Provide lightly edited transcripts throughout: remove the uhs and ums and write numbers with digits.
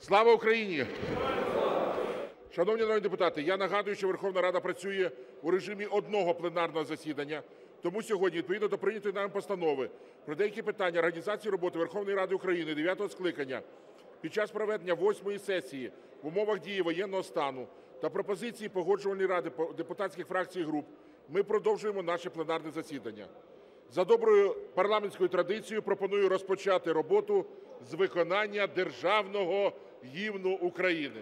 Слава Україні! Шановні народні депутати, я нагадую, що Верховна Рада працює у режимі одного пленарного засідання. Тому сьогодні, відповідно до прийнятої нами постанови про деякі питання організації роботи Верховної Ради України дев'ятого скликання під час проведення восьмої сесії в умовах дії воєнного стану та пропозиції Погоджувальної ради депутатських фракцій і груп ми продовжуємо наше пленарне засідання. За доброю парламентською традицією пропоную розпочати роботу з виконання Державного Гімну України.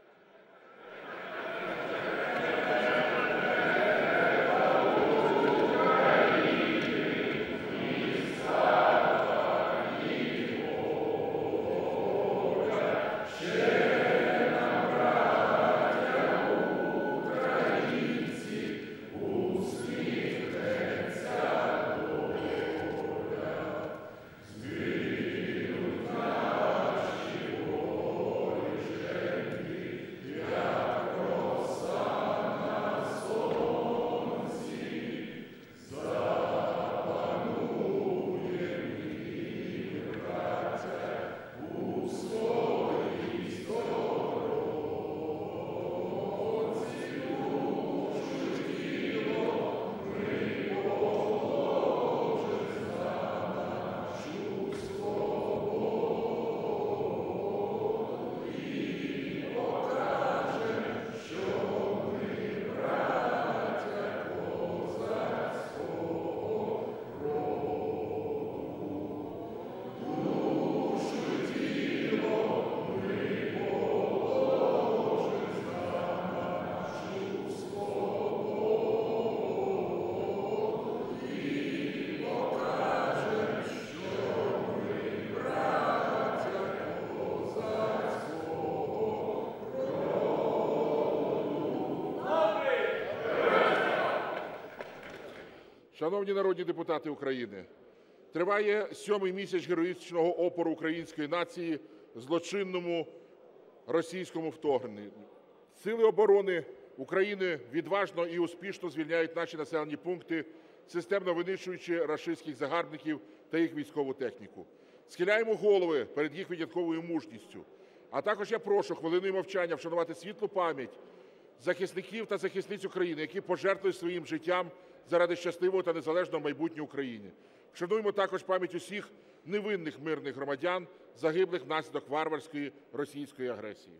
Шановні народні депутати України, триває 7-й місяць героїчного опору української нації злочинному російському вторгненню. Сили оборони України відважно і успішно звільняють наші населені пункти, системно винищуючи рашистських загарбників та їх військову техніку. Схиляємо голови перед їх винятковою мужністю. А також я прошу хвилиною мовчання вшанувати світлу пам'ять захисників та захисниць України, які пожертвують своїм життям заради щасливого та незалежного майбутнього України. Вшануємо також пам'ять усіх невинних мирних громадян, загиблих внаслідок варварської російської агресії.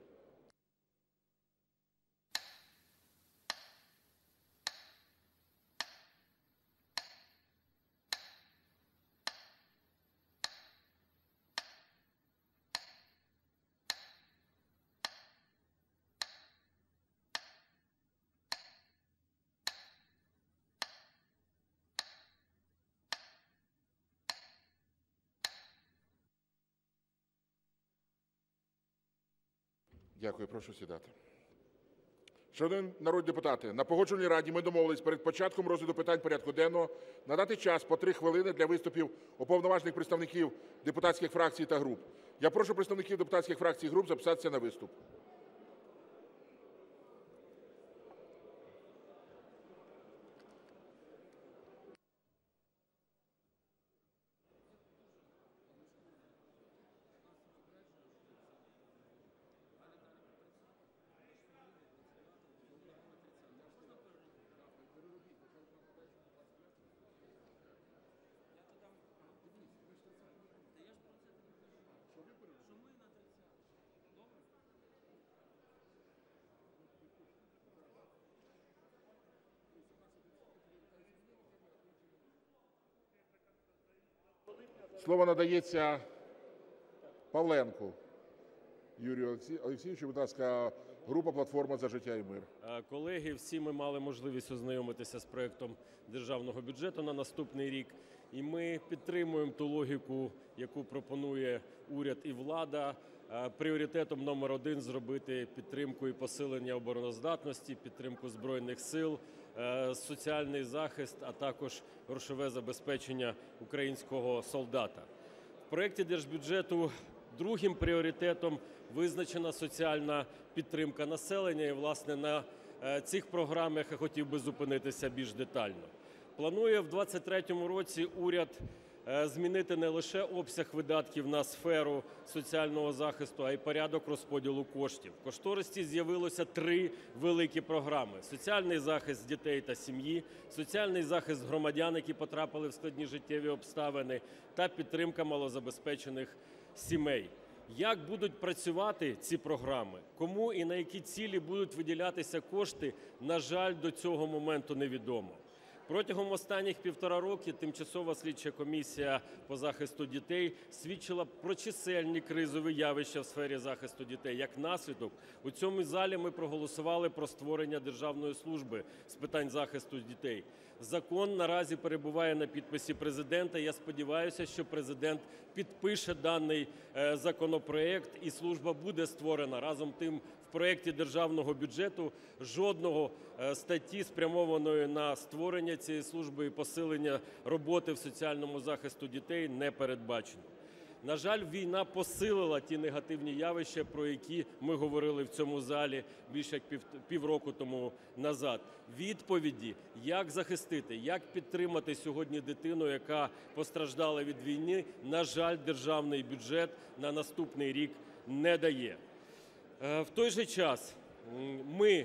Дякую. Прошу сідати. Шановні народні депутати, на Погоджувальній раді ми домовились перед початком розгляду питань порядку денного надати час по 3 хвилини для виступів уповноважених представників депутатських фракцій та груп. Я прошу представників депутатських фракцій і груп записатися на виступ. Слово надається Павленку Юрію Олексійовичу. Будь ласка, група "Платформа за життя і мир". Колеги, всі ми мали можливість ознайомитися з проектом державного бюджету на наступний рік. І ми підтримуємо ту логіку, яку пропонує уряд і влада. Пріоритетом номер 1 зробити підтримку і посилення обороноздатності, підтримку Збройних Сил, соціальний захист, а також грошове забезпечення українського солдата. В проекті держбюджету другим пріоритетом визначена соціальна підтримка населення. І, власне, на цих програмах я хотів би зупинитися більш детально. Планує в 2023 році уряд змінити не лише обсяг видатків на сферу соціального захисту, а й порядок розподілу коштів. В кошторисі з'явилося 3 великі програми: соціальний захист дітей та сім'ї, соціальний захист громадян, які потрапили в складні життєві обставини, та підтримка малозабезпечених сімей. Як будуть працювати ці програми, кому і на які цілі будуть виділятися кошти, на жаль, до цього моменту невідомо. Протягом останніх 1,5 роки Тимчасова слідча комісія по захисту дітей свідчила про чисельні кризові явища в сфері захисту дітей. Як наслідок, у цьому залі ми проголосували про створення Державної служби з питань захисту дітей. Закон наразі перебуває на підписі Президента. Я сподіваюся, що Президент підпише даний законопроект і служба буде створена. Разом з тим, в проекті державного бюджету жодного статті, спрямованої на створення цієї служби і посилення роботи в соціальному захисті дітей, не передбачено. На жаль, війна посилила ті негативні явища, про які ми говорили в цьому залі більше як півроку тому назад. Відповіді, як захистити, як підтримати сьогодні дитину, яка постраждала від війни, на жаль, державний бюджет на наступний рік не дає. В той же час ми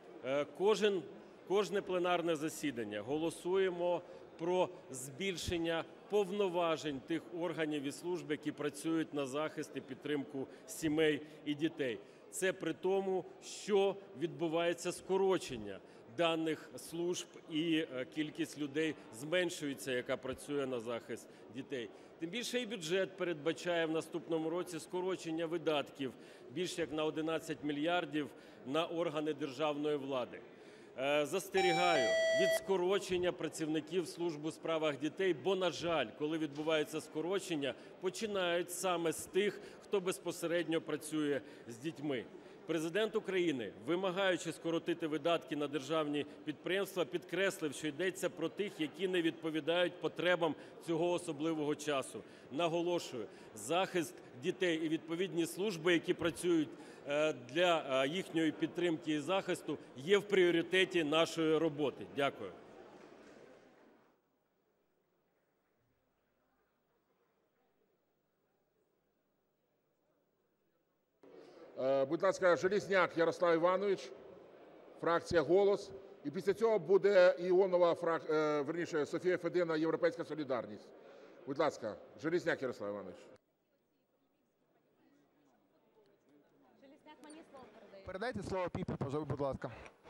кожне пленарне засідання голосуємо про збільшення повноважень тих органів і служб, які працюють на захист і підтримку сімей і дітей. Це при тому, що відбувається скорочення даних служб і кількість людей зменшується, яка працює на захист дітей. Тим більше і бюджет передбачає в наступному році скорочення видатків більш як на 11 мільярдів на органи державної влади. Застерігаю від скорочення працівників служби у справах дітей, бо, на жаль, коли відбувається скорочення, починають саме з тих, хто безпосередньо працює з дітьми. Президент України, вимагаючи скоротити видатки на державні підприємства, підкреслив, що йдеться про тих, які не відповідають потребам цього особливого часу. Наголошую, захист дітей і відповідні служби, які працюють для їхньої підтримки і захисту, є в пріоритеті нашої роботи. Дякую. Будь ласка, Железняк Ярослав Іванович, фракція "Голос". І після цього буде Іонова, Софія Федина, "Європейська солідарність". Будь ласка, Железняк Ярослав Іванович. Железняк мені слово передає. Передайте слово Піпі, будь ласка.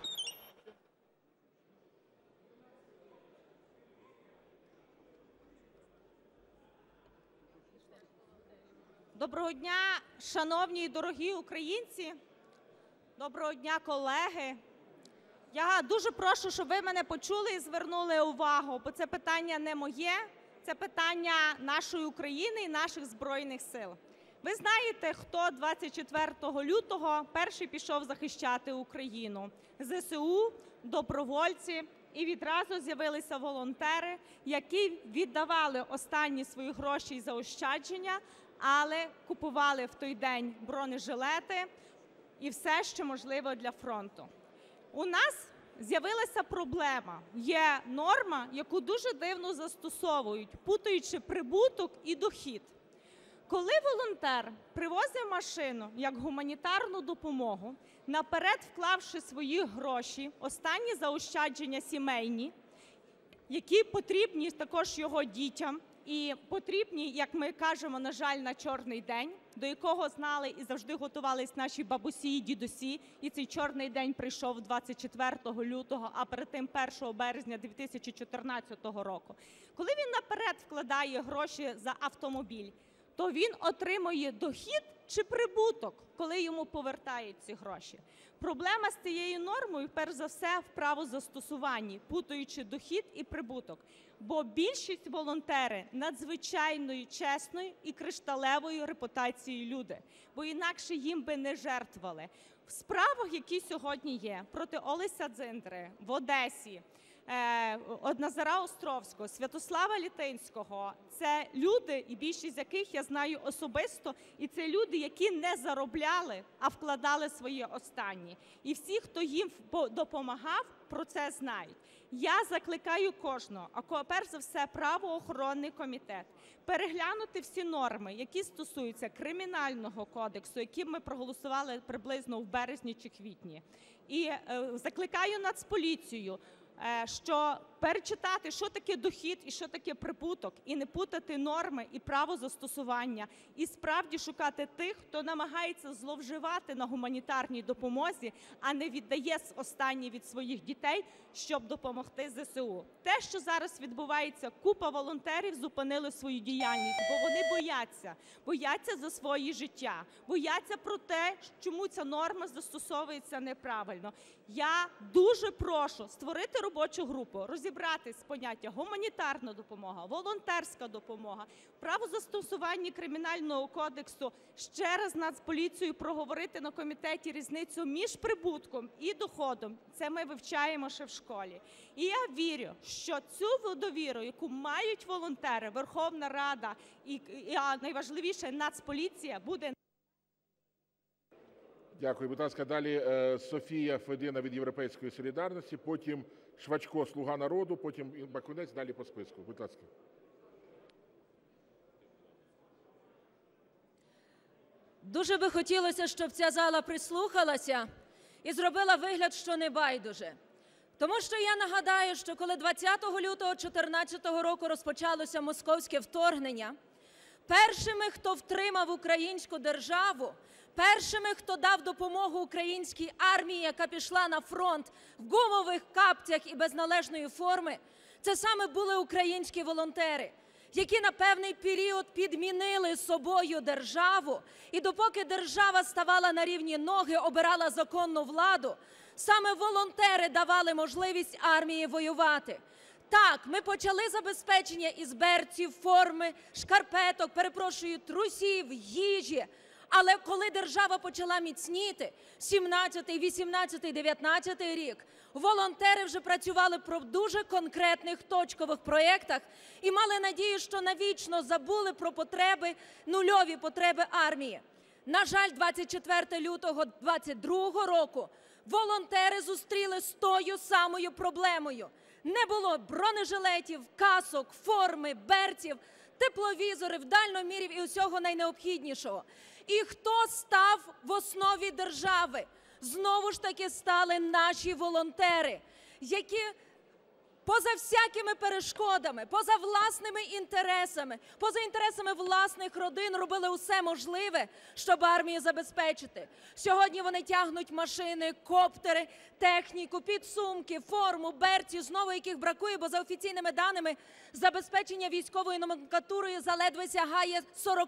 Доброго дня, шановні і дорогі українці. Доброго дня, колеги. Я дуже прошу, щоб ви мене почули і звернули увагу, бо це питання не моє, це питання нашої України і наших Збройних Сил. Ви знаєте, хто 24 лютого перший пішов захищати Україну? ЗСУ, добровольці, і відразу з'явилися волонтери, які віддавали останні свої гроші і заощадження, але купували в той день бронежилети і все, що можливо для фронту. У нас з'явилася проблема. Є норма, яку дуже дивно застосовують, путаючи прибуток і дохід. Коли волонтер привозить машину як гуманітарну допомогу, наперед вклавши свої гроші, останні заощадження сімейні, які потрібні також його дітям, і потрібні, як ми кажемо, на жаль, на чорний день, до якого знали і завжди готувались наші бабусі і дідусі, і цей чорний день прийшов 24 лютого, а перед тим 1 березня 2014 року. Коли він наперед вкладає гроші за автомобіль, то він отримує дохід чи прибуток, коли йому повертають ці гроші. Проблема з цією нормою, перш за все, в правозастосуванні, путаючи дохід і прибуток. Бо більшість волонтери надзвичайної, чесної і кришталевої репутації люди, бо інакше їм би не жертвували. В справах, які сьогодні є, проти Олеся Дзиндри в Одесі, Назара Островського, Святослава Літинського – це люди, і більшість з яких я знаю особисто, і це люди, які не заробляли, а вкладали свої останні. І всі, хто їм допомагав, про це знають. Я закликаю кожного, а перш за все правоохоронний комітет, переглянути всі норми, які стосуються Кримінального кодексу, які ми проголосували приблизно в березні чи квітні. І закликаю Нацполіцію, що перечитати, що таке дохід і що таке прибуток, і не путати норми і право застосування, і справді шукати тих, хто намагається зловживати на гуманітарній допомозі, а не віддає останнє від своїх дітей, щоб допомогти ЗСУ. Те, що зараз відбувається, купа волонтерів зупинили свою діяльність, бо вони бояться за свої життя, бояться про те, чому ця норма застосовується неправильно. Я дуже прошу створити робочу групу, розібратись з поняття гуманітарна допомога, волонтерська допомога, право застосування Кримінального кодексу, ще раз Нацполіцією проговорити на комітеті різницю між прибутком і доходом. Це ми вивчаємо ще в школі. І я вірю, що цю довіру, яку мають волонтери, Верховна Рада і найважливіше Нацполіція, буде. Дякую. Будь ласка, далі Софія Федина від "Європейської солідарності", потім Швачко, "Слуга народу", потім Бакунець, далі по списку. Будь ласка. Дуже би хотілося, щоб ця зала прислухалася і зробила вигляд, що не байдуже. Тому що я нагадаю, що коли 20 лютого 2014 року розпочалося московське вторгнення, першими, хто втримав українську державу, першими, хто дав допомогу українській армії, яка пішла на фронт в гумових капцях і без належної форми, це саме були українські волонтери, які на певний період підмінили собою державу, і допоки держава ставала на рівні ноги, обирала законну владу, саме волонтери давали можливість армії воювати. Так, ми почали забезпечення із берців, форми, шкарпеток, трусів, їжі. Але коли держава почала міцніти, 17-й, 18-й, 19-й рік, волонтери вже працювали про дуже конкретних точкових проєктах і мали надію, що навічно забули про потреби, нульові потреби армії. На жаль, 24 лютого 2022 року волонтери зустріли з тою самою проблемою. Не було бронежилетів, касок, форми, берців, тепловізорів, дальномірів і усього найнеобхіднішого. І хто став в основі держави? Знову ж таки стали наші волонтери, які поза всякими перешкодами, поза власними інтересами, поза інтересами власних родин робили усе можливе, щоб армію забезпечити. Сьогодні вони тягнуть машини, коптери, техніку, підсумки, форму, берці, знову яких бракує, бо за офіційними даними забезпечення військовою номенклатурою заледве сягає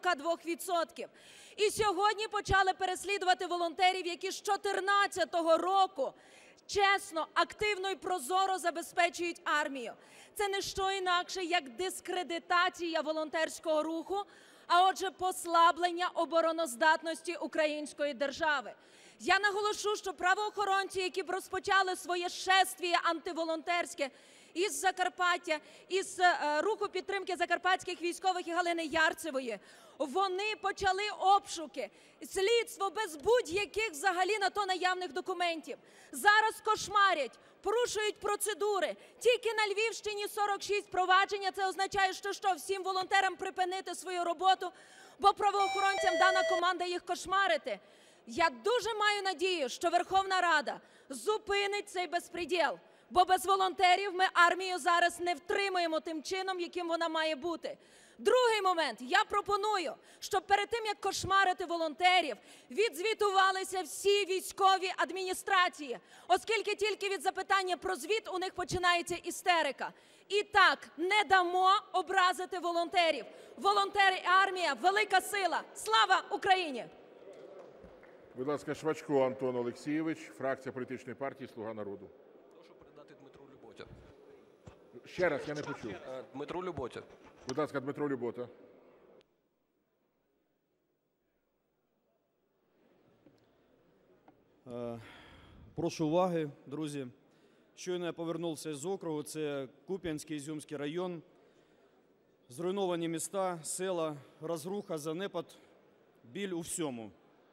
42%. І сьогодні почали переслідувати волонтерів, які з 2014 року чесно, активно і прозоро забезпечують армію. Це не що інакше, як дискредитація волонтерського руху, а отже, послаблення обороноздатності української держави. Я наголошу, що правоохоронці, які б розпочали своє шествіє антиволонтерське із Закарпаття, із руху підтримки закарпатських військових і Галини Ярцевої, вони почали обшуки, слідство без будь-яких взагалі на то наявних документів. Зараз кошмарять, порушують процедури. Тільки на Львівщині 46 провадження. Це означає, що всім волонтерам припинити свою роботу, бо правоохоронцям дана команда їх кошмарити. Я дуже маю надію, що Верховна Рада зупинить цей безпреділ, бо без волонтерів ми армію зараз не втримуємо тим чином, яким вона має бути. Другий момент. Я пропоную, щоб перед тим, як кошмарити волонтерів, відзвітувалися всі військові адміністрації, оскільки тільки від запитання про звіт у них починається істерика. І так, не дамо образити волонтерів. Волонтери і армія – велика сила. Слава Україні! Будь ласка, Швачко Антон Олексійович, фракція політичної партії "Слуга народу". Прошу передати Дмитру Люботі. Ще раз, я не почув. Дмитру Люботі. Будь ласка, Дмитро Любота. Прошу уваги, друзі. Щойно я повернувся з округу, це Куп'янський, Ізюмський район. Зруйновані міста, села, розруха, занепад, біль у всьому.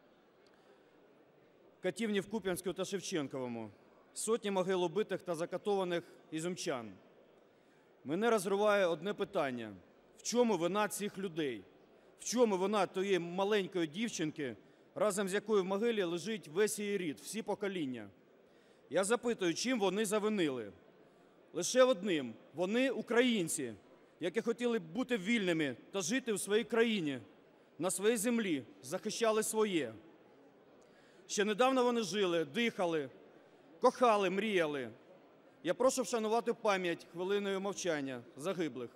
Катівні в Куп'янську та Шевченковому. Сотні могил убитих та закатованих ізюмчан. Мене розриває одне питання. В чому вина цих людей? В чому вина тієї маленької дівчинки, разом з якою в могилі лежить весь її рід, всі покоління? Я запитую, чим вони завинили? Лише одним. Вони українці, які хотіли бути вільними та жити у своїй країні, на своїй землі, захищали своє. Ще недавно вони жили, дихали, кохали, мріяли. Я прошу вшанувати пам'ять хвилиною мовчання загиблих.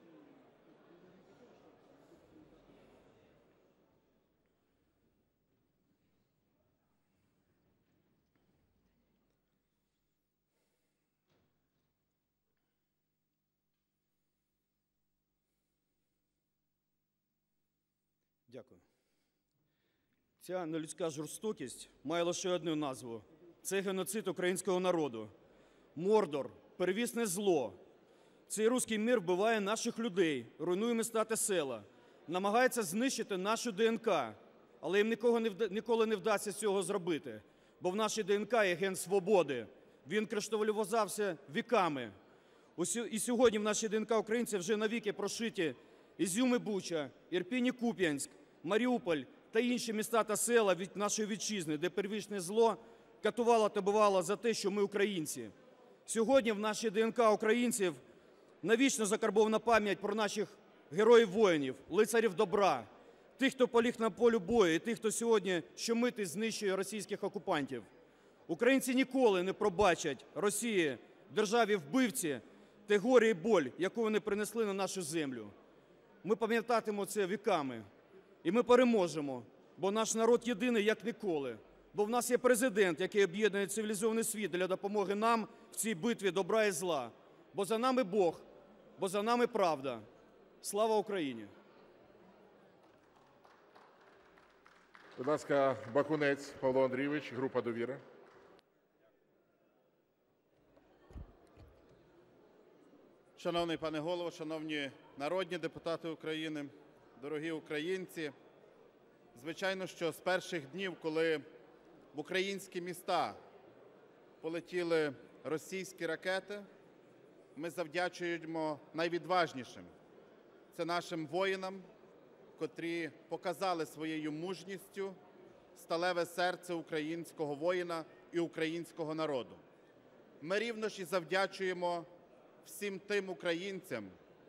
Дякую. Ця нелюдська жорстокість має лише одну назву – це геноцид українського народу. Мордор, первісне зло. Цей руський мір вбиває наших людей, руйнує міста та села, намагається знищити нашу ДНК, але їм ніколи не вдасться цього зробити, бо в нашій ДНК є ген свободи. Він кришталізувався віками. І сьогодні в нашій ДНК українців вже навіки прошиті Ізюм і Буча, Ірпінь і Куп'янськ, Маріуполь та інші міста та села від нашої вітчизни, де первісне зло катувало та бивало за те, що ми українці. Сьогодні в нашій ДНК українців навічно закарбована пам'ять про наших героїв-воїнів, лицарів добра, тих, хто поліг на полі бою, і тих, хто сьогодні щомити знищує російських окупантів. Українці ніколи не пробачать Росії, державі-вбивці, те горе і боль, яку вони принесли на нашу землю. Ми пам'ятатимемо це віками. І ми переможемо, бо наш народ єдиний, як ніколи. Бо в нас є президент, який об'єднує цивілізований світ для допомоги нам в цій битві добра і зла. Бо за нами Бог, бо за нами правда. Слава Україні! Будь ласка, Бакунець Павло Андрійович, група «Довіра». Шановний пане Голово, шановні народні депутати України, дорогі українці, звичайно, що з перших днів, коли в українські міста полетіли російські ракети, ми завдячуємо найвідважнішим. Це нашим воїнам, котрі показали своєю мужністю сталеве серце українського воїна і українського народу. Ми рівно ж і завдячуємо всім тим українцям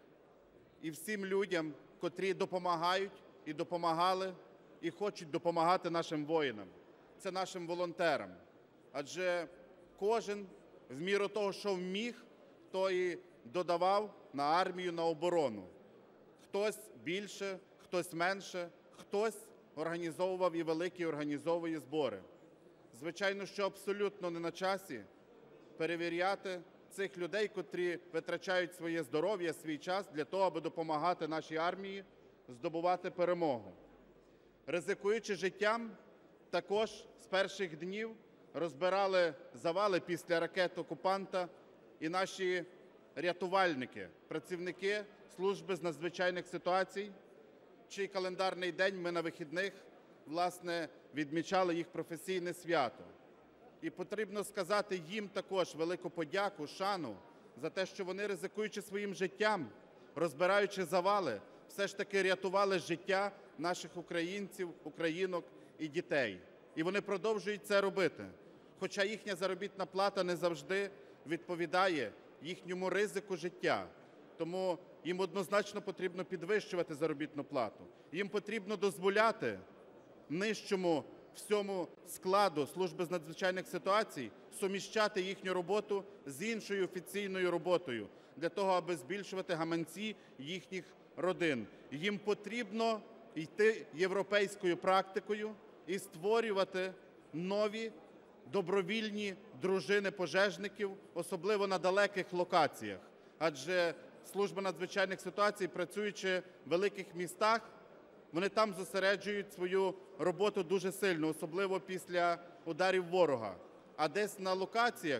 і всім людям, котрі допомагають і допомагали, і хочуть допомагати нашим воїнам. Це нашим волонтерам. Адже кожен в міру того, що вміг, то і додавав на армію, на оборону. Хтось більше, хтось менше, хтось організовував і великі організовує збори. Звичайно, що абсолютно не на часі перевіряти цих людей, котрі витрачають своє здоров'я, свій час для того, аби допомагати нашій армії здобувати перемогу. Ризикуючи життям, також з перших днів розбирали завали після ракет окупанта і наші рятувальники, працівники служби з надзвичайних ситуацій, чий календарний день ми на вихідних, власне, відмічали їх професійне свято. І потрібно сказати їм також велику подяку, шану за те, що вони, ризикуючи своїм життям, розбираючи завали, все ж таки рятували життя наших українців, українок і дітей. І вони продовжують це робити. Хоча їхня заробітна плата не завжди відповідає їхньому ризику життя. Тому їм однозначно потрібно підвищувати заробітну плату. Їм потрібно дозволяти нижчому всьому складу служби з надзвичайних ситуацій суміщати їхню роботу з іншою офіційною роботою для того, аби збільшувати гаманці їхніх родин. Їм потрібно йти європейською практикою і створювати нові добровільні дружини пожежників, особливо на далеких локаціях. Адже служба надзвичайних ситуацій, працюючи в великих містах, вони там зосереджують свою роботу дуже сильно, особливо після ударів ворога. А десь на локаціях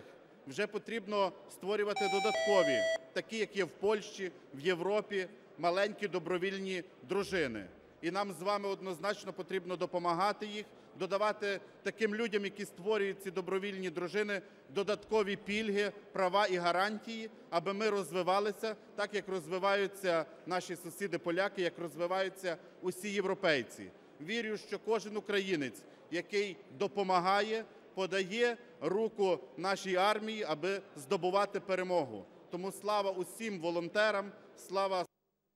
Вже потрібно створювати додаткові, такі, як є в Польщі, в Європі, маленькі добровільні дружини. І нам з вами однозначно потрібно допомагати їх, додавати таким людям, які створюють ці добровільні дружини, додаткові пільги, права і гарантії, аби ми розвивалися так, як розвиваються наші сусіди-поляки, як розвиваються усі європейці. Вірю, що кожен українець, який допомагає, подає руку нашій армії, аби здобувати перемогу. Тому слава усім волонтерам, слава.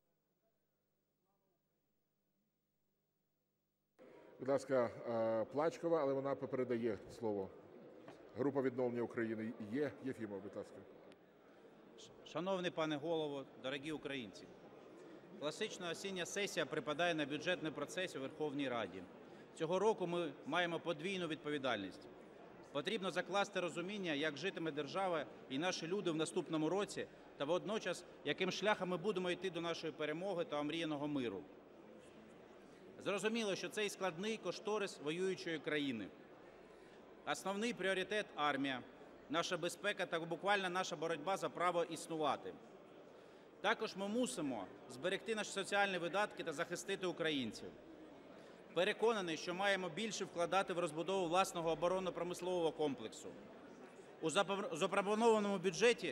Будь ласка, Плачкова, але вона передає слово. Група «Відновлення України» є. Єфімов, будь ласка. Шановний пане Голово, дорогі українці! Класична осіння сесія припадає на бюджетний процес у Верховній Раді. Цього року ми маємо подвійну відповідальність. Потрібно закласти розуміння, як житиме держава і наші люди в наступному році, та водночас, яким шляхом ми будемо йти до нашої перемоги та омріяного миру. Зрозуміло, що цей складний кошторис воюючої країни. Основний пріоритет – армія, наша безпека та буквально наша боротьба за право існувати. Також ми мусимо зберегти наші соціальні видатки та захистити українців. Переконаний, що маємо більше вкладати в розбудову власного оборонно-промислового комплексу. У запропонованому бюджеті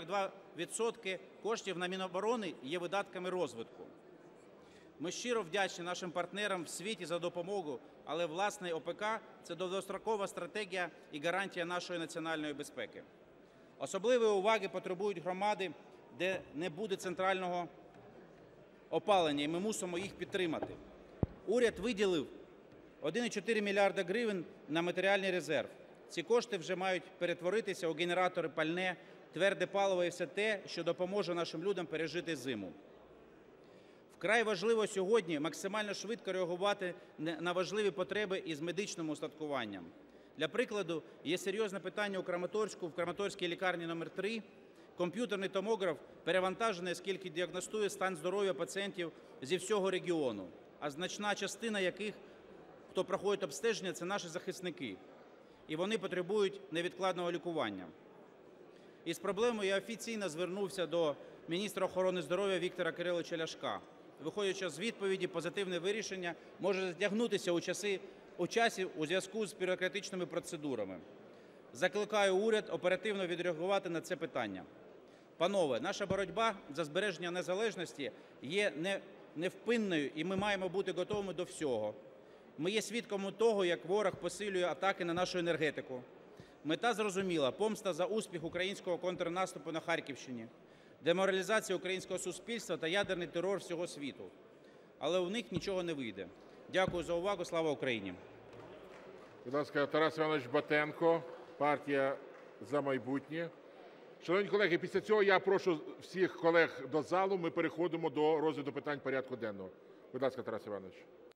42% коштів на Міноборони є видатками розвитку. Ми щиро вдячні нашим партнерам в світі за допомогу, але власне ОПК – це довгострокова стратегія і гарантія нашої національної безпеки. Особливої уваги потребують громади, де не буде центрального опалення, і ми мусимо їх підтримати. Уряд виділив 1,4 мільярда гривень на матеріальний резерв. Ці кошти вже мають перетворитися у генератори, пальне, тверде паливо і все те, що допоможе нашим людям пережити зиму. Вкрай важливо сьогодні максимально швидко реагувати на важливі потреби із медичним устаткуванням. Для прикладу, є серйозне питання у Краматорську, в Краматорській лікарні номер 3. Комп'ютерний томограф перевантажений, оскільки діагностує стан здоров'я пацієнтів зі всього регіону, а значна частина яких, хто проходить обстеження, це наші захисники. І вони потребують невідкладного лікування. Із проблемою я офіційно звернувся до міністра охорони здоров'я Віктора Кириловича Ляшка. Виходячи з відповіді, позитивне вирішення може затягнутися у часі у зв'язку з бюрократичними процедурами. Закликаю уряд оперативно відреагувати на це питання. Панове, наша боротьба за збереження незалежності є невпинною, і ми маємо бути готовими до всього. Ми є свідками того, як ворог посилює атаки на нашу енергетику. Мета зрозуміла – помста за успіх українського контрнаступу на Харківщині, деморалізація українського суспільства та ядерний терор всього світу. Але у них нічого не вийде. Дякую за увагу. Слава Україні! Будь ласка, Тарас Іванович Батенко, партія «За майбутнє». Шановні колеги, після цього я прошу всіх колег до залу, ми переходимо до розгляду питань порядку денного. Будь ласка, Тарас Іванович.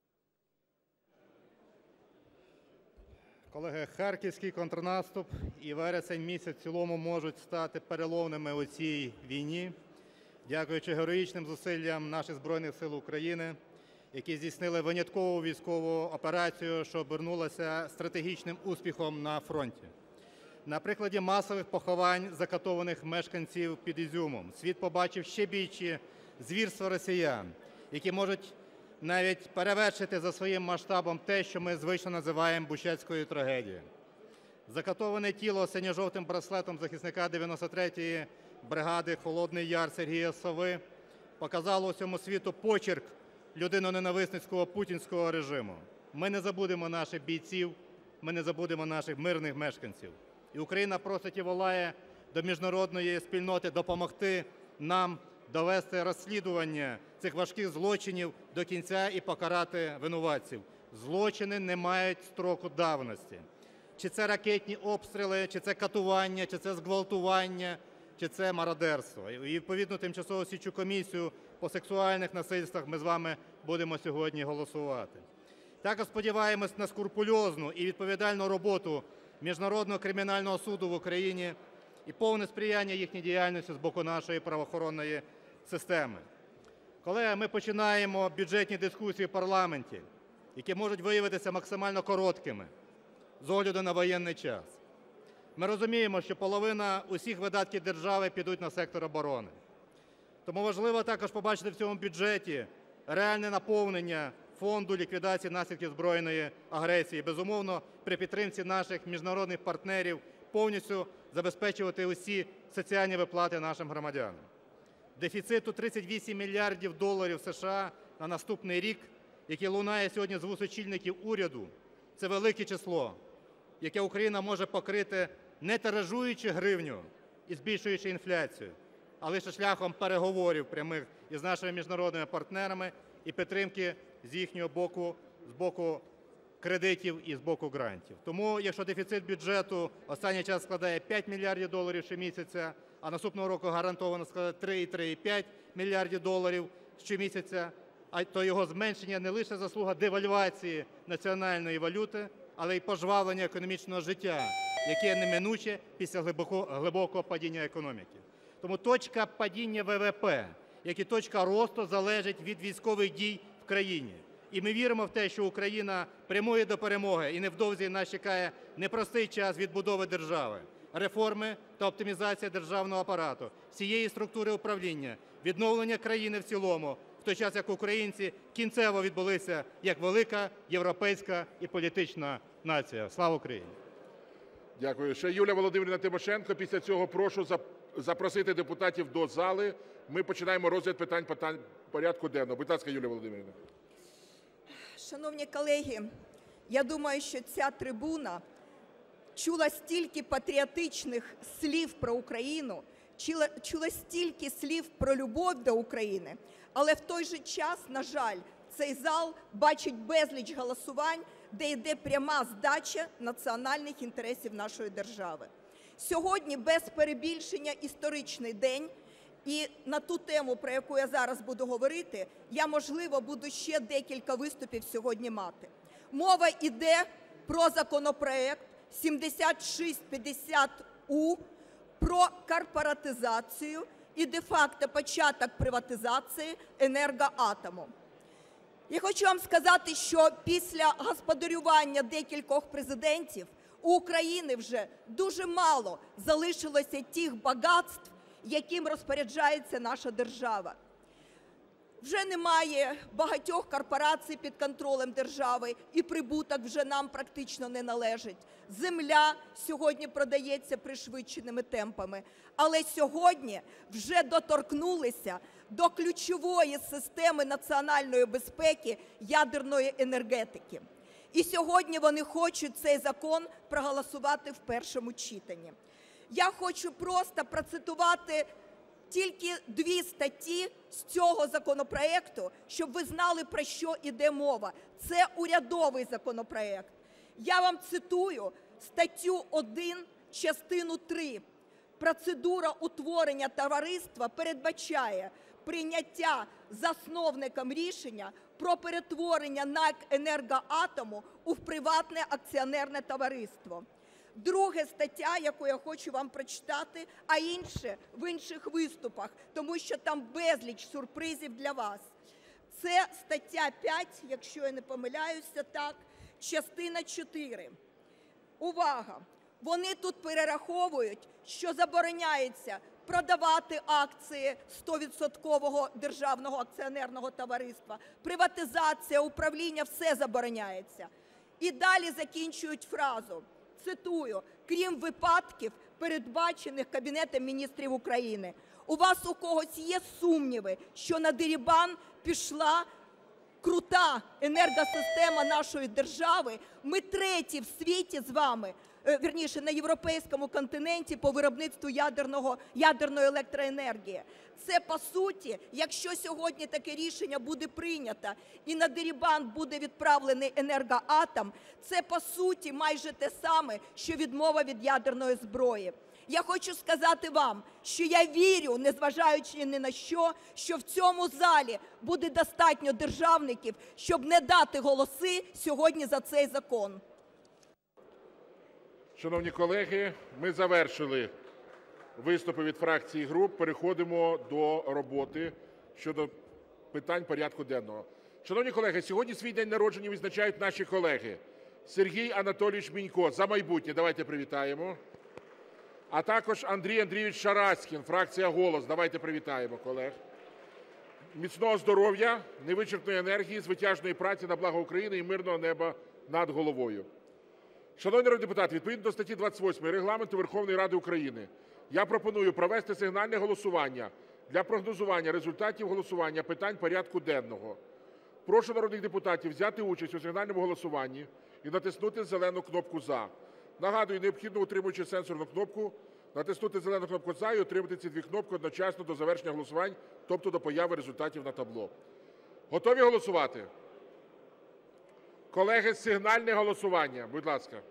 Колеги, харківський контрнаступ і вересень місяць в цілому можуть стати переломними у цій війні, дякуючи героїчним зусиллям наших Збройних сил України, які здійснили виняткову військову операцію, що обернулася стратегічним успіхом на фронті. На прикладі масових поховань закатованих мешканців під Ізюмом світ побачив ще більші звірства росіян, які можуть навіть перевершити за своїм масштабом те, що ми звично називаємо Бучацькою трагедією. Закатоване тіло синьо-жовтим браслетом захисника 93-ї бригади «Холодний Яр» Сергія Сови показало усьому світу почерк людиноненависницького путінського режиму. Ми не забудемо наших бійців, ми не забудемо наших мирних мешканців. І Україна просить і волає до міжнародної спільноти допомогти нам довести розслідування цих важких злочинів до кінця і покарати винуватців. Злочини не мають строку давності. Чи це ракетні обстріли, чи це катування, чи це зґвалтування, чи це мародерство. І відповідно тимчасову слідчу комісію по сексуальних насильствах ми з вами будемо сьогодні голосувати. Також сподіваємось на скрупульозну і відповідальну роботу Міжнародного кримінального суду в Україні і повне сприяння їхній діяльності з боку нашої правоохоронної системи. Колеги, ми починаємо бюджетні дискусії в парламенті, які можуть виявитися максимально короткими з огляду на воєнний час. Ми розуміємо, що половина усіх видатків держави підуть на сектор оборони. Тому важливо також побачити в цьому бюджеті реальне наповнення фонду ліквідації наслідків збройної агресії. Безумовно, при підтримці наших міжнародних партнерів повністю забезпечувати усі соціальні виплати нашим громадянам. Дефіциту 38 мільярдів доларів США на наступний рік, який лунає сьогодні з вуст очільників уряду, це велике число, яке Україна може покрити не тиражуючи гривню і збільшуючи інфляцію, а лише шляхом переговорів прямих із нашими міжнародними партнерами і підтримки з їхнього боку, з боку кредитів і з боку грантів. Тому, якщо дефіцит бюджету останній час складає 5 мільярдів доларів щомісяця, а наступного року гарантовано складає 3,5 мільярдів доларів щомісяця, то його зменшення не лише заслуга девальвації національної валюти, але й пожвавлення економічного життя, яке неминуче після глибокого падіння економіки. Тому точка падіння ВВП, як і точка росту, залежить від військових дій в країні. І ми віримо в те, що Україна прямує до перемоги, і невдовзі нас чекає непростий час відбудови держави, реформи та оптимізація державного апарату, всієї структури управління, відновлення країни в цілому, в той час як українці кінцево відбулися як велика європейська і політична нація. Слава Україні! Дякую. Ще Юлія Володимирівна Тимошенко. Після цього прошу запросити депутатів до зали. Ми починаємо розгляд питань порядку денного. Будь ласка, Юлія Володимирівна. Шановні колеги, я думаю, що ця трибуна чула стільки патріотичних слів про Україну, чула стільки слів про любов до України, але в той же час, на жаль, цей зал бачить безліч голосувань, де йде пряма здача національних інтересів нашої держави. Сьогодні, без перебільшення, історичний день. І на ту тему, про яку я зараз буду говорити, я, можливо, буду ще декілька виступів сьогодні мати. Мова йде про законопроект 7650У, про корпоратизацію і де-факто початок приватизації Енергоатому. Я хочу вам сказати, що після господарювання декількох президентів у України вже дуже мало залишилося тих багатств, яким розпоряджається наша держава. Вже немає багатьох корпорацій під контролем держави, і прибуток вже нам практично не належить. Земля сьогодні продається пришвидшеними темпами. Але сьогодні вже доторкнулися до ключової системи національної безпеки ядерної енергетики. І сьогодні вони хочуть цей закон проголосувати в першому читанні. Я хочу просто процитувати тільки 2 статті з цього законопроекту, щоб ви знали, про що йде мова. Це урядовий законопроект. Я вам цитую статтю 1, частину 3. Процедура утворення товариства передбачає прийняття засновником рішення про перетворення НАК «Енергоатому» у приватне акціонерне товариство. Друга стаття, яку я хочу вам прочитати, а інше в інших виступах, тому що там безліч сюрпризів для вас. Це стаття 5, якщо я не помиляюся, так, частина 4. Увага! Вони тут перераховують, що забороняється продавати акції 100% державного акціонерного товариства, приватизація, управління – все забороняється. І далі закінчують фразу. Цитую, крім випадків, передбачених Кабінетом міністрів України. У вас у когось є сумніви, що на дерибан пішла крута енергосистема нашої держави? Ми треті в світі з вами, вірніше, на європейському континенті по виробництву ядерної електроенергії. Це, по суті, якщо сьогодні таке рішення буде прийнято і на дерибан буде відправлений Енергоатом, це, по суті, майже те саме, що відмова від ядерної зброї. Я хочу сказати вам, що я вірю, незважаючи ні на що в цьому залі буде достатньо державників, щоб не дати голоси сьогодні за цей закон. Шановні колеги, ми завершили виступи від фракцій і груп. Переходимо до роботи щодо питань порядку денного. Шановні колеги, сьогодні свій день народження відзначають наші колеги. Сергій Анатолійович Мінько, "За майбутнє". Давайте привітаємо. а також Андрій Андрійович Шараськін, фракція "Голос". Давайте привітаємо колег. Міцного здоров'я, невичерпної енергії, звитяжної праці на благо України і мирного неба над головою. Шановні народні депутати, відповідно до статті 28 Регламенту Верховної Ради України я пропоную провести сигнальне голосування для прогнозування результатів голосування питань порядку денного. Прошу народних депутатів взяти участь у сигнальному голосуванні і натиснути зелену кнопку "За". Нагадую, необхідно, утримуючи сенсорну кнопку, натиснути зелену кнопку "За" і отримати ці дві кнопки одночасно до завершення голосувань, тобто до появи результатів на табло. Готові голосувати? Колеги, сигнальне голосування, будь ласка.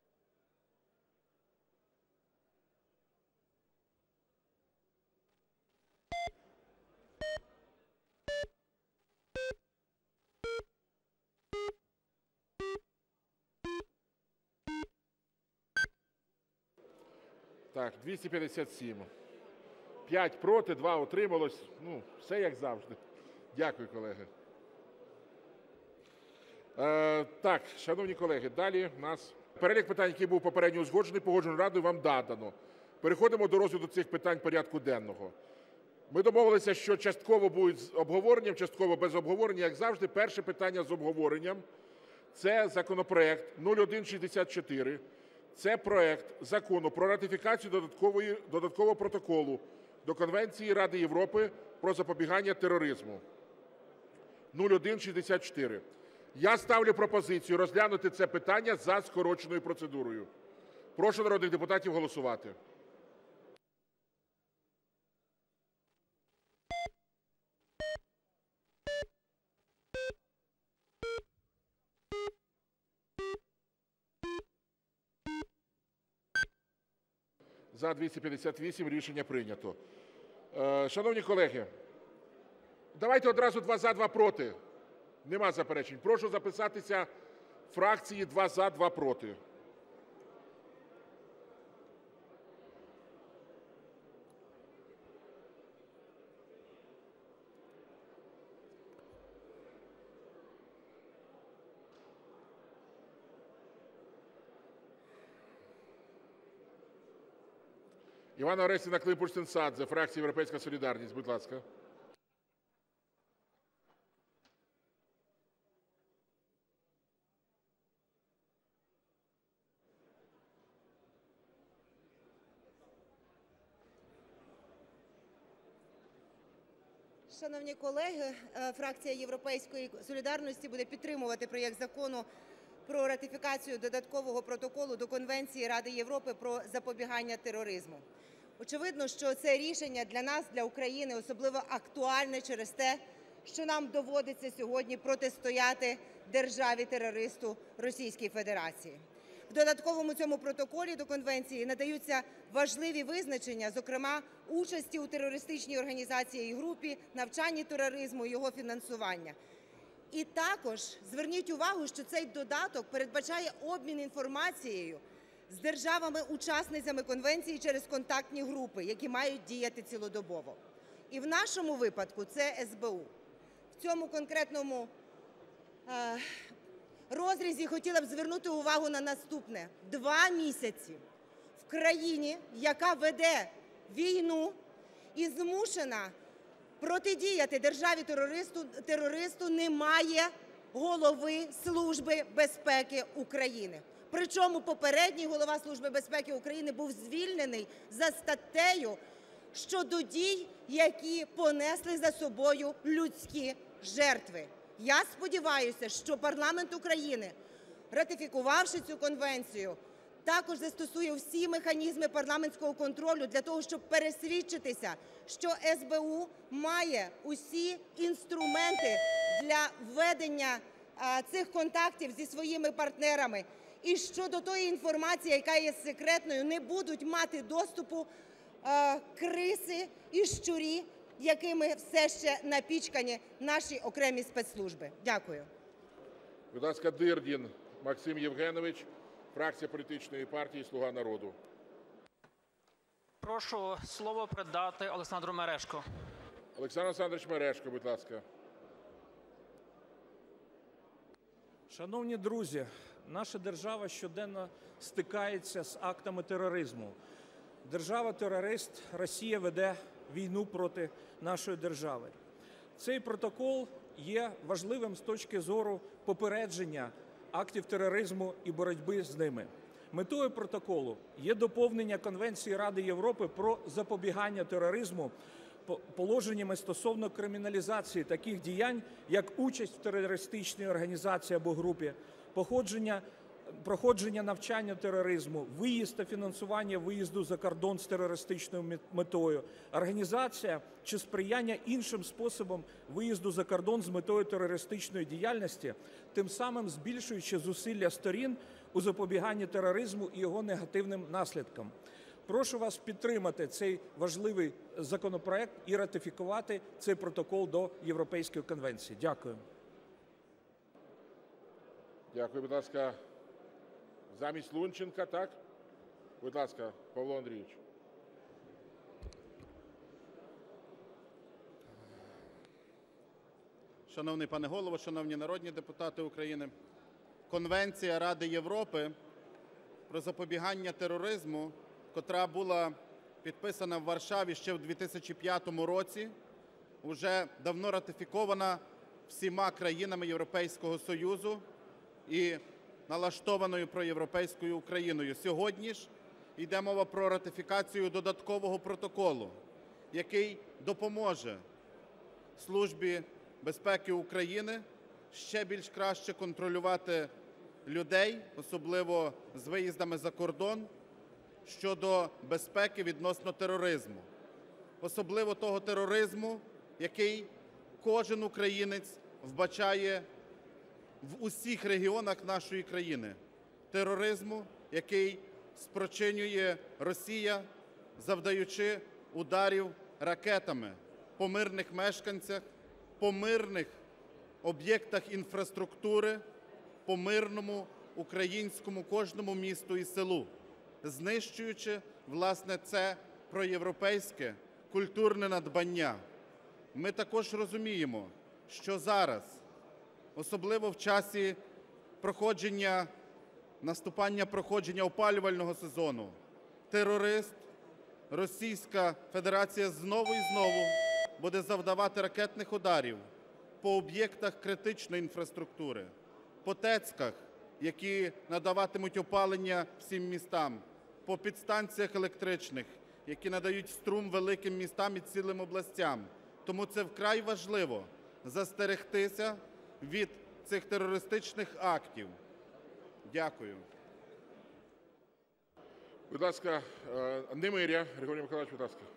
Так, 257. 5 проти, 2 утрималось. Ну, все як завжди. Дякую, колеги. Так, шановні колеги, далі у нас перелік питань, який був попередньо узгоджений Погоджувальною радою, вам дадано. Переходимо до розгляду цих питань порядку денного. Ми домовилися, що частково будуть з обговоренням, частково без обговорення. Як завжди, перше питання з обговоренням – це законопроект 0164. Це проект Закону про ратифікацію додаткового протоколу до Конвенції Ради Європи про запобігання тероризму. 0164. Я ставлю пропозицію розглянути це питання за скороченою процедурою. Прошу народних депутатів голосувати. За-258 рішення прийнято. Шановні колеги, давайте одразу 2 – за, 2 – проти. Нема заперечень. Прошу записатися фракції: 2 – за, 2 – проти. Іванна Орестівна Климпуш-Цинцадзе, фракція "Європейська солідарність", будь ласка. Шановні колеги, фракція "Європейської солідарності" буде підтримувати проект Закону про ратифікацію додаткового протоколу до Конвенції Ради Європи про запобігання тероризму. Очевидно, що це рішення для нас, для України, особливо актуальне через те, що нам доводиться сьогодні протистояти державі-терористу Російській Федерації. В додатковому цьому протоколі до конвенції надаються важливі визначення, зокрема, участі у терористичній організації і групі, навчанні тероризму і його фінансування. І також зверніть увагу, що цей додаток передбачає обмін інформацією з державами-учасницями конвенції через контактні групи, які мають діяти цілодобово. І в нашому випадку це СБУ. В цьому конкретному розрізі хотіла б звернути увагу на наступне. 2 місяці в країні, яка веде війну і змушена протидіяти державі-терористу, немає голови Служби безпеки України. Причому попередній голова Служби безпеки України був звільнений за статтею щодо дій, які понесли за собою людські жертви. Я сподіваюся, що парламент України, ратифікувавши цю конвенцію, також застосує всі механізми парламентського контролю для того, щоб пересвідчитися, що СБУ має усі інструменти для ведення цих контактів зі своїми партнерами. І щодо тої інформації, яка є секретною, не будуть мати доступу криси і щурі, якими все ще напічкані наші окремі спецслужби. Дякую. Будь ласка, Дирдін Максим Євгенович, фракція політичної партії "Слуга народу". Прошу слово передати Олександру Мережку. Олександр Олександрович Мережко, будь ласка. Шановні друзі, наша держава щоденно стикається з актами тероризму. держава-терорист Росія веде війну проти нашої держави. Цей протокол є важливим з точки зору попередження актів тероризму і боротьби з ними. Метою протоколу є доповнення Конвенції Ради Європи про запобігання тероризму положеннями стосовно криміналізації таких діянь, як участь в терористичній організації або групі, проходження навчання тероризму, виїзд та фінансування виїзду за кордон з терористичною метою, організація чи сприяння іншим способом виїзду за кордон з метою терористичної діяльності, тим самим збільшуючи зусилля сторін у запобіганні тероризму і його негативним наслідкам. Прошу вас підтримати цей важливий законопроект і ратифікувати цей протокол до Європейської конвенції. Дякую. Дякую, будь ласка. Замість Лунченка, так? Будь ласка, Павло Андрійович. Шановний пане Голово, шановні народні депутати України, Конвенція Ради Європи про запобігання тероризму, котра була підписана в Варшаві ще в 2005 році, вже давно ратифікована всіма країнами Європейського Союзу і налаштованою проєвропейською Україною. Сьогодні ж йде мова про ратифікацію додаткового протоколу, який допоможе Службі безпеки України ще більш краще контролювати людей, особливо з виїздами за кордон, щодо безпеки відносно тероризму. Особливо того тероризму, який кожен українець вбачає в усіх регіонах нашої країни. Тероризму, який спричинює Росія, завдаючи ударів ракетами по мирних мешканцях, по мирних об'єктах інфраструктури, по мирному українському кожному місту і селу, знищуючи, власне, це проєвропейське культурне надбання. Ми також розуміємо, що зараз, особливо в часі наступання проходження опалювального сезону, терорист, Російська Федерація знову і знову буде завдавати ракетних ударів по об'єктах критичної інфраструктури, по ТЕЦках, які надаватимуть опалення всім містам, по підстанціях електричних, які надають струм великим містам і цілим областям. Тому це вкрай важливо застерегтися від цих терористичних актів. Дякую. Будь ласка, Немиря Григорій Миколайович, будь ласка.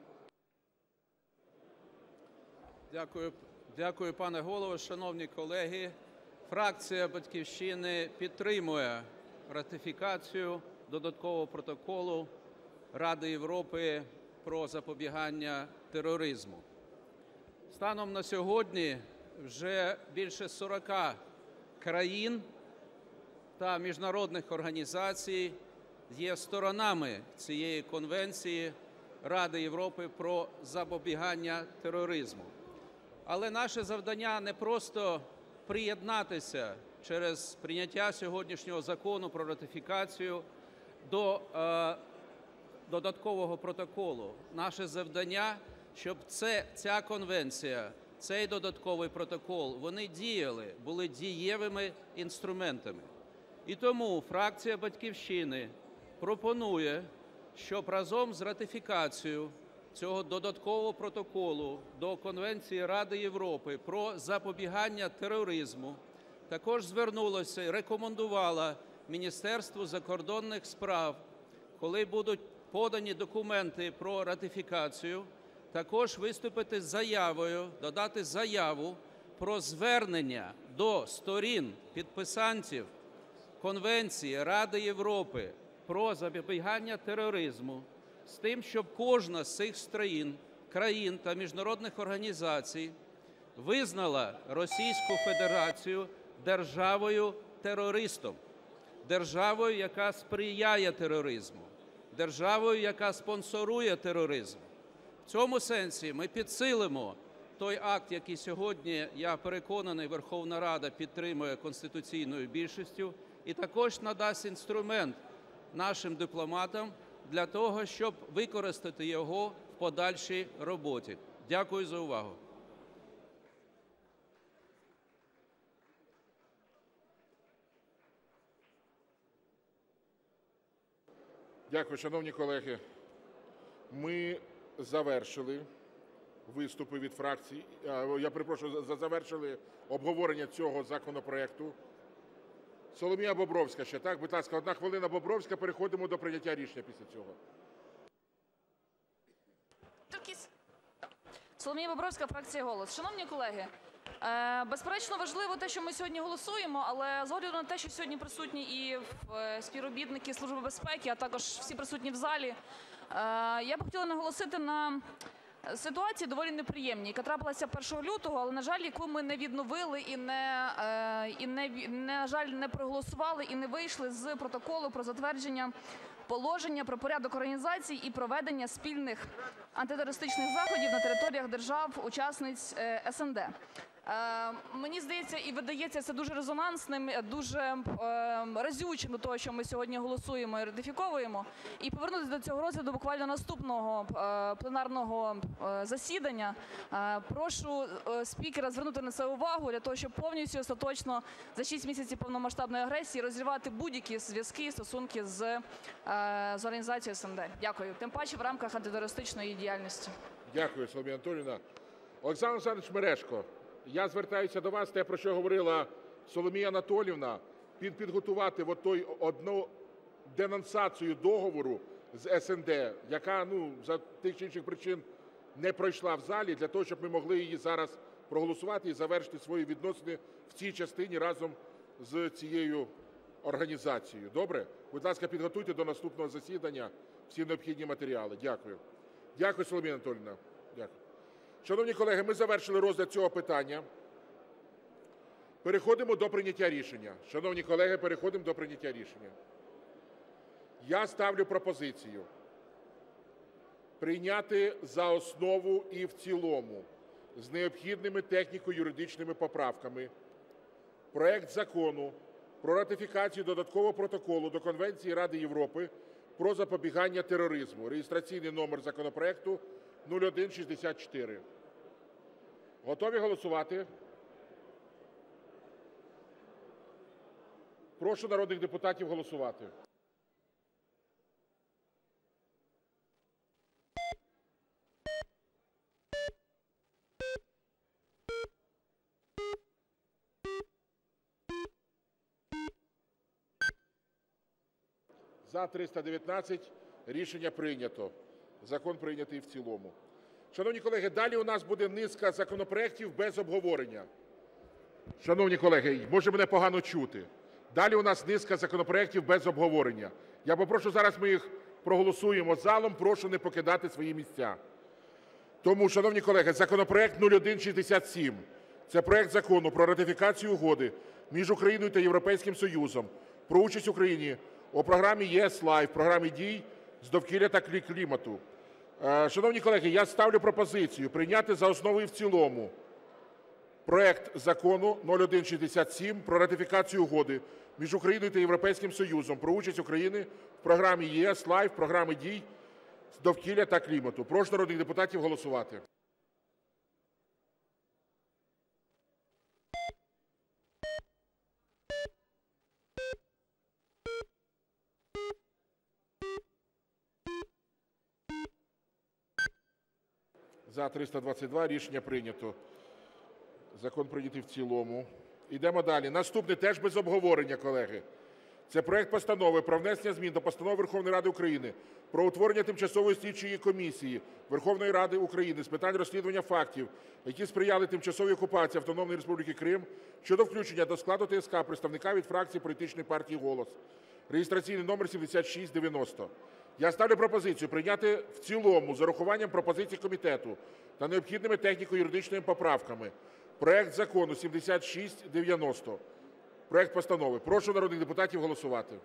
Дякую, пане Голово. Шановні колеги, фракція "Батьківщини" підтримує ратифікацію додаткового протоколу Ради Європи про запобігання тероризму. Станом на сьогодні вже більше 40 країн та міжнародних організацій є сторонами цієї Конвенції Ради Європи про запобігання тероризму. Але наше завдання не просто приєднатися через прийняття сьогоднішнього закону про ратифікацію до додаткового протоколу. Наше завдання, щоб ця конвенція, цей додатковий протокол, вони діяли, були дієвими інструментами. І тому фракція "Батьківщини" пропонує, щоб разом з ратифікацією цього додаткового протоколу до Конвенції Ради Європи про запобігання тероризму також звернулося і рекомендувало Міністерству закордонних справ, коли будуть подані документи про ратифікацію, також виступити з заявою, додати заяву про звернення до сторін-підписантів Конвенції Ради Європи про запобігання тероризму з тим, щоб кожна з цих країн та міжнародних організацій визнала Російську Федерацію державою-терористом, державою, яка сприяє тероризму, державою, яка спонсорує тероризм. В цьому сенсі ми підсилимо той акт, який сьогодні, я переконаний, Верховна Рада підтримує конституційною більшістю, і також надасть інструмент нашим дипломатам для того, щоб використати його в подальшій роботі. Дякую за увагу. Дякую, шановні колеги. Ми завершили виступи від фракцій. Я перепрошую, завершили обговорення цього законопроекту. Соломія Бобровська ще, так? Будь ласка, 1 хвилина Бобровська. Переходимо до прийняття рішення після цього. Соломія Бобровська, фракція «Голос». Шановні колеги, безперечно важливо те, що ми сьогодні голосуємо, але з огляду на те, що сьогодні присутні і співробітники Служби безпеки, а також всі присутні в залі, я б хотіла наголосити на ситуації доволі неприємній, яка трапилася 1 лютого, але, на жаль, яку ми не відновили і, на жаль, не проголосували і не вийшли з протоколу про затвердження положення про порядок організації і проведення спільних антитерористичних заходів на територіях держав-учасниць СНД. Мені здається і видається це дуже резонансним, дуже разючим до того, що ми сьогодні голосуємо і ратифіковуємо. І повернутися до цього розгляду буквально наступного пленарного засідання. Прошу спікера звернути на це увагу для того, щоб повністю остаточно за 6 місяців повномасштабної агресії розірвати будь-які зв'язки і стосунки з організацією СНД. Дякую. Тим паче в рамках антитерористичної діяльності. Дякую, Соломія Анатоліївна. Олександр Олександрович Мережко, я звертаюся до вас, те, про що говорила Соломія Анатоліївна, підготувати одну денонсацію договору з СНД, яка за тих чи інших причин не пройшла в залі, для того, щоб ми могли її зараз проголосувати і завершити свої відносини в цій частині разом з цією організацією. Добре? Будь ласка, підготуйте до наступного засідання всі необхідні матеріали. Дякую. Дякую, Соломія Анатоліївна. Дякую. Шановні колеги, ми завершили розгляд цього питання. Переходимо до прийняття рішення. Шановні колеги, переходимо до прийняття рішення. Я ставлю пропозицію прийняти за основу і в цілому з необхідними техніко-юридичними поправками проект Закону про ратифікацію Додаткового протоколу до Конвенції Ради Європи про запобігання тероризму. Реєстраційний номер законопроекту 0164. Готові голосувати? Прошу народних депутатів голосувати. За – 319. Рішення прийнято. Закон прийнятий в цілому. Шановні колеги, далі у нас буде низка законопроектів без обговорення. Шановні колеги, може мене погано чути. Далі у нас низка законопроектів без обговорення. Я попрошу, зараз ми їх проголосуємо залом, прошу не покидати свої місця. Тому, шановні колеги, законопроект 0167 – це проект Закону про ратифікацію Угоди між Україною та Європейським Союзом про участь України у програмі ЄС Лайф, програмі дій з довкілля та клімату. Шановні колеги, я ставлю пропозицію прийняти за основу і в цілому проект Закону 0167 про ратифікацію Угоди між Україною та Європейським Союзом про участь України в програмі ЄС Лайф, програми дій з довкілля та клімату. Прошу народних депутатів голосувати. За – 322. Рішення прийнято. Закон прийнятий в цілому. Йдемо далі. Наступне теж без обговорення, колеги. Це проект Постанови про внесення змін до Постанови Верховної Ради України про утворення Тимчасової слідчої комісії Верховної Ради України з питань розслідування фактів, які сприяли тимчасовій окупації Автономної Республіки Крим, щодо включення до складу ТСК представника від фракції політичної партії "Голос". Реєстраційний номер 7690. Я ставлю пропозицію прийняти в цілому з урахуванням пропозицій комітету та необхідними техніко-юридичними поправками проект Закону 7690. Проект постанови. Прошу народних депутатів голосувати.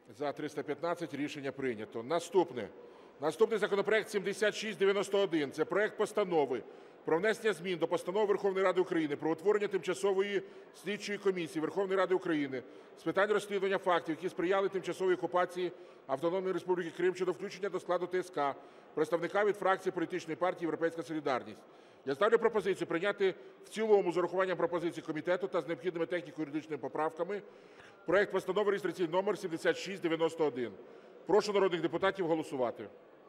За-315 Рішення прийнято. Наступний законопроект 7691. Це проект Постанови про внесення змін до Постанови Верховної Ради України про утворення Тимчасової слідчої комісії Верховної Ради України з питань розслідування фактів, які сприяли тимчасовій окупації Автономної Республіки Крим щодо включення до складу ТСК представника від фракції політичної партії «Європейська солідарність». Я ставлю пропозицію прийняти в цілому з урахуванням пропозицій комітету та з необхідними техніко-юридичними поправками проект Постанови реєстраційний номер 7691. Прошу народних депутатів голосувати.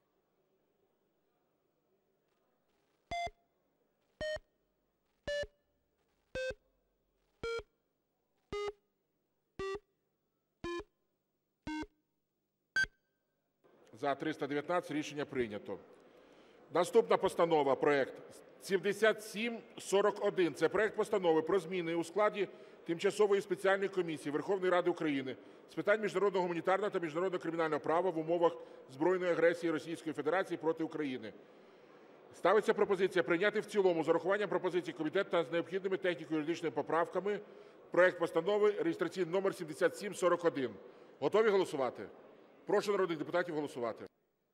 За-319 Рішення прийнято. Наступна постанова, проект 7741. Це проект Постанови про зміни у складі Тимчасової спеціальної комісії Верховної Ради України з питань міжнародного гуманітарного та міжнародного кримінального права в умовах збройної агресії Російської Федерації проти України. Ставиться пропозиція прийняти в цілому з урахуванням пропозицій комітету та з необхідними техніко-юридичними поправками проект Постанови реєстраційний номер 7741. Готові голосувати? Прошу народних депутатів голосувати.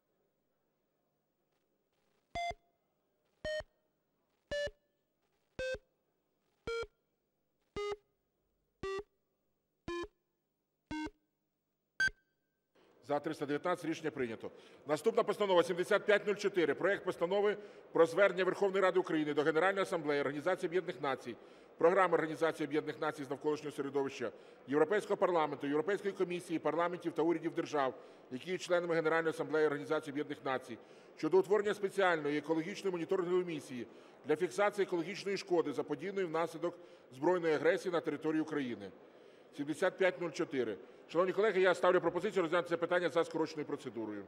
За-319 Рішення прийнято. Наступна постанова 7504. Проект Постанови про звернення Верховної Ради України до Генеральної Асамблеї Організації Об'єднаних Націй, Програми Організації Об'єднаних Націй з навколишнього середовища, Європейського парламенту, Європейської комісії, парламентів та урядів держав, які є членами Генеральної Асамблеї Організації Об'єднаних Націй, щодо утворення спеціальної екологічної моніторингової місії для фіксації екологічної шкоди, заподіяної внаслідок збройної агресії на території України. 7504. Шановні колеги, я ставлю пропозицію розглянути це питання за скороченою процедурою.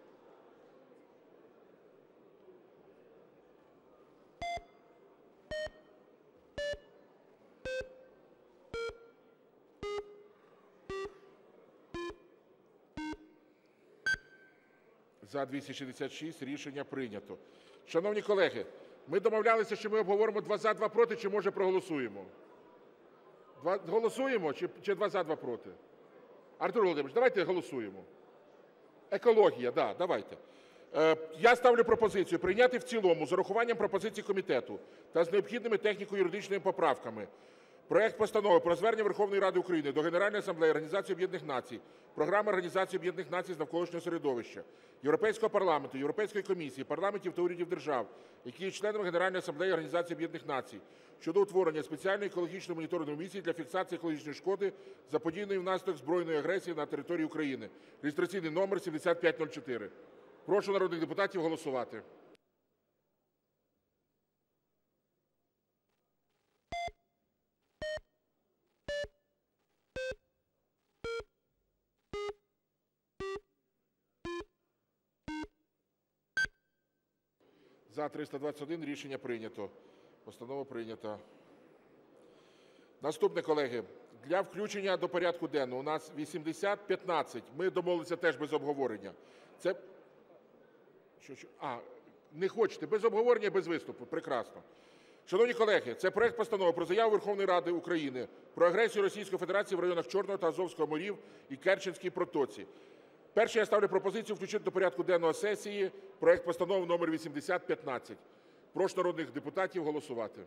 За-266 Рішення прийнято. Шановні колеги, ми домовлялися, що ми обговоримо 2 – за, 2 – проти, чи може проголосуємо? Голосуємо чи 2 – за, 2 – проти? Артур Володимирович, давайте голосуємо. Екологія, да, давайте. Я ставлю пропозицію прийняти в цілому з урахуванням пропозицій комітету та з необхідними техніко-юридичними поправками проект Постанови про звернення Верховної Ради України до Генеральної Асамблеї Організації Об'єднаних Націй, Програми Організації Об'єднаних Націй з навколишнього середовища, Європейського парламенту, Європейської комісії, парламентів та урядів держав, які є членами Генеральної Асамблеї Організації Об'єднаних Націй, щодо утворення спеціальної екологічної моніторингової місії для фіксації екологічної шкоди, заподіяної внаслідок збройної агресії на території України. Реєстраційний номер 7504. Прошу народних депутатів голосувати. За-321 Рішення прийнято. Постанова прийнята. Наступне, колеги. Для включення до порядку денного у нас 8015. Ми домовилися теж без обговорення. Це... не хочете? Без обговорення, без виступу. Прекрасно. Шановні колеги, це проект Постанови про заяву Верховної Ради України про агресію Російської Федерації в районах Чорного та Азовського морів і Керченській протоці. Перше, я ставлю пропозицію включити до порядку денного сесії проект Постанови номер 8015. Прошу народних депутатів голосувати.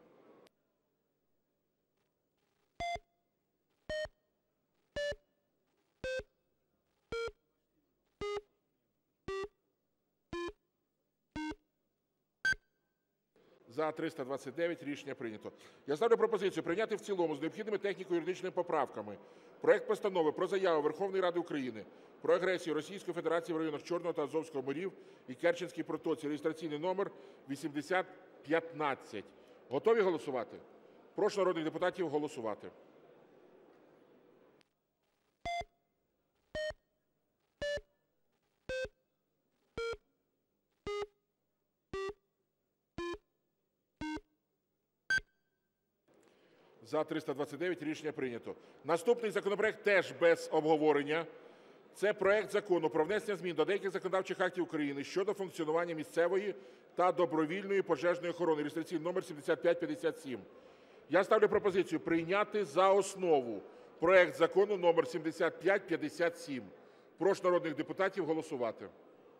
За-329 Рішення прийнято. Я ставлю пропозицію прийняти в цілому з необхідними техніко-юридичними поправками проект Постанови про заяву Верховної Ради України про агресію Російської Федерації в районах Чорного та Азовського морів і Керченській протоці. Реєстраційний номер 8015. Готові голосувати? Прошу народних депутатів голосувати. За-329 Рішення прийнято. Наступний законопроект теж без обговорення. Це проект Закону про внесення змін до деяких законодавчих актів України щодо функціонування місцевої та добровільної пожежної охорони. Реєстраційний номер 7557. Я ставлю пропозицію прийняти за основу. проект Закону номер 7557. Прошу народних депутатів голосувати.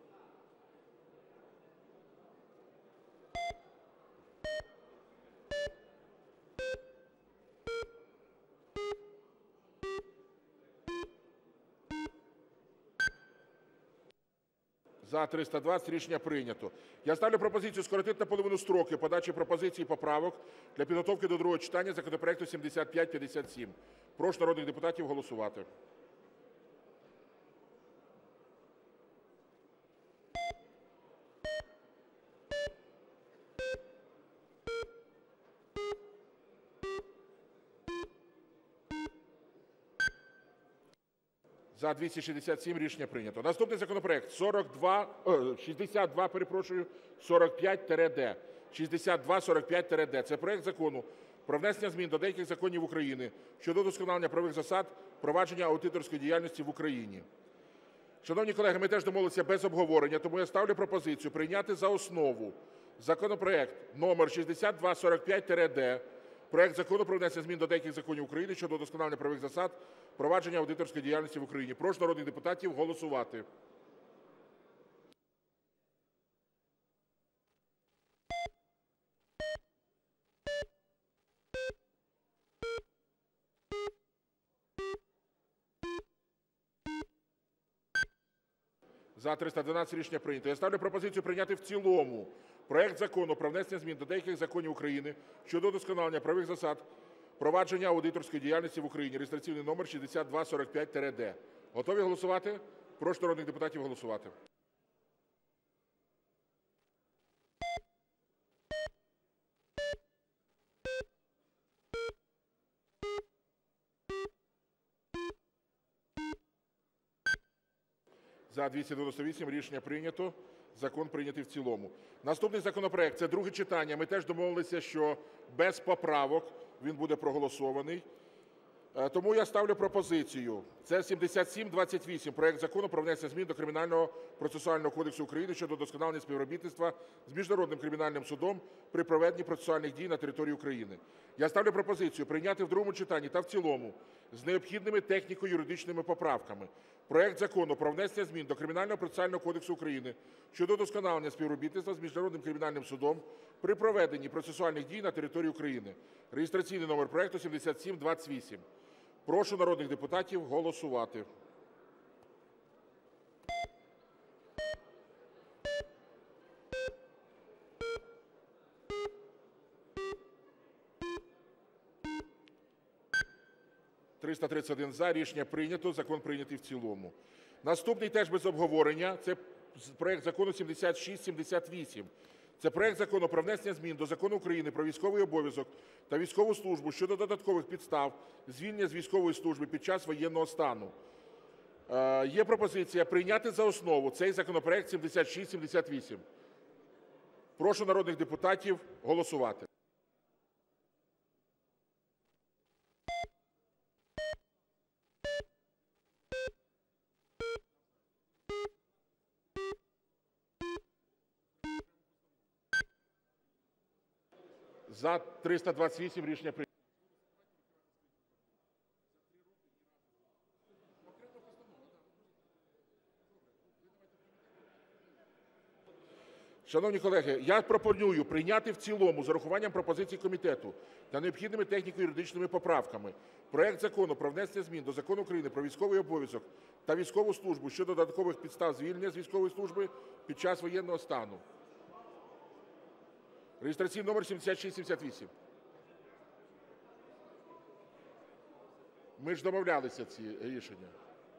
За-320 рішення прийнято. Я ставлю пропозицію скоротити наполовину строки подачі пропозицій і поправок для підготовки до другого читання законопроекту 7557. Прошу народних депутатів голосувати. За-267 рішення прийнято. Наступний законопроект 6245-д. 6245-д. Це проект Закону про внесення змін до деяких законів України щодо удосконалення правових засад провадження аудиторської діяльності в Україні. Шановні колеги, ми теж домовилися без обговорення, тому я ставлю пропозицію прийняти за основу законопроект номер 6245-д, проект Закону про внесення змін до деяких законів України щодо удосконалення правових засад провадження аудиторської діяльності в Україні. Прошу народних депутатів голосувати. За-312 рішення прийнято. Я ставлю пропозицію прийняти в цілому проект Закону про внесення змін до деяких законів України щодо удосконалення правових засад провадження аудиторської діяльності в Україні (реєстраційний номер 6245-д). Готові голосувати? Прошу народних депутатів голосувати. За-298 рішення прийнято. Закон прийнятий в цілому. Наступний законопроект – це друге читання. Ми теж домовилися, що без поправок він буде проголосований. Тому я ставлю пропозицію. Це 7728, проект Закону про внесення змін до Кримінального процесуального кодексу України щодо удосконалення співробітництва з Міжнародним кримінальним судом при проведенні процесуальних дій на території України. Я ставлю пропозицію прийняти в другому читанні та в цілому з необхідними техніко-юридичними поправками проект Закону про внесення змін до Кримінального процесуального кодексу України щодо удосконалення співробітництва з Міжнародним кримінальним судом при проведенні процесуальних дій на території України. Реєстраційний номер проекту 7728. Прошу народних депутатів голосувати. За. Рішення прийнято. Закон прийнятий в цілому. Наступний теж без обговорення. Це проект Закону 7678. Це проект Закону про внесення змін до Закону України "Про військовий обов'язок та військову службу" щодо додаткових підстав звільнення з військової служби під час воєнного стану. Є пропозиція прийняти за основу цей законопроект 7678. Прошу народних депутатів голосувати. За 328 рішення прийнято. Шановні колеги, я пропоную прийняти в цілому з урахуванням пропозицій комітету та необхідними техніко-юридичними поправками проект Закону про внесення змін до Закону України "Про військовий обов'язок та військову службу" щодо додаткових підстав звільнення з військової служби під час воєнного стану. Реєстраційний номер 7678. Ми ж домовлялися ці рішення.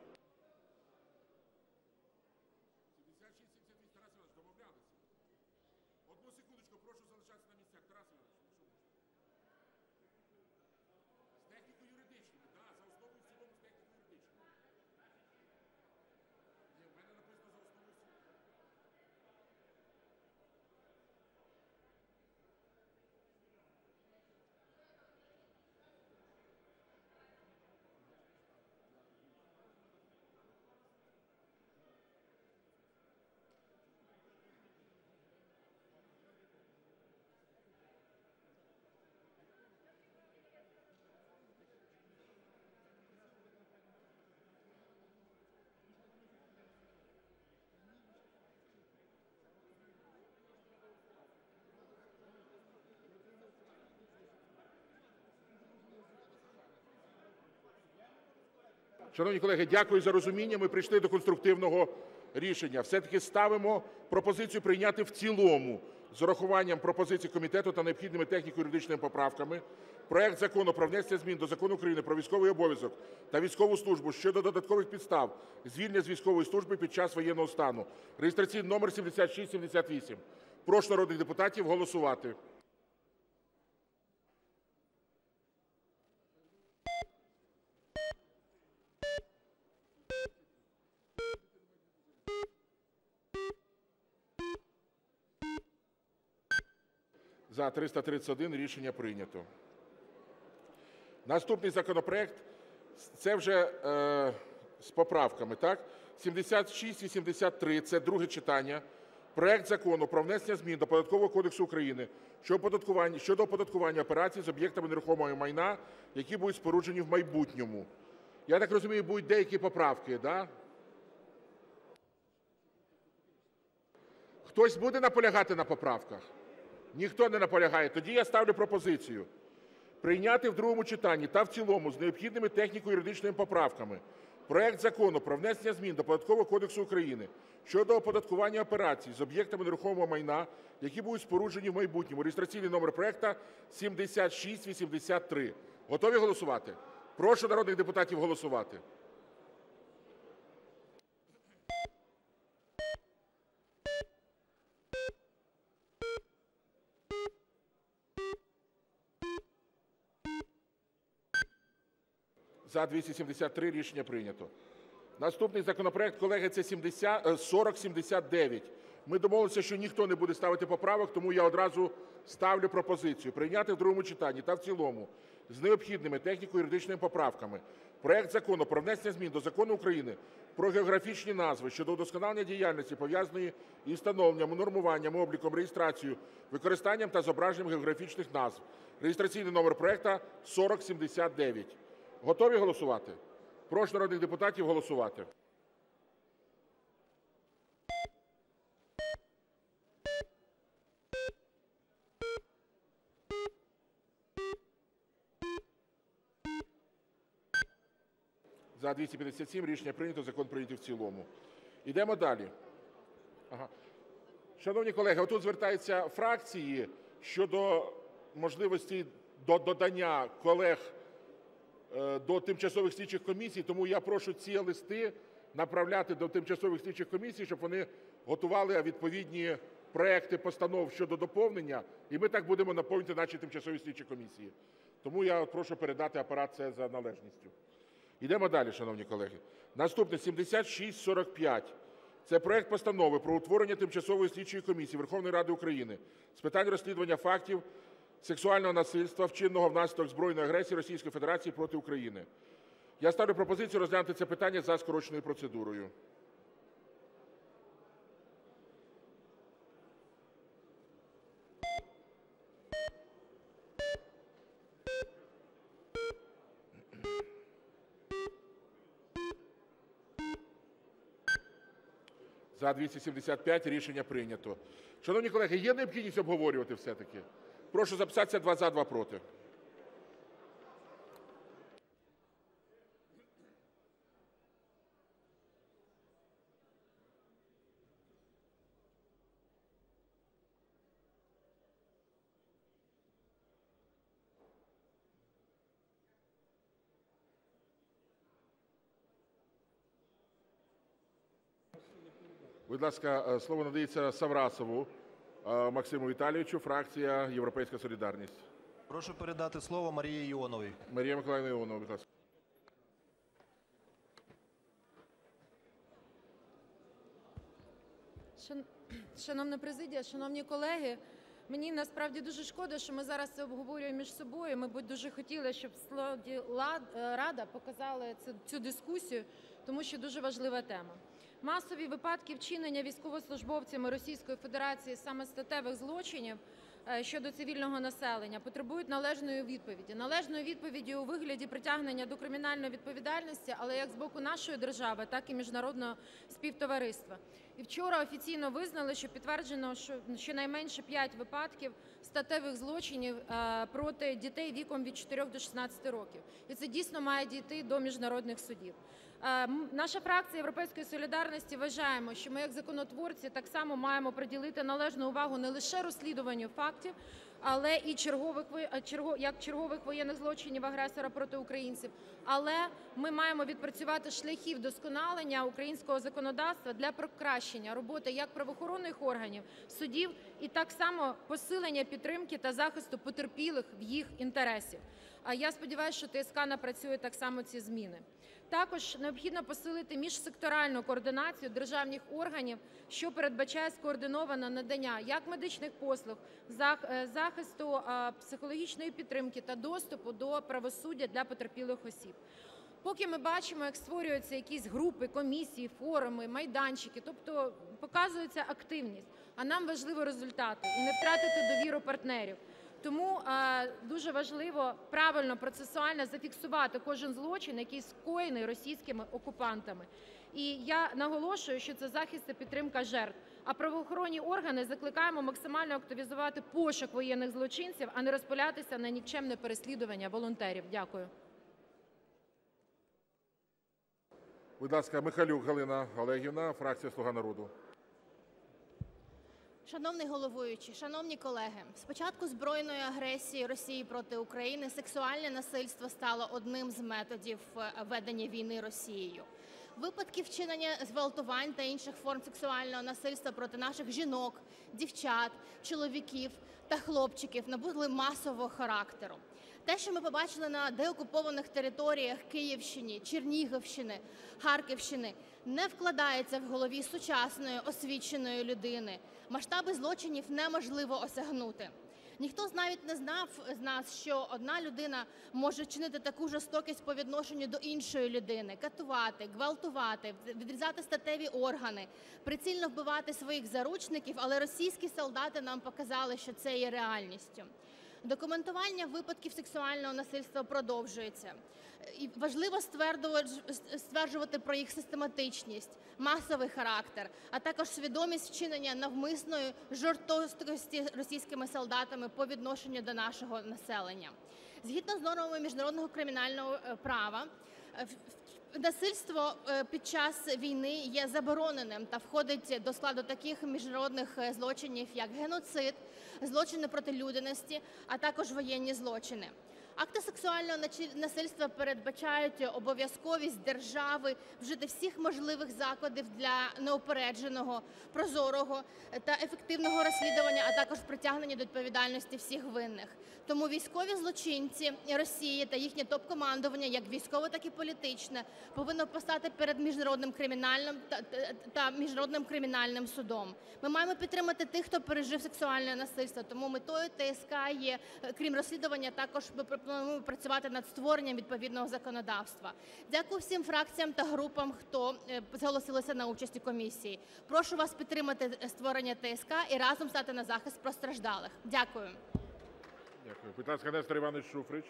Одну секундочку, прошу залишатися на місцях. Тарас Іванович, з техніко-юридичними, так, за основу і в цілому з техніко-юридичними. Ні, в мене написано за основу і в цілому. Шановні колеги, дякую за розуміння. Ми прийшли до конструктивного рішення. Все-таки ставимо пропозицію прийняти в цілому з урахуванням пропозицій комітету та необхідними техніко-юридичними поправками проект Закону про внесення змін до Закону України "Про військовий обов'язок та військову службу" щодо додаткових підстав звільнення з військової служби під час воєнного стану (реєстраційний номер 7678). Прошу народних депутатів голосувати. За – 331. Рішення прийнято. Наступний законопроект – це вже з поправками, так? 7683 – це друге читання. Проект Закону про внесення змін до Податкового кодексу України щодо оподаткування операцій з об'єктами нерухомого майна, які будуть споруджені в майбутньому. Я так розумію, будуть деякі поправки, так? Хтось буде наполягати на поправках? Ніхто не наполягає. Тоді я ставлю пропозицію прийняти в другому читанні та в цілому з необхідними техніко-юридичними поправками проект Закону про внесення змін до Податкового кодексу України щодо оподаткування операцій з об'єктами нерухомого майна, які будуть споруджені в майбутньому. Реєстраційний номер проекту 7683. Готові голосувати? Прошу народних депутатів голосувати. За – 273. Рішення прийнято. Наступний законопроект, колеги, це 4079. Ми домовилися, що ніхто не буде ставити поправок, тому я одразу ставлю пропозицію прийняти в другому читанні та в цілому з необхідними техніко-юридичними поправками проект Закону про внесення змін до Закону України "Про географічні назви" щодо удосконалення діяльності, пов'язаної із встановленням, нормуванням, обліком, реєстрацією, використанням та зображенням географічних назв. Реєстраційний номер проекту 4079. Готові голосувати? Прошу народних депутатів голосувати. За – 257. Рішення прийнято. Закон прийнятий в цілому. Йдемо далі. Шановні колеги, отут звертаються фракції щодо можливості додання колег до тимчасових слідчих комісій, тому я прошу ці листи направляти до тимчасових слідчих комісій, щоб вони готували відповідні проекти постанов щодо доповнення, і ми так будемо наповнювати наші тимчасові слідчі комісії. Тому я прошу передати Апарат це за належністю. Йдемо далі, шановні колеги. Наступне 7645. Це проект Постанови про утворення Тимчасової слідчої комісії Верховної Ради України з питань розслідування фактів сексуального насильства, вчиненого внаслідок збройної агресії Російської Федерації проти України. Я ставлю пропозицію розглянути це питання за скороченою процедурою. За – 275. Рішення прийнято. Шановні колеги, є необхідність обговорювати все-таки? Прошу записатися: 2 – за, 2 – проти. Будь ласка, слово надається Саврасову Максиму Віталійовичу, фракція "Європейська солідарність". Прошу передати слово Марії Іоновій. Марія Миколаївна Іонова, будь ласка. Шановна президія, шановні колеги, мені насправді дуже шкода, що ми зараз це обговорюємо між собою. Ми б дуже хотіли, щоб Рада показала цю дискусію, тому що дуже важлива тема. Масові випадки вчинення військовослужбовцями Російської Федерації саме статевих злочинів щодо цивільного населення потребують належної відповіді. Належної відповіді у вигляді притягнення до кримінальної відповідальності, але як з боку нашої держави, так і міжнародного співтовариства. І вчора офіційно визнали, що підтверджено, що щонайменше 5 випадків статевих злочинів проти дітей віком від 4 до 16 років. І це дійсно має дійти до міжнародних судів. Наша фракція «Європейської солідарності» вважаємо, що ми як законотворці так само маємо приділити належну увагу не лише розслідуванню фактів, але і чергових воєнних злочинів агресора проти українців. Але ми маємо відпрацювати шляхи вдосконалення українського законодавства для покращення роботи як правоохоронних органів, судів і так само посилення підтримки та захисту потерпілих в їх інтересів. Я сподіваюся, що ТСК напрацює так само ці зміни. Також необхідно посилити міжсекторальну координацію державних органів, що передбачає скоординоване надання як медичних послуг, захисту психологічної підтримки та доступу до правосуддя для потерпілих осіб. Поки ми бачимо, як створюються якісь групи, комісії, форуми, майданчики, тобто показується активність, а нам важливі результати і не втратити довіру партнерів. Тому дуже важливо правильно процесуально зафіксувати кожен злочин, який скоєний російськими окупантами. І я наголошую, що це захист та підтримка жертв. А правоохоронні органи закликаємо максимально активізувати пошук воєнних злочинців, а не розпилятися на нікчемне переслідування волонтерів. Дякую. Будь ласка, Михайлюк Галина Олегівна, фракція «Слуга народу». Шановний головуючий, шановні колеги, з початку збройної агресії Росії проти України сексуальне насильство стало одним з методів ведення війни Росією. Випадки вчинення зґвалтувань та інших форм сексуального насильства проти наших жінок, дівчат, чоловіків та хлопчиків набули масового характеру. Те, що ми побачили на деокупованих територіях Київщини, Чернігівщини, Харківщини, не вкладається в голові сучасної освіченої людини. Масштаби злочинів неможливо осягнути. Ніхто навіть не знав з нас, що одна людина може чинити таку жорстокість по відношенню до іншої людини, катувати, гвалтувати, відрізати статеві органи, прицільно вбивати своїх заручників, але російські солдати нам показали, що це є реальністю. Документування випадків сексуального насильства продовжується. І важливо стверджувати про їх систематичність, масовий характер, а також свідомість вчинення навмисної жорстокості російськими солдатами по відношенню до нашого населення. Згідно з нормами міжнародного кримінального права, насильство під час війни є забороненим та входить до складу таких міжнародних злочинів, як геноцид, злочини проти людяності, а також воєнні злочини. Акти сексуального насильства передбачають обов'язковість держави вжити всіх можливих заходів для неупередженого, прозорого та ефективного розслідування, а також притягнення до відповідальності всіх винних. Тому військові злочинці Росії та їхнє топ-командування, як військове, так і політичне, повинно постати перед міжнародним кримінальним судом. Ми маємо підтримати тих, хто пережив сексуальне насильство, тому метою ТСК є, крім розслідування, також ми пропонуємо працювати над створенням відповідного законодавства. Дякую всім фракціям та групам, хто зголосилися на участь у комісії. Прошу вас підтримати створення ТСК і разом стати на захист постраждалих. Дякую. Дякую. Будь ласка, Нестор Іванович Шуфрич.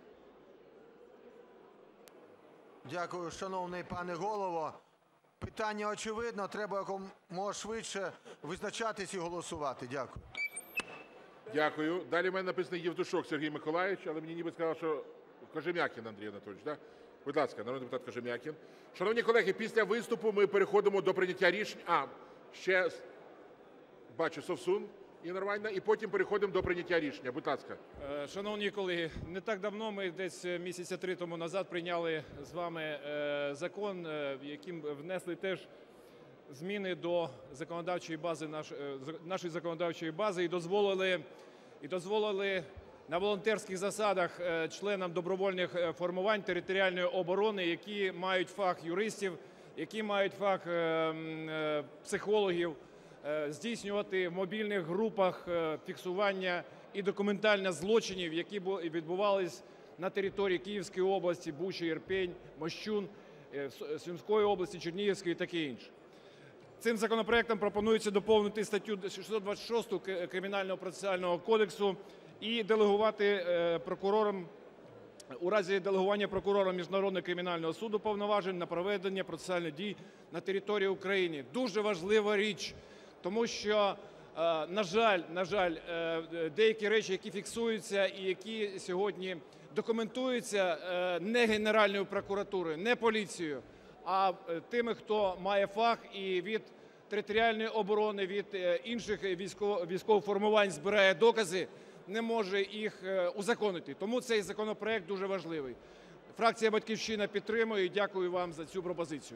Дякую, шановний пане голово. Питання очевидно, треба якомога швидше визначатись і голосувати. Дякую. Дякую. Далі в мене написано Євтушок Сергій Миколайович, але мені ніби сказали, що Кожем'якін Андрій Анатолійович, так? Будь ласка, народний депутат Кожем'якін. Шановні колеги, після виступу ми переходимо до прийняття рішень. Ще бачу Совсун Інна Романівна, і потім переходимо до прийняття рішення. Будь ласка. Шановні колеги, не так давно, ми десь місяця 3 тому назад прийняли з вами закон, яким внесли теж зміни до законодавчої бази, нашої законодавчої бази, і дозволили на волонтерських засадах членам добровольних формувань територіальної оборони, які мають фах юристів, які мають фах психологів, здійснювати в мобільних групах фіксування і документування злочинів, які відбувались на території Київської області, Бучі, Ірпінь, Мощун, Сумської області, Чернігівської і таке інше. Цим законопроектом пропонується доповнити статтю 626 Кримінального процесуального кодексу і делегувати прокурорам, у разі делегування прокурором Міжнародного кримінального суду повноважень на проведення процесуальних дій на території України. Дуже важлива річ, тому що, на жаль, деякі речі, які фіксуються і які сьогодні документуються не Генеральною прокуратурою, не поліцією, а тими, хто має фах і від територіальної оборони, від інших військових формувань збирає докази, не може їх узаконити. Тому цей законопроект дуже важливий. Фракція «Батьківщина» підтримує і дякую вам за цю пропозицію.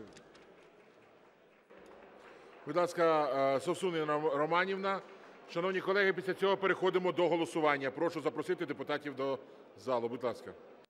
Будь ласка, Совсун Інна Романівна. Шановні колеги, після цього переходимо до голосування. Прошу запросити депутатів до залу. Будь ласка.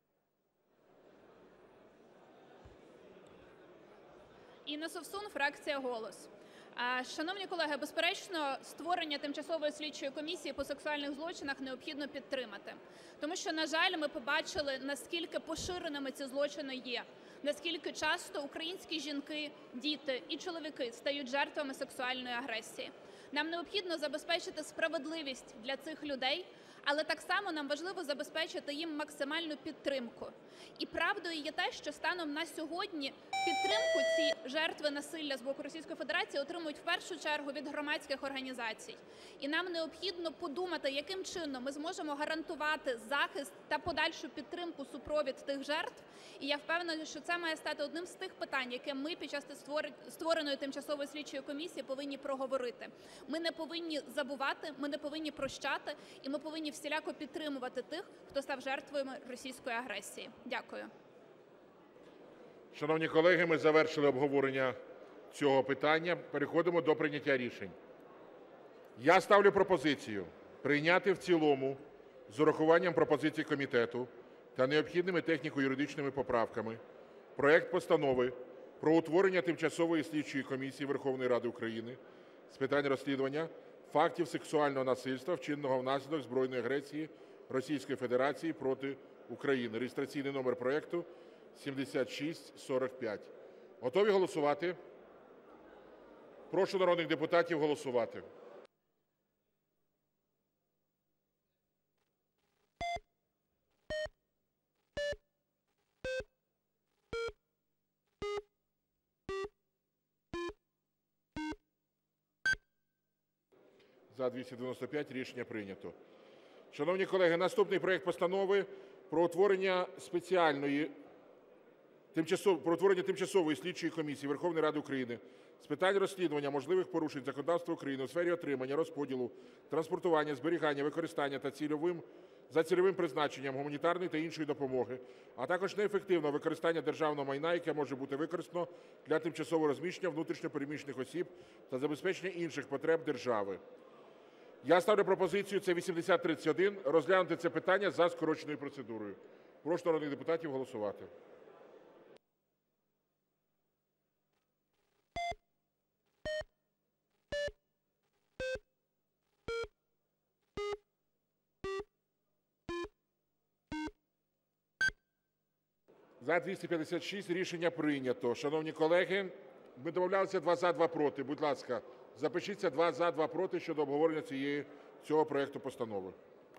Інна Совсун, фракція «Голос». Шановні колеги, безперечно, створення тимчасової слідчої комісії по сексуальних злочинах необхідно підтримати. Тому що, на жаль, ми побачили, наскільки поширеними ці злочини є, наскільки часто українські жінки, діти і чоловіки стають жертвами сексуальної агресії. Нам необхідно забезпечити справедливість для цих людей, але так само нам важливо забезпечити їм максимальну підтримку. І правдою є те, що станом на сьогодні підтримку ці жертви насилля з боку Російської Федерації отримують в першу чергу від громадських організацій. І нам необхідно подумати, яким чином ми зможемо гарантувати захист та подальшу підтримку, супровід тих жертв. І я впевнена, що це має стати одним з тих питань, яке ми під час створеної тимчасової слідчої комісії повинні проговорити. Ми не повинні забувати, ми не повинні прощати, і ми повинні всіляко підтримувати тих, хто став жертвою російської агресії. Дякую. Шановні колеги, ми завершили обговорення цього питання. Переходимо до прийняття рішень. Я ставлю пропозицію прийняти в цілому з урахуванням пропозицій комітету та необхідними техніко-юридичними поправками проект Постанови про утворення Тимчасової слідчої комісії Верховної Ради України з питань розслідування фактів сексуального насильства, вчиненого внаслідок збройної агресії Російської Федерації проти України. Реєстраційний номер проекту 7645. Готові голосувати? Прошу народних депутатів голосувати. За-295 рішення прийнято. Шановні колеги, наступний проект Постанови про утворення Тимчасової слідчої комісії Верховної Ради України з питань розслідування можливих порушень законодавства України у сфері отримання, розподілу, транспортування, зберігання, використання за цільовим призначенням гуманітарної та іншої допомоги, а також неефективного використання державного майна, яке може бути використано для тимчасового розміщення внутрішньо переміщених осіб та забезпечення інших потреб держави. Я ставлю пропозицію, це 8031, розглянути це питання за скороченою процедурою. Прошу народних депутатів голосувати. За-256 рішення прийнято. Шановні колеги, ми домовлялися 2 – за, 2 – проти. Будь ласка, запишіться 2 – за, 2 – проти щодо обговорення цього проекту постанови.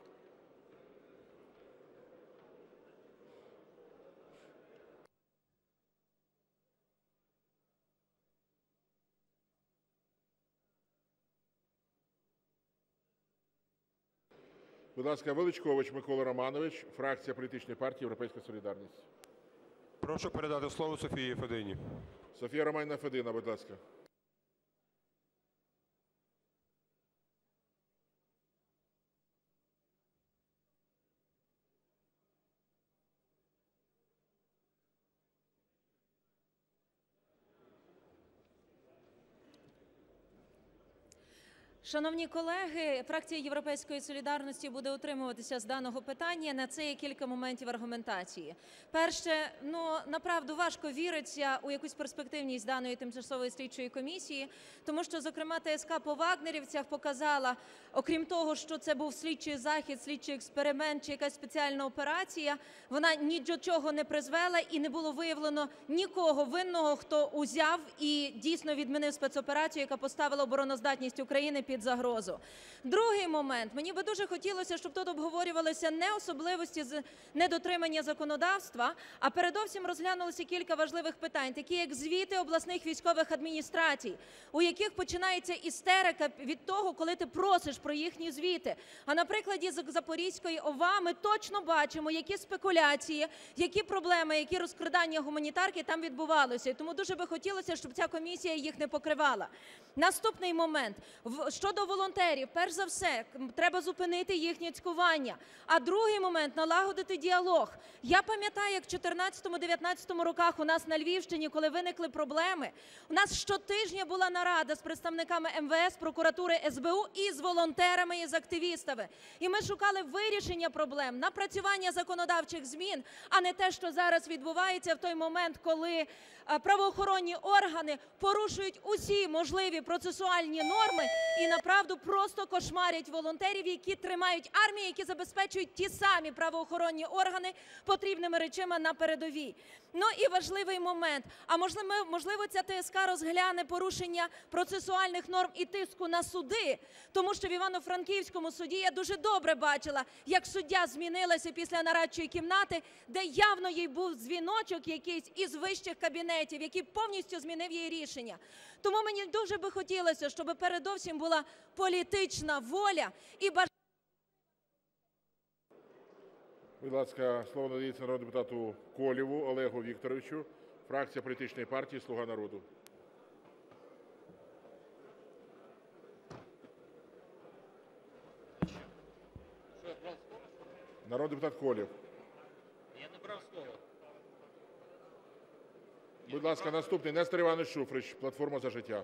Будь ласка, Величкович Микола Романович, фракція політичної партії «Європейська солідарність». Прошу передати слово Софії Федині. Софія Романівна Федина, будь ласка. Шановні колеги, фракція «Європейської солідарності» буде утримуватися з даного питання. На це є кілька моментів аргументації. Перше, направду важко віриться у якусь перспективність даної тимчасової слідчої комісії, тому що, зокрема, ТСК по "вагнерівцях" показала, окрім того, що це був слідчий захід, слідчий експеримент чи якась спеціальна операція, вона ні до чого не призвела і не було виявлено нікого винного, хто узяв і дійсно відмінив спецоперацію, яка поставила обороноздатність України під під загрозу. Другий момент. Мені би дуже хотілося, щоб тут обговорювалися не особливості з недотримання законодавства, а передовсім розглянулося кілька важливих питань, такі як звіти обласних військових адміністрацій, у яких починається істерика від того, коли ти просиш про їхні звіти. А на прикладі Запорізької ОВА ми точно бачимо, які спекуляції, які проблеми, які розкрадання гуманітарки там відбувалося. І тому дуже би хотілося, щоб ця комісія їх не покривала. Наступний момент. Щодо волонтерів, перш за все, треба зупинити їхнє цькування. А другий момент – налагодити діалог. Я пам'ятаю, як в 2014-2019 роках у нас на Львівщині, коли виникли проблеми, у нас щотижня була нарада з представниками МВС, прокуратури, СБУ і з волонтерами, і з активістами. І ми шукали вирішення проблем, напрацювання законодавчих змін, а не те, що зараз відбувається в той момент, коли правоохоронні органи порушують усі можливі процесуальні норми і, направду, просто кошмарять волонтерів, які тримають армію, які забезпечують ті самі правоохоронні органи потрібними речами на передовій. Ну і важливий момент. А можливо, ця ТСК розгляне порушення процесуальних норм і тиску на суди, тому що в Івано-Франківському суді я дуже добре бачила, як суддя змінилася після нарадчої кімнати, де явно їй був дзвіночок якийсь із вищих кабінетів, який повністю змінив її рішення. Тому мені дуже би хотілося, щоб передовсім була політична воля і бажання. Будь ласка, слово надається народному депутату Колєву Олегу Вікторовичу, фракція політичної партії «Слуга народу». Народний депутат Колєв. Я не брав слово. Будь ласка, наступний Нестор Іванович Шуфрич, «Платформа за життя».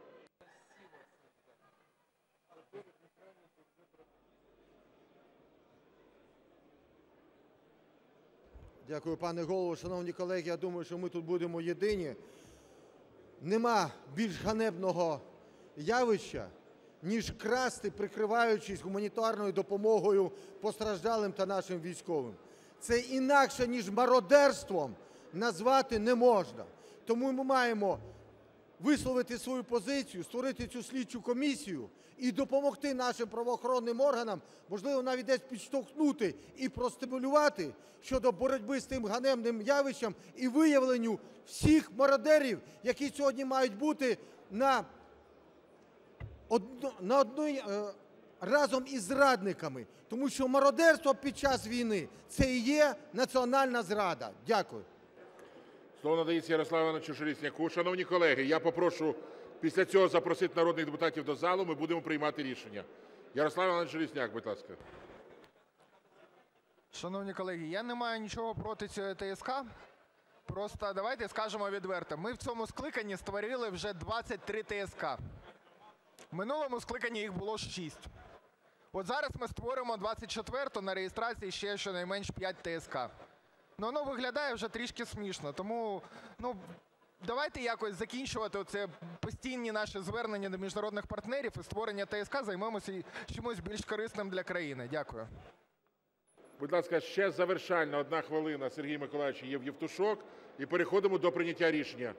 Дякую, пане Голово. Шановні колеги, я думаю, що ми тут будемо єдині. Нема більш ганебного явища, ніж красти, прикриваючись гуманітарною допомогою постраждалим та нашим військовим. Це інакше, ніж мародерством, назвати не можна. Тому ми маємо висловити свою позицію, створити цю слідчу комісію і допомогти нашим правоохоронним органам, можливо, навіть десь підштовхнути і простимулювати щодо боротьби з тим ганебним явищем і виявленню всіх мародерів, які сьогодні мають бути разом із зрадниками. Тому що мародерство під час війни – це і є національна зрада. Дякую. Слово надається Ярославу Івановичу Железняку. Шановні колеги, я попрошу після цього запросити народних депутатів до залу, ми будемо приймати рішення. Ярослав Іванович Железняк, будь ласка. Шановні колеги, я не маю нічого проти цієї ТСК. Просто давайте скажемо відверто. Ми в цьому скликанні створили вже 23 ТСК. В минулому скликанні їх було 6. От зараз ми створимо 24-ту на реєстрації ще щонайменш 5 ТСК. Воно виглядає вже трішки смішно, тому давайте якось закінчувати оце постійні наші звернення до міжнародних партнерів і створення ТСК, займемося чимось більш корисним для країни. Дякую. Будь ласка, ще завершальна 1 хвилина Сергій Миколайович Євтушок і переходимо до прийняття рішення.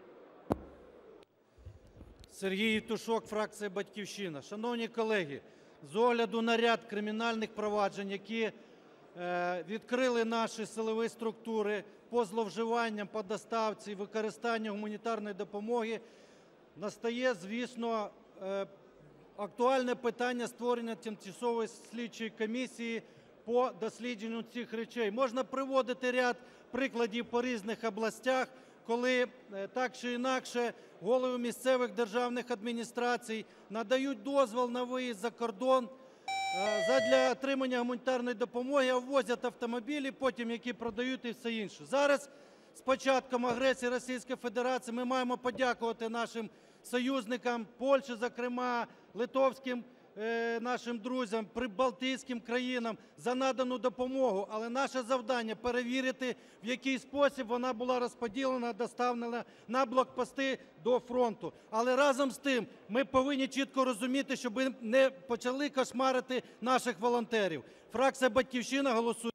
Сергій Євтушок, фракція "Батьківщина". Шановні колеги, з огляду на ряд кримінальних проваджень, які відкрили наші силові структури по зловживанням, по доставці і використанню гуманітарної допомоги, настає, звісно, актуальне питання створення тимчасової слідчої комісії по дослідженню цих речей. Можна приводити ряд прикладів по різних областях, коли так чи інакше голови місцевих державних адміністрацій надають дозвіл на виїзд за кордон задля отримання гуманітарної допомоги, а ввозять автомобілі, потім які продають і все інше. Зараз з початком агресії Російської Федерації ми маємо подякувати нашим союзникам, Польщі, зокрема, литовським нашим друзям, прибалтійським країнам за надану допомогу. Але наше завдання – перевірити, в який спосіб вона була розподілена, доставлена на блокпости до фронту. Але разом з тим ми повинні чітко розуміти, щоб не почали кошмарити наших волонтерів. Фракція "Батьківщина" голосує.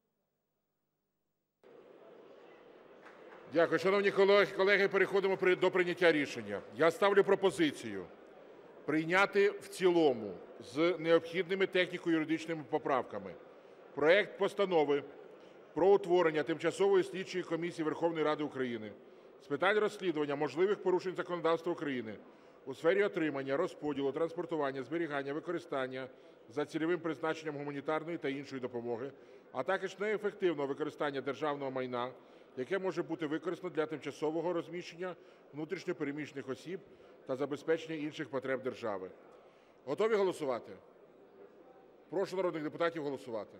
Дякую. Шановні колеги, переходимо до прийняття рішення. Я ставлю пропозицію прийняти в цілому з необхідними техніко-юридичними поправками проект Постанови про утворення Тимчасової слідчої комісії Верховної Ради України з питань розслідування можливих порушень законодавства України у сфері отримання, розподілу, транспортування, зберігання, використання за цільовим призначенням гуманітарної та іншої допомоги, а також неефективного використання державного майна, яке може бути використано для тимчасового розміщення внутрішньо переміщених осіб та забезпечення інших потреб держави. Готові голосувати? Прошу народних депутатів голосувати.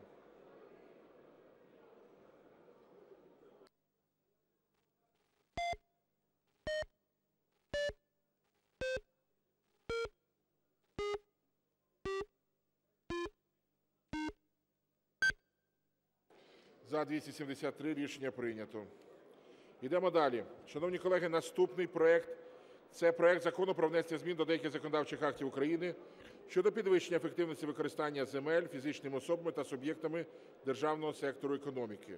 За-273 рішення прийнято. Йдемо далі. Шановні колеги, наступний проект – це проект Закону про внесення змін до деяких законодавчих актів України щодо підвищення ефективності використання земель фізичними особами та суб'єктами державного сектору економіки.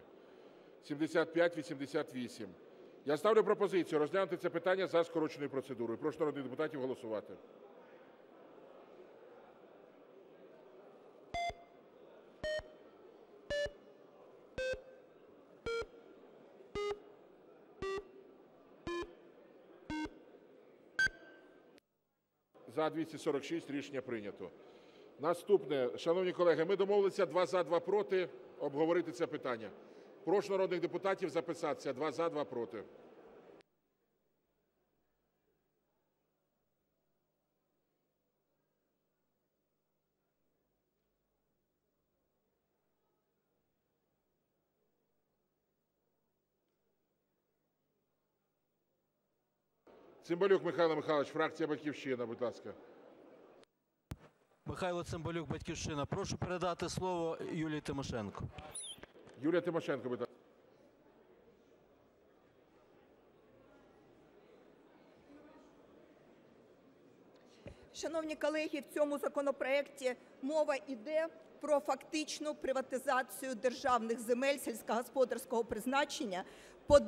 7588. Я ставлю пропозицію розглянути це питання за скороченою процедурою. Прошу народних депутатів голосувати. За-246 рішення прийнято. Наступне. Шановні колеги, ми домовилися 2 – за, 2 – проти обговорити це питання. Прошу народних депутатів записатися: 2 – за, 2 – проти. Цимбалюк Михайло Михайлович, фракція "Батьківщина", будь ласка. Михайло Цимбалюк, "Батьківщина". Прошу передати слово Юлії Тимошенко. Юлія Тимошенко, будь ласка. Шановні колеги, в цьому законопроекті мова йде про фактичну приватизацію державних земель сільськогосподарського призначення по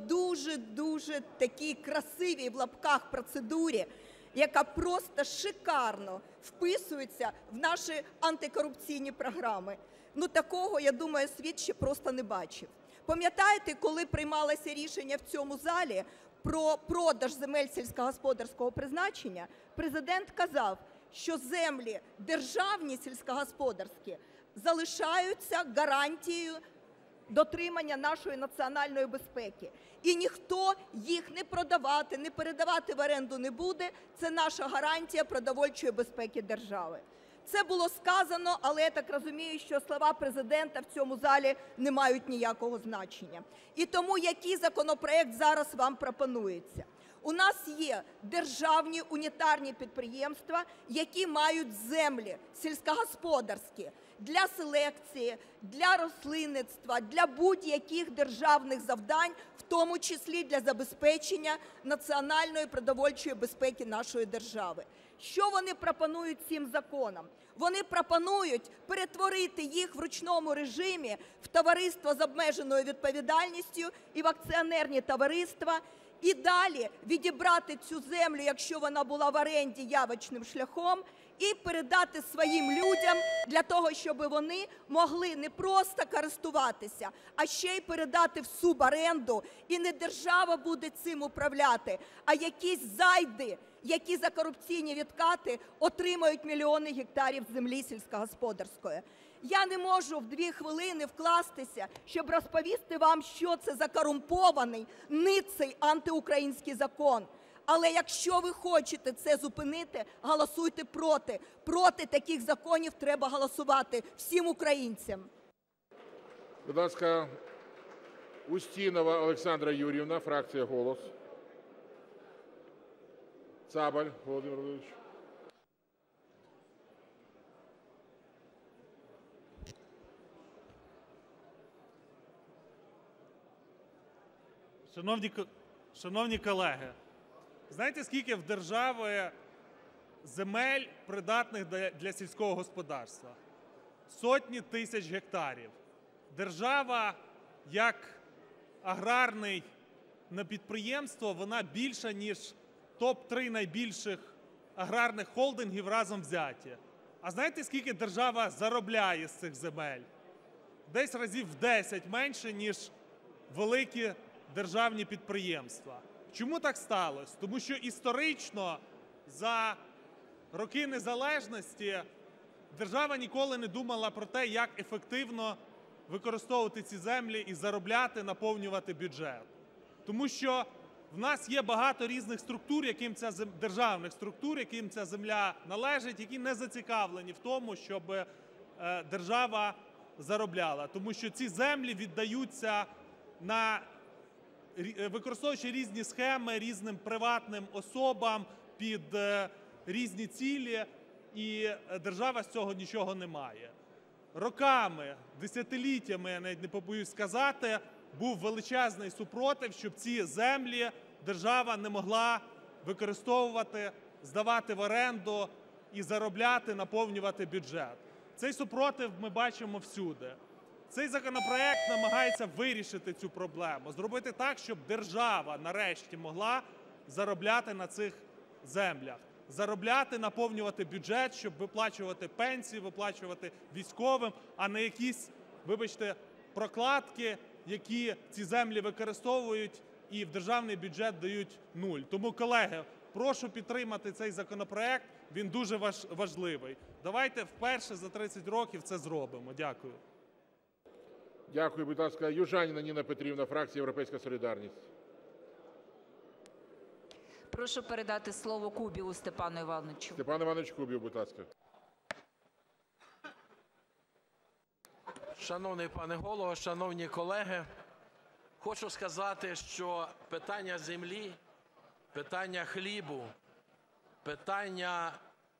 дуже такій красивій в лапках процедурі, яка просто шикарно вписується в наші антикорупційні програми. Ну такого, я думаю, світ ще просто не бачив. Пам'ятаєте, коли приймалося рішення в цьому залі про продаж земель сільськогосподарського призначення, Президент казав, що землі державні сільськогосподарські залишаються гарантією дотримання нашої національної безпеки. І ніхто їх не продавати, не передавати в оренду не буде. Це наша гарантія продовольчої безпеки держави. Це було сказано, але я так розумію, що слова Президента в цьому залі не мають ніякого значення. І тому який законопроект зараз вам пропонується? У нас є державні унітарні підприємства, які мають землі сільськогосподарські для селекції, для рослинництва, для будь-яких державних завдань, в тому числі для забезпечення національної продовольчої безпеки нашої держави. Що вони пропонують цим законом? Вони пропонують перетворити їх в ручному режимі в товариство з обмеженою відповідальністю і в акціонерні товариства, і далі відібрати цю землю, якщо вона була в оренді явочним шляхом, і передати своїм людям для того, щоб вони могли не просто користуватися, а ще й передати в суборенду. І не держава буде цим управляти, а якісь зайди, які за корупційні відкати отримають мільйони гектарів землі сільськогосподарської. Я не можу в 2 хвилини вкластися, щоб розповісти вам, що це за корумпований, ниций антиукраїнський закон. Але якщо ви хочете це зупинити, голосуйте проти. Проти таких законів треба голосувати всім українцям. Будь ласка, Устінова Олександра Юріївна, фракція "Голос". Цабаль Володимир Володимирович. Шановні колеги, знаєте, скільки в держави земель, придатних для сільського господарства? Сотні тисяч гектарів. Держава, як аграрне підприємство, вона більша, ніж топ-3 найбільших аграрних холдингів разом взяті. А знаєте, скільки держава заробляє з цих земель? Десь разів в 10 менше, ніж великі державні підприємства. Чому так сталося? Тому що історично за роки незалежності держава ніколи не думала про те, як ефективно використовувати ці землі і заробляти, наповнювати бюджет. Тому що в нас є багато різних структур, державних структур, яким ця земля належить, які не зацікавлені в тому, щоб держава заробляла. Тому що ці землі віддаються використовуючи різні схеми, різним приватним особам під різні цілі, і держава з цього нічого не має. Роками, десятиліттями, я навіть не побоюсь сказати, був величезний супротив, щоб ці землі держава не могла використовувати, здавати в оренду і заробляти, наповнювати бюджет. Цей супротив ми бачимо всюди. Цей законопроект намагається вирішити цю проблему, зробити так, щоб держава нарешті могла заробляти на цих землях. Заробляти, наповнювати бюджет, щоб виплачувати пенсії, виплачувати військовим, а не якісь, вибачте, прокладки, які ці землі використовують і в державний бюджет дають нуль. Тому, колеги, прошу підтримати цей законопроект, він дуже важливий. Давайте вперше за 30 років це зробимо. Дякую. Дякую. Будь ласка, Южаніна Ніна Петрівна, фракція «Європейська солідарність». Прошу передати слово Кубіву Степану Івановичу. Степан Іванович Кубів, будь ласка. Шановний пане Голово, шановні колеги, хочу сказати, що питання землі, питання хлібу, питання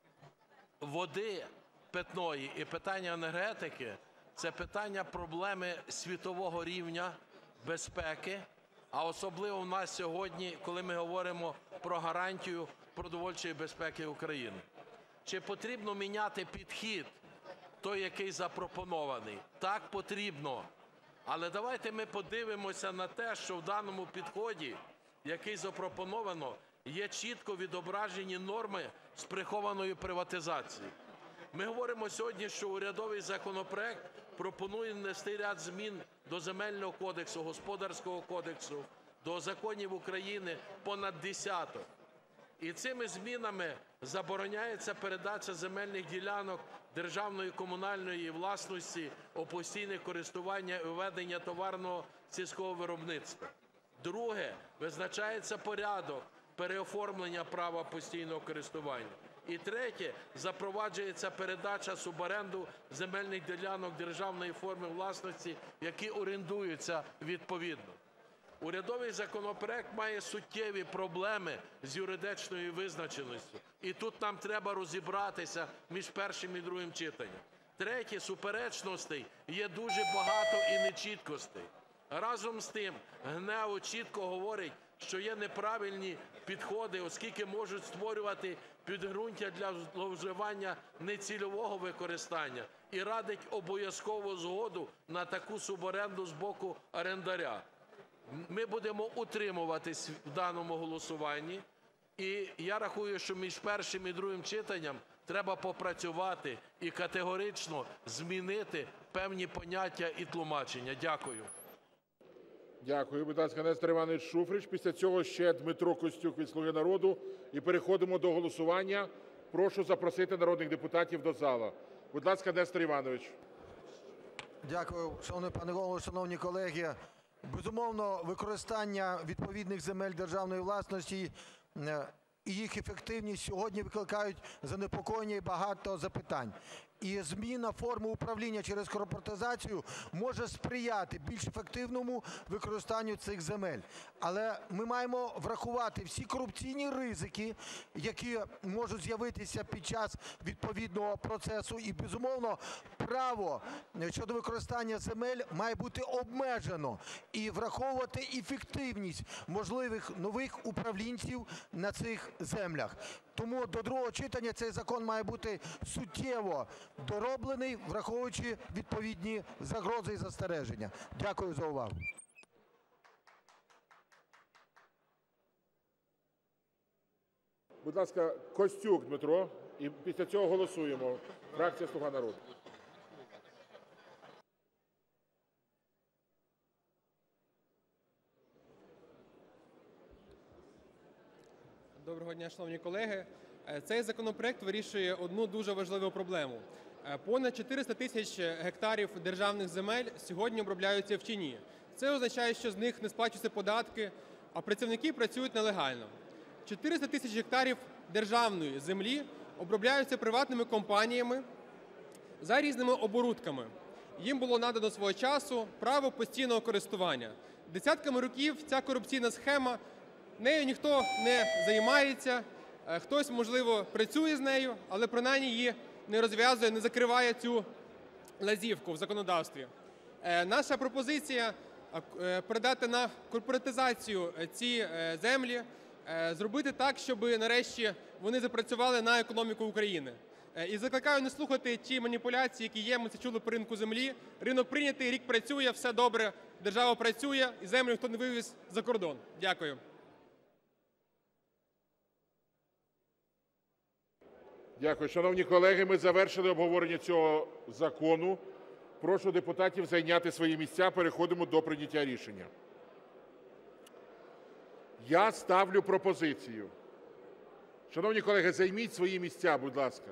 води питної і питання енергетики – це питання проблеми світового рівня безпеки, а особливо в нас сьогодні, коли ми говоримо про гарантію продовольчої безпеки України. Чи потрібно міняти підхід, той, який запропонований? Так, потрібно. Але давайте ми подивимося на те, що в даному підході, який запропоновано, є чітко відображені норми з прихованою приватизацією. Ми говоримо сьогодні, що урядовий законопроект пропонує внести ряд змін до Земельного кодексу, Господарського кодексу, до законів України, понад десяток. І цими змінами забороняється передача земельних ділянок державної комунальної власності у постійне користування і ведення товарного сільського виробництва. Друге, визначається порядок переоформлення права постійного користування. І третє, запроваджується передача суборенду земельних ділянок державної форми власності, які орендуються відповідно. Урядовий законопроект має суттєві проблеми з юридичною визначеністю. І тут нам треба розібратися між першим і другим читанням. Третє, суперечностей є дуже багато і нечіткостей. Разом з тим, ГНЕУ чітко говорить, що є неправильні підходи, оскільки можуть створювати підґрунтя для зловживання нецільового використання і радить обов'язкову згоду на таку суборенду з боку орендаря. Ми будемо утримуватись в даному голосуванні. І я рахую, що між першим і другим читанням треба попрацювати і категорично змінити певні поняття і тлумачення. Дякую. Дякую. Будь ласка, Нестор Іванович Шуфрич. Після цього ще Дмитро Костюк від "Слуги народу". І переходимо до голосування. Прошу запросити народних депутатів до зали. Будь ласка, Нестор Іванович. Дякую, шановний пане Голово, шановні колеги. Безумовно, використання відповідних земель державної власності і їх ефективність сьогодні викликають занепокоєння і багато запитань. І зміна форми управління через корпоратизацію може сприяти більш ефективному використанню цих земель. Але ми маємо врахувати всі корупційні ризики, які можуть з'явитися під час відповідного процесу. І, безумовно, право щодо використання земель має бути обмежено і враховувати ефективність можливих нових управлінців на цих землях. Тому до другого читання цей закон має бути суттєво дороблений, враховуючи відповідні загрози і застереження. Дякую за увагу. Будь ласка, Костюк Дмитро. І після цього голосуємо. Фракція "Слуга народу". Доброго дня, шановні колеги. Цей законопроект вирішує одну дуже важливу проблему. Понад 400 тисяч гектарів державних земель сьогодні обробляються в тіні. Це означає, що з них не сплачуються податки, а працівники працюють нелегально. 400 тисяч гектарів державної землі обробляються приватними компаніями за різними оборудками. Їм було надано свого часу право постійного користування. Десятками років ця корупційна схема, нею ніхто не займається, хтось, можливо, працює з нею, але принаймні її не розв'язує, не закриває цю лазівку в законодавстві. Наша пропозиція передати на корпоратизацію ці землі, зробити так, щоб нарешті вони запрацювали на економіку України. І закликаю не слухати ті маніпуляції, які є, ми це чули по ринку землі. Ринок прийнятий, рік працює, все добре, держава працює і землю ніхто не вивіз за кордон. Дякую. Дякую. Шановні колеги, ми завершили обговорення цього закону. Прошу депутатів зайняти свої місця. Переходимо до прийняття рішення. Я ставлю пропозицію. Шановні колеги, займіть свої місця, будь ласка.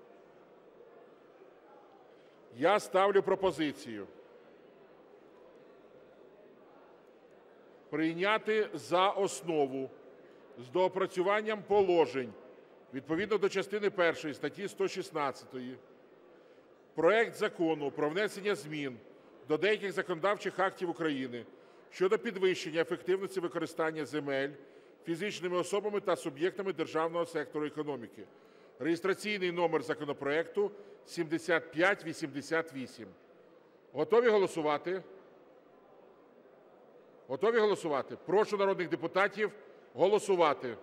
Я ставлю пропозицію прийняти за основу з доопрацюванням положень відповідно до частини 1 статті 116 проект Закону про внесення змін до деяких законодавчих актів України щодо підвищення ефективності використання земель фізичними особами та суб'єктами державного сектору економіки. Реєстраційний номер законопроекту 7588. Готові голосувати? Готові голосувати? Прошу народних депутатів голосувати.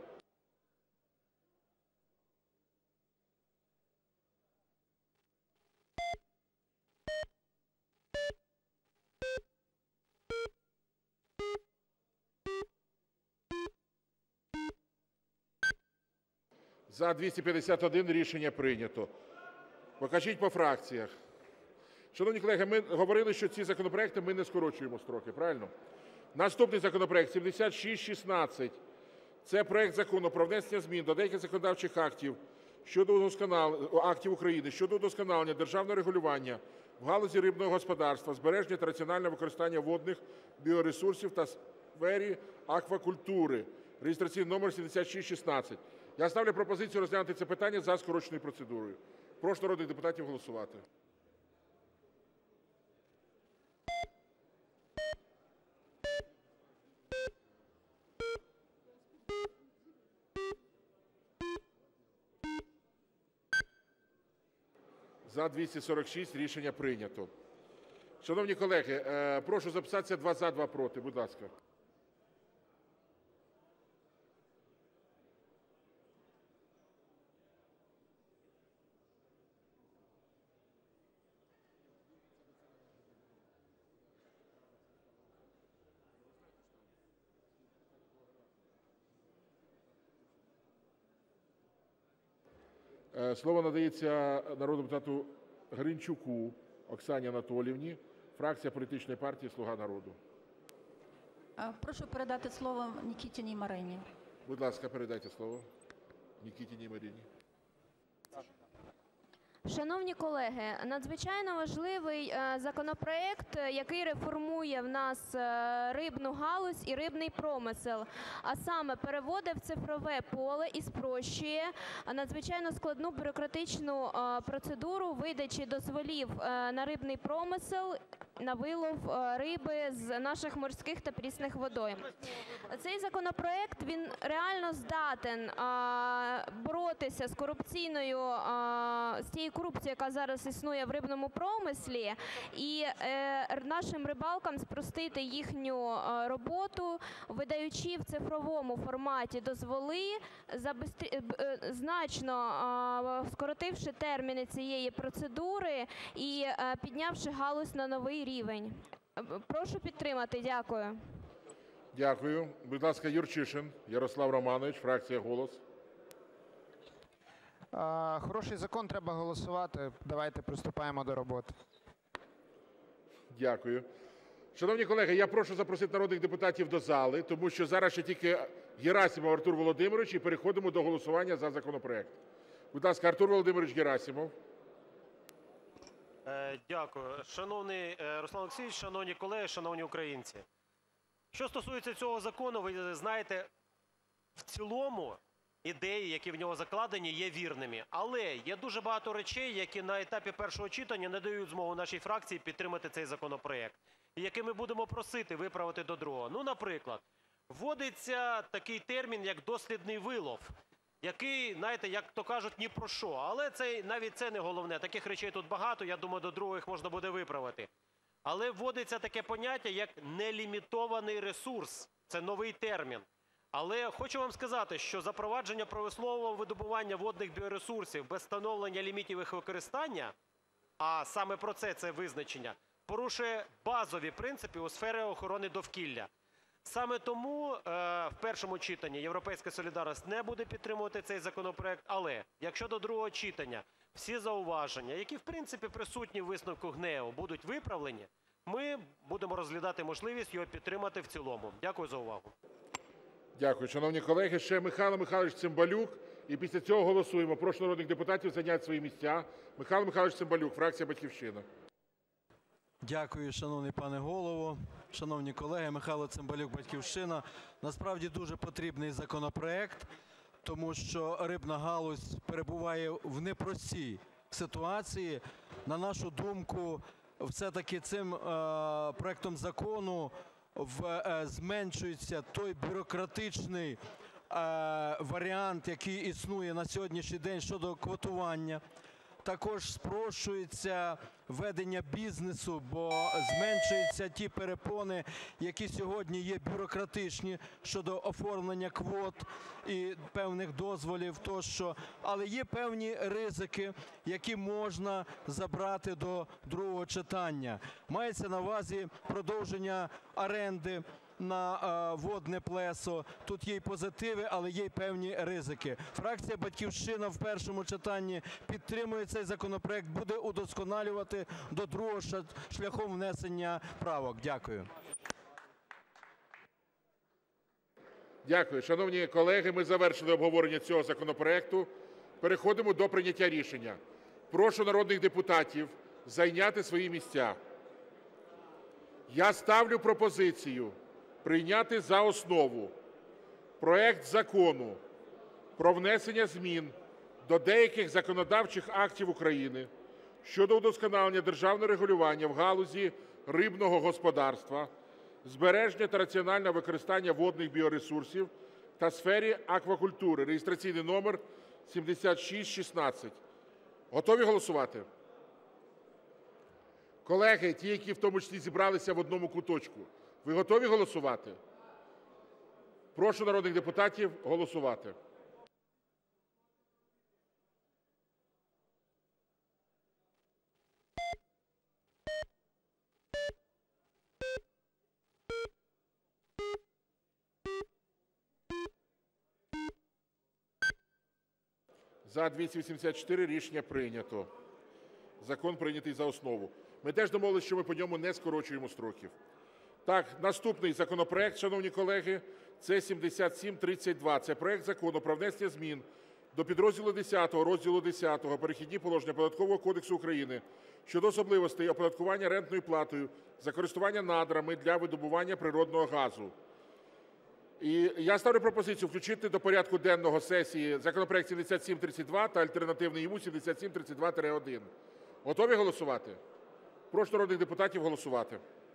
За-251 рішення прийнято. Покажіть по фракціях. Шановні колеги, ми говорили, що ці законопроекти ми не скорочуємо строки, правильно? Наступний законопроект 7616. Це проект Закону про внесення змін до деяких законодавчих актів України щодо удосконалення державного регулювання в галузі рибного господарства, збереження та раціонального використання водних біоресурсів та сфері аквакультури. Реєстраційний номер 7616. Я ставлю пропозицію розглянути це питання за скороченою процедурою. Прошу народних депутатів голосувати. За-246 рішення прийнято. Шановні колеги, прошу записатися: 2 – за, 2 – проти. Будь ласка. Слово надається народному депутату Гринчуку Оксані Анатоліївні, фракція політичної партії "Слуга народу". Прошу передати слово Нікітіній Марині. Будь ласка, передайте слово Нікітіній Марині. Шановні колеги, надзвичайно важливий законопроект, який реформує в нас рибну галузь і рибний промисел, а саме переводить в цифрове поле і спрощує надзвичайно складну бюрократичну процедуру видачі дозволів на рибний промисел, на вилов риби з наших морських та прісних водойм. Цей законопроект, він реально здатен боротися з корупційною, з тією корупцією, яка зараз існує в рибному промислі, і нашим рибалкам спростити їхню роботу, видаючи в цифровому форматі дозволи, значно скоротивши терміни цієї процедури і піднявши галузь на новий рівень. Прошу підтримати. Дякую. Дякую. Будь ласка, Юрчишин Ярослав Романович, фракція "Голос". Хороший закон, треба голосувати. Давайте приступаємо до роботи. Дякую. Шановні колеги, я прошу запросити народних депутатів до зали, тому що зараз ще тільки Герасимов Артур Володимирович і переходимо до голосування за законопроект. Будь ласка, Артур Володимирович Герасимов. Дякую. Шановний Руслан Олексійович, шановні колеги, шановні українці. Що стосується цього закону, ви знаєте, в цілому ідеї, які в нього закладені, є вірними. Але є дуже багато речей, які на етапі першого читання не дають змогу нашій фракції підтримати цей законопроект. І які ми будемо просити виправити до другого. Ну, наприклад, вводиться такий термін, як дослідний вилов, який, знаєте, як то кажуть, ні про що. Але навіть це не головне. Таких речей тут багато, я думаю, до другого їх можна буде виправити. Але вводиться таке поняття, як нелімітований ресурс. Це новий термін. Але хочу вам сказати, що запровадження промислового видобування водних біоресурсів без встановлення лімітів їх використання, а саме про це визначення, порушує базові принципи у сфері охорони довкілля. Саме тому в першому читанні "Європейська солідарність" не буде підтримувати цей законопроект, але якщо до другого читання всі зауваження, які в принципі присутні в висновку ГНЕУ, будуть виправлені, ми будемо розглядати можливість його підтримати в цілому. Дякую за увагу. Дякую. Шановні колеги, ще Михайло Михайлович Цимбалюк, і після цього голосуємо. Прошу народних депутатів зайняти свої місця. Михайло Михайлович Цимбалюк, фракція "Батьківщина". Дякую, шановний пане Голово. Шановні колеги, Михайло Цимбалюк, "Батьківщина". Насправді дуже потрібний законопроект, тому що рибна галузь перебуває в непростій ситуації. На нашу думку, все-таки цим проектом закону зменшується той бюрократичний варіант, який існує на сьогоднішній день щодо квотування. Також спрощується ведення бізнесу, бо зменшуються ті перепони, які сьогодні є бюрократичні щодо оформлення квот і певних дозволів тощо. Але є певні ризики, які можна забрати до другого читання. Мається на увазі продовження оренди на водне плесо. Тут є й позитиви, але є й певні ризики. Фракція "Батьківщина" в першому читанні підтримує цей законопроект, буде удосконалювати до другого шляхом внесення правок. Дякую. Дякую. Шановні колеги, ми завершили обговорення цього законопроекту. Переходимо до прийняття рішення. Прошу народних депутатів зайняти свої місця. Я ставлю пропозицію прийняти за основу проект Закону про внесення змін до деяких законодавчих актів України щодо удосконалення державного регулювання в галузі рибного господарства, збереження та раціонального використання водних біоресурсів та сфері аквакультури (реєстраційний номер 7616). Готові голосувати? Колеги, ті, які в тому числі зібралися в одному куточку, ви готові голосувати? Прошу народних депутатів голосувати. За-284 рішення прийнято. Закон прийнятий за основу. Ми теж домовилися, що ми по ньому не скорочуємо строків. Так, наступний законопроект, шановні колеги, це 7732. Це проект Закону про внесення змін до підрозділу 10 розділу X "Перехідні положення" Податкового кодексу України щодо особливостей оподаткування рентною платою за користування надрами для видобування природного газу. І я ставлю пропозицію включити до порядку денного сесії законопроект 7732 та альтернативний йому 7732-1. Готові голосувати? Прошу народних депутатів голосувати.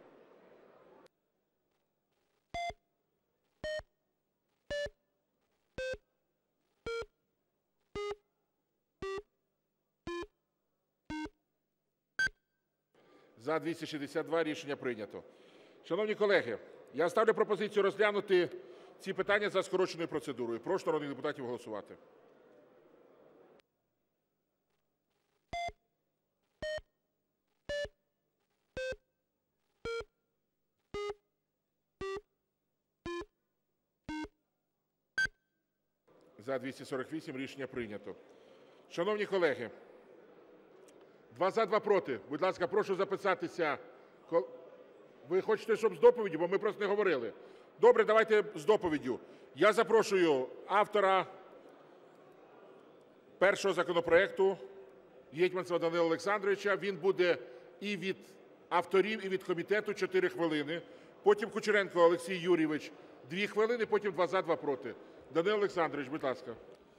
За-262 рішення прийнято. Шановні колеги, я ставлю пропозицію розглянути ці питання за скороченою процедурою. Прошу народних депутатів голосувати. За-248 рішення прийнято. Шановні колеги, 2 – за, 2 – проти. Будь ласка, прошу записатися. Ви хочете, щоб з доповіддю, бо ми просто не говорили. Добре, давайте з доповіддю. Я запрошую автора першого законопроекту Гетманцева Данила Олександровича. Він буде і від авторів, і від комітету 4 хвилини. Потім Кучеренко Олексій Юрійович 2 хвилини, потім 2 – за, 2 – проти. Данило Олександрович, будь ласка.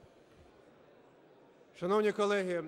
Шановні колеги,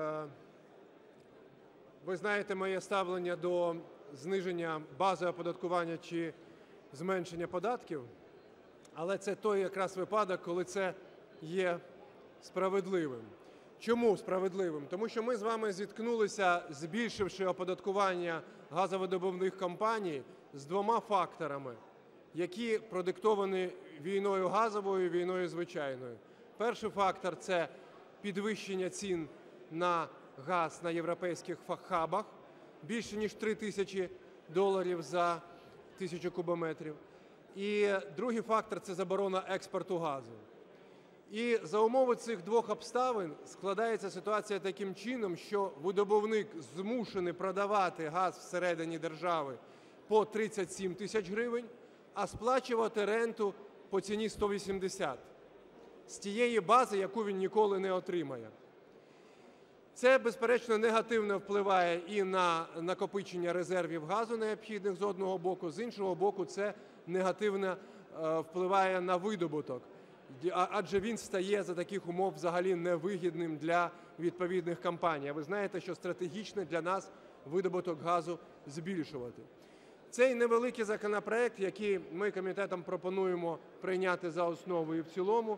ви знаєте моє ставлення до зниження бази оподаткування чи зменшення податків, але це той якраз випадок, коли це є справедливим. Чому справедливим? Тому що ми з вами зіткнулися, збільшивши оподаткування газовидобувних компаній, з 2 факторами, які продиктовані війною газовою і війною звичайною. Перший фактор – це підвищення цін на газ на європейських хабах більше ніж $3000 за 1000 кубометрів. І другий фактор – це заборона експорту газу. І за умови цих 2 обставин складається ситуація таким чином, що видобувник змушений продавати газ всередині держави по 37 тисяч гривень, а сплачувати ренту по ціні 180 з тієї бази, яку він ніколи не отримає. Це, безперечно, негативно впливає і на накопичення резервів газу необхідних з одного боку, з іншого боку, це негативно впливає на видобуток, адже він стає за таких умов взагалі невигідним для відповідних компаній. А ви знаєте, що стратегічно для нас видобуток газу збільшувати. Цей невеликий законопроект, який ми комітетом пропонуємо прийняти за основу і в цілому,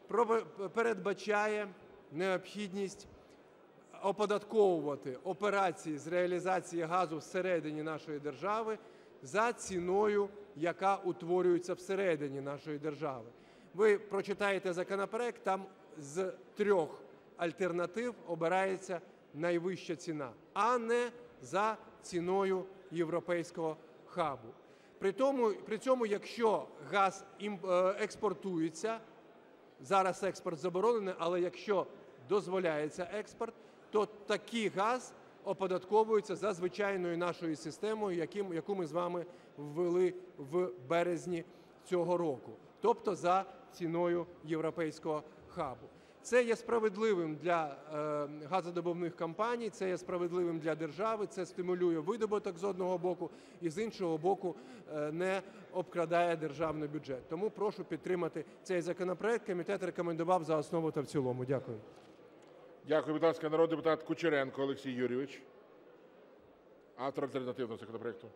передбачає необхідність оподатковувати операції з реалізації газу всередині нашої держави за ціною, яка утворюється всередині нашої держави. Ви прочитаєте законопроект, там з 3 альтернатив обирається найвища ціна, а не за ціною європейського хабу. При цьому, якщо газ експортується, зараз експорт заборонений, але якщо дозволяється експорт, то такий газ оподатковується за звичайною нашою системою, яку ми з вами ввели в березні цього року, тобто за ціною європейського хабу. Це є справедливим для газодобувних компаній, це є справедливим для держави, це стимулює видобуток з одного боку і з іншого боку не обкрадає державний бюджет. Тому прошу підтримати цей законопроект. Комітет рекомендував за основу та в цілому. Дякую. Дякую. Будь ласка, народний депутат Кучеренко Олексій Юрійович, автор альтернативного законопроекту.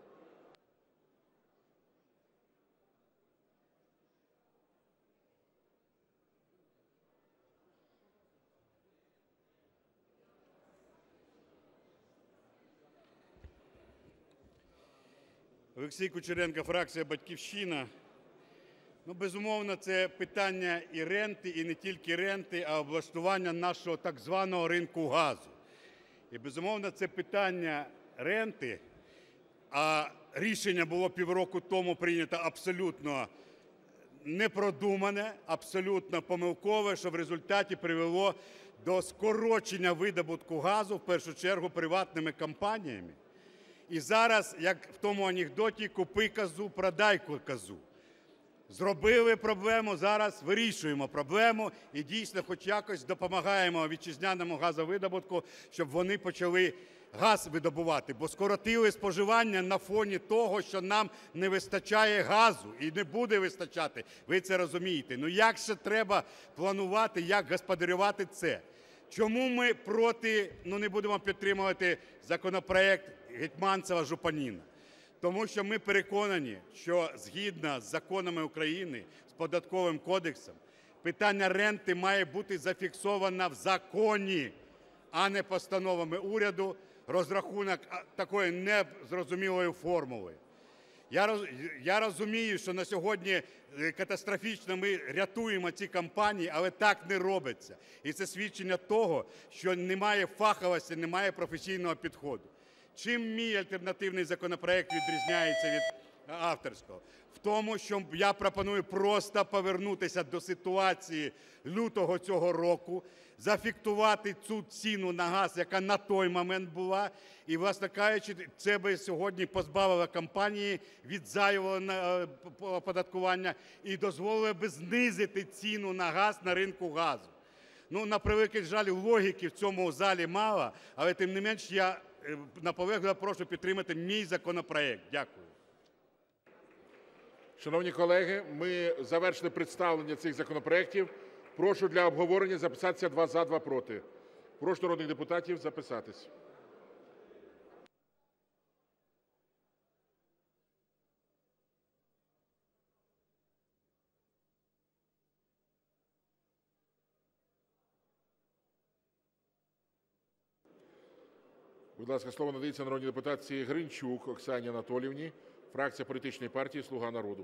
Олексій Кучеренко, фракція "Батьківщина". Безумовно, це питання і ренти, і не тільки ренти, а облаштування нашого так званого ринку газу. І, безумовно, це питання ренти, а рішення було півроку тому прийнято абсолютно непродумане, абсолютно помилкове, що в результаті привело до скорочення видобутку газу, в першу чергу, приватними компаніями. І зараз, як в тому анекдоті, купи козу, продай козу. Зробили проблему, зараз вирішуємо проблему і дійсно хоч якось допомагаємо вітчизняному газовидобутку, щоб вони почали газ видобувати. Бо скоротили споживання на фоні того, що нам не вистачає газу і не буде вистачати. Ви це розумієте. Як ще треба планувати, як господарювати це? Чому ми проти, не будемо підтримувати законопроект Гетманцева-Жупанина? Тому що ми переконані, що згідно з законами України, з Податковим кодексом, питання ренти має бути зафіксовано в законі, а не постановами уряду, розрахунок такої незрозумілої формули. Я розумію, що на сьогодні катастрофічно ми рятуємо ці компанії, але так не робиться. І це свідчення того, що немає фаховості, немає професійного підходу. Чим мій альтернативний законопроект відрізняється від авторського. В тому, що я пропоную просто повернутися до ситуації лютого цього року, зафіксувати цю ціну на газ, яка на той момент була, і, власне кажучи, це би сьогодні позбавило компанії від зайвого оподаткування і дозволило би знизити ціну на газ на ринку газу. Ну, на превеликий жаль, логіки в цьому залі мало, але тим не менш я наполегливо прошу підтримати мій законопроект. Дякую. Шановні колеги, ми завершили представлення цих законопроєктів. Прошу для обговорення записатися: 2 – за, 2 – проти. Прошу народних депутатів записатись. Будь ласка, слово надається народній депутатці Гринчук Оксані Анатоліївні, фракція політичної партії «Слуга народу».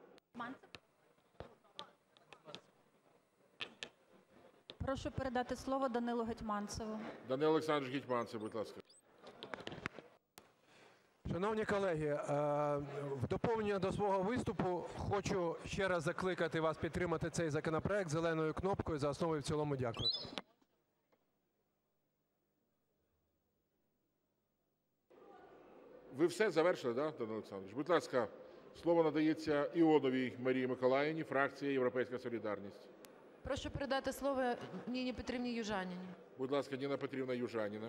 Прошу передати слово Данилу Гетманцеву. Данило Олександрович Гетманцев, будь ласка. Шановні колеги, в доповнення до свого виступу хочу ще раз закликати вас підтримати цей законопроект зеленою кнопкою за основу і в цілому. Дякую. Ви все завершили, так, Данило Олександрович? Будь ласка, слово надається Іоновій Марії Миколаївні, фракція «Європейська солідарність». Прошу передати слово Ніні Петрівні Южаніній. Будь ласка, Ніна Петрівна Южаніна.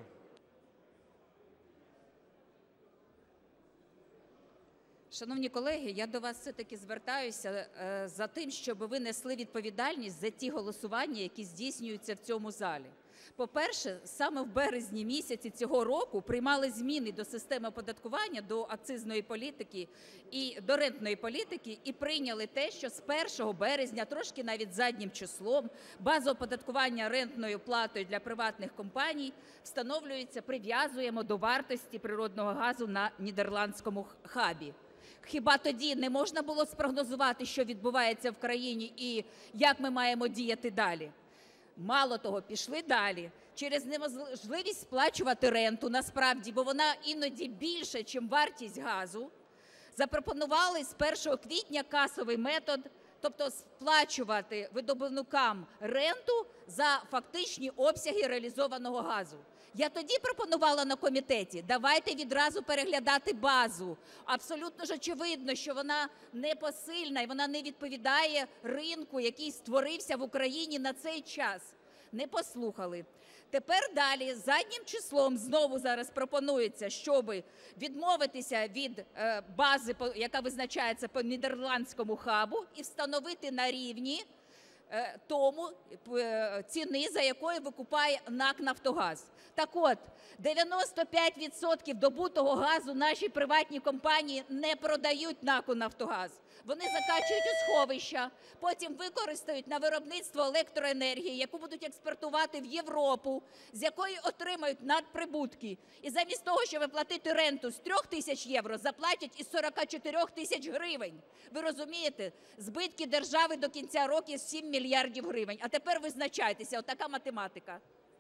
Шановні колеги, я до вас все-таки звертаюся за тим, щоб ви несли відповідальність за ті голосування, які здійснюються в цьому залі. По-перше, саме в березні місяці цього року приймали зміни до системи оподаткування, до акцизної політики і до рентної політики і прийняли те, що з 1 березня, трошки навіть заднім числом, база оподаткування рентною платою для приватних компаній встановлюється, прив'язуємо до вартості природного газу на нідерландському хабі. Хіба тоді не можна було спрогнозувати, що відбувається в країні і як ми маємо діяти далі? Мало того, пішли далі. Через неможливість сплачувати ренту, насправді, бо вона іноді більша, ніж вартість газу, запропонували з 1 квітня касовий метод, тобто сплачувати видобувникам ренту за фактичні обсяги реалізованого газу. Я тоді пропонувала на комітеті, давайте відразу переглядати базу. Абсолютно ж очевидно, що вона непосильна і вона не відповідає ринку, який створився в Україні на цей час. Не послухали. Тепер далі, заднім числом, знову зараз пропонується, щоб відмовитися від бази, яка визначається по нідерландському хабу, і встановити на рівні тому ціни, за якою викупає НАК «Нафтогаз». Так от, 95% добутого газу наші приватні компанії не продають НАКу «Нафтогаз». Вони закачують у сховища, потім використають на виробництво електроенергії, яку будуть експортувати в Європу, з якої отримають надприбутки. І замість того, щоб платити ренту з 3 тисяч євро, заплатять із 44 тисяч гривень. Ви розумієте? Збитки держави до кінця року 7 мільярдів гривень. А тепер визначайтеся, отака математика.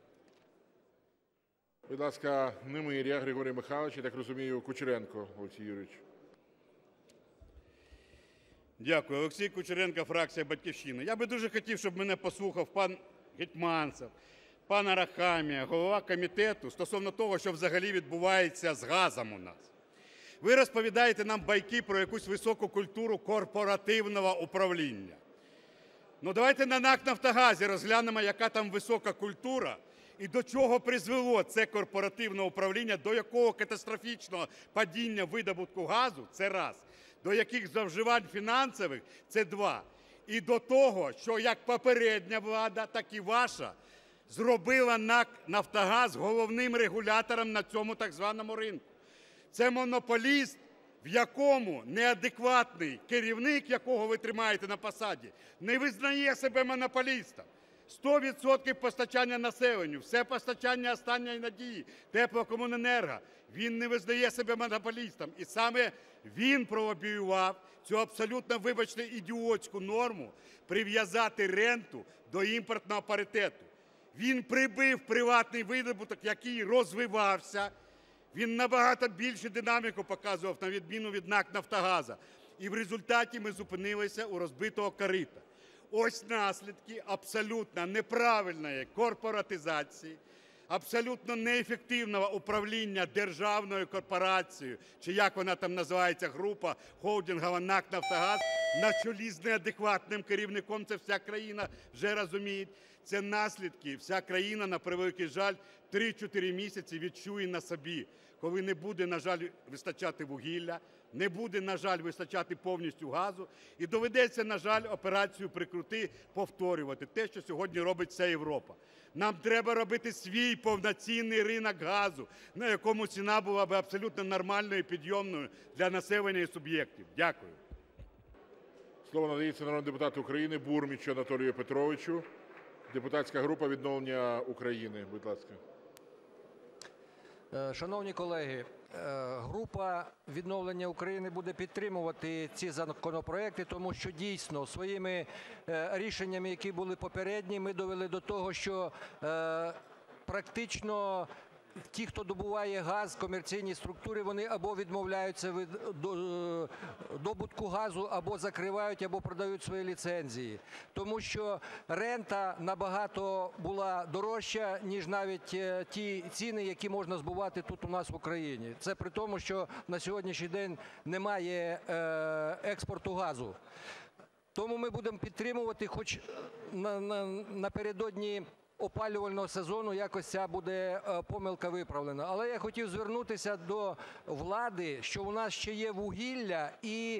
Будь ласка, Немиря Григорій Михайлович, я так розумію, Кучеренко Олексій Юрійович. Дякую. Олексій Кучеренко, фракція «Батьківщина». Я би дуже хотів, щоб мене послухав пан Гетманцев, пан Арахамія, голова комітету, стосовно того, що взагалі відбувається з газом у нас. Ви розповідаєте нам байки про якусь високу культуру корпоративного управління. Ну давайте на НАК «Нафтогазі» розглянемо, яка там висока культура і до чого призвело це корпоративне управління, до якого катастрофічного падіння видобутку газу – це раз. До яких зловживань фінансових – це 2. І до того, що як попередня влада, так і ваша зробила НАК «Нафтогаз» головним регулятором на цьому так званому ринку. Це монополіст, в якому неадекватний керівник, якого ви тримаєте на посаді, не визнає себе монополістом. 100% постачання населенню, все постачання останньої надії, теплокомуненерго. Він не визнає себе монополістом. І саме він пролобіював цю абсолютно, вибачте, ідіотську норму прив'язати ренту до імпортного паритету. Він прибив приватний видобуток, який розвивався. Він набагато більшу динаміку показував, на відміну від НАК «Нафтогазу». І в результаті ми зупинилися у розбитого корита. Ось наслідки абсолютно неправильної корпоратизації, абсолютно неефективного управління державною корпорацією, чи як вона там називається, група холдингова НАК «Нафтогаз», на чолі з неадекватним керівником, це вся країна вже розуміє. Це наслідки вся країна, на превеликий жаль, 3-4 місяці відчує на собі, коли не буде, на жаль, вистачати вугілля, не буде, на жаль, вистачати повністю газу, і доведеться, на жаль, операцію «Прикрути» повторювати. Те, що сьогодні робить вся Європа. Нам треба робити свій повноцінний ринок газу, на якому ціна була б абсолютно нормальною і підйомною для населення і суб'єктів. Дякую. Слово надається народному депутату України Бурмічу Анатолію Петровичу, депутатська група «Відновлення України». Будь ласка. Шановні колеги, група «Відновлення України» буде підтримувати ці законопроекти, тому що дійсно своїми рішеннями, які були попередні, ми довели до того, що практично ті, хто добуває газ, комерційні структури, вони або відмовляються від добутку газу, або закривають, або продають свої ліцензії. Тому що рента набагато була дорожча, ніж навіть ті ціни, які можна збувати тут у нас в Україні. Це при тому, що на сьогоднішній день немає експорту газу. Тому ми будемо підтримувати, хоч напередодні опалювального сезону якось ця буде помилка виправлена. Але я хотів звернутися до влади, що у нас ще є вугілля і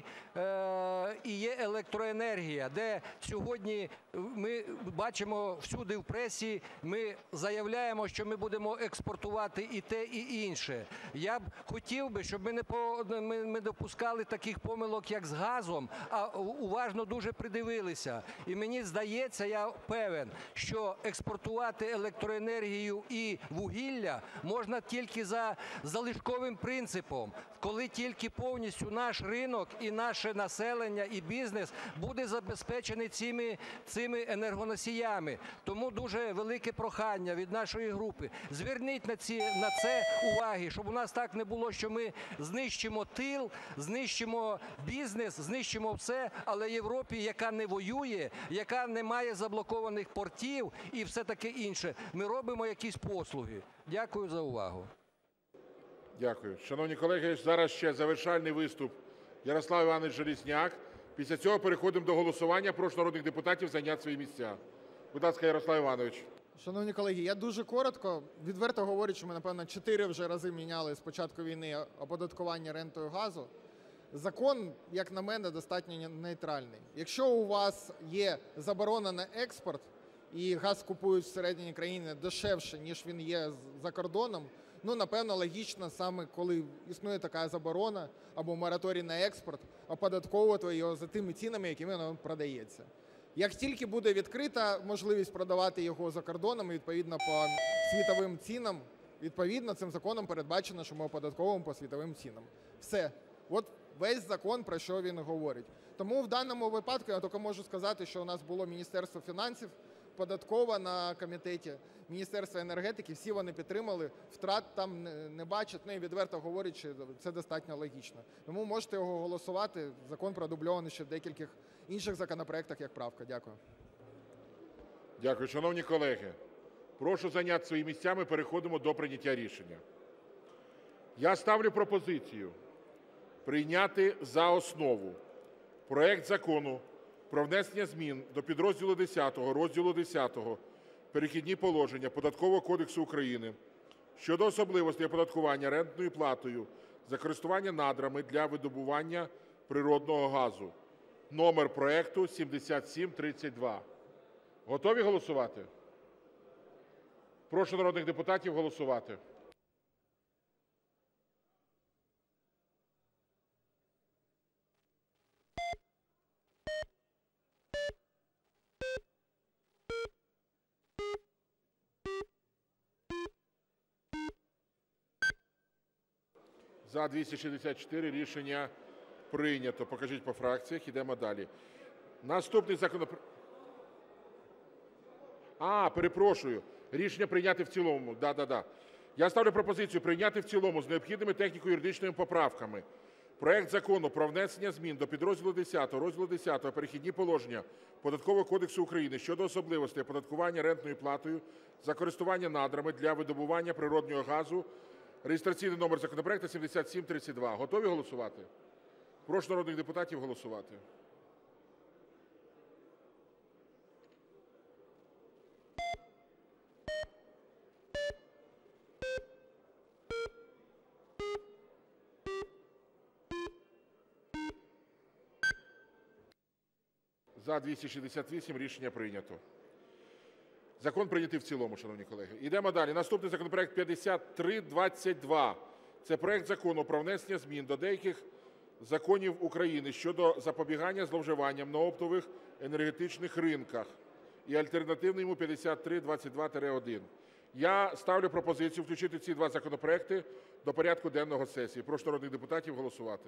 є електроенергія, де сьогодні ми бачимо всюди в пресі, ми заявляємо, що ми будемо експортувати і те, і інше. Я б хотів би, щоб ми не допускали таких помилок, як з газом, а уважно дуже придивилися. І мені здається, я певен, що експортувати електроенергію і вугілля можна тільки за залишковим принципом, коли тільки повністю наш ринок і наше населення, і бізнес буде забезпечений цими енергоносіями. Тому дуже велике прохання від нашої групи. Зверніть на це уваги, щоб у нас так не було, що ми знищимо тил, знищимо бізнес, знищимо все, але Європі, яка не воює, яка не має заблокованих портів і все таке інше, ми робимо якісь послуги. Дякую за увагу. Дякую. Шановні колеги, зараз ще завершальний виступ Ярослав Іванович Железняк. Після цього переходимо до голосування. Прошу народних депутатів зайняти свої місця. Будь ласка, Ярослав Іванович. Шановні колеги, я дуже коротко, відверто говорю, що ми, напевно, 4 вже рази міняли з початку війни оподаткування рентою газу. Закон, як на мене, достатньо нейтральний. Якщо у вас є заборона на експорт, і газ купують всередині країни дешевше, ніж він є за кордоном, напевно, логічно саме, коли існує така заборона або мораторій на експорт, оподатковувати його за тими цінами, якими воно продається. Як тільки буде відкрита можливість продавати його за кордоном, відповідно по світовим цінам, відповідно цим законом передбачено, що ми оподатковуємо по світовим цінам. Все. От весь закон, про що він говорить. Тому в даному випадку я тільки можу сказати, що у нас було Міністерство фінансів, Податкова на комітеті, Міністерство енергетики, всі вони підтримали, втрат там не бачать, і відверто говорять, що це достатньо логічно. Тому можете його голосувати, закон продубльований ще в декількох інших законопроектах як правка. Дякую. Дякую. Шановні колеги, прошу зайняти свої місця, ми переходимо до прийняття рішення. Я ставлю пропозицію прийняти за основу проект Закону про внесення змін до підрозділу 10 розділу X "Перехідні положення" Податкового кодексу України щодо особливостей оподаткування рентною платою за користування надрами для видобування природного газу. Номер проекту 7732. Готові голосувати? Прошу народних депутатів голосувати. За-264 Рішення прийнято. Покажіть по фракціях. Йдемо далі. Наступний законопроект. Перепрошую. Рішення прийняти в цілому. Да. Я ставлю пропозицію прийняти в цілому з необхідними техніко-юридичними поправками проект Закону про внесення змін до підрозділу 10 розділу X "Перехідні положення" Податкового кодексу України щодо особливостей оподаткування рентною платою за користування надрами для видобування природнього газу (реєстраційний номер законопроекту 7732). Готові голосувати? Прошу народних депутатів голосувати. За-268 Рішення прийнято. Закон прийнятий в цілому, шановні колеги. Йдемо далі. Наступний законопроект 5322. Це проект Закону про внесення змін до деяких законів України щодо запобігання зловживанням на оптових енергетичних ринках. І альтернативний йому 5322-1. Я ставлю пропозицію включити ці два законопроекти до порядку денного сесії. Прошу народних депутатів голосувати.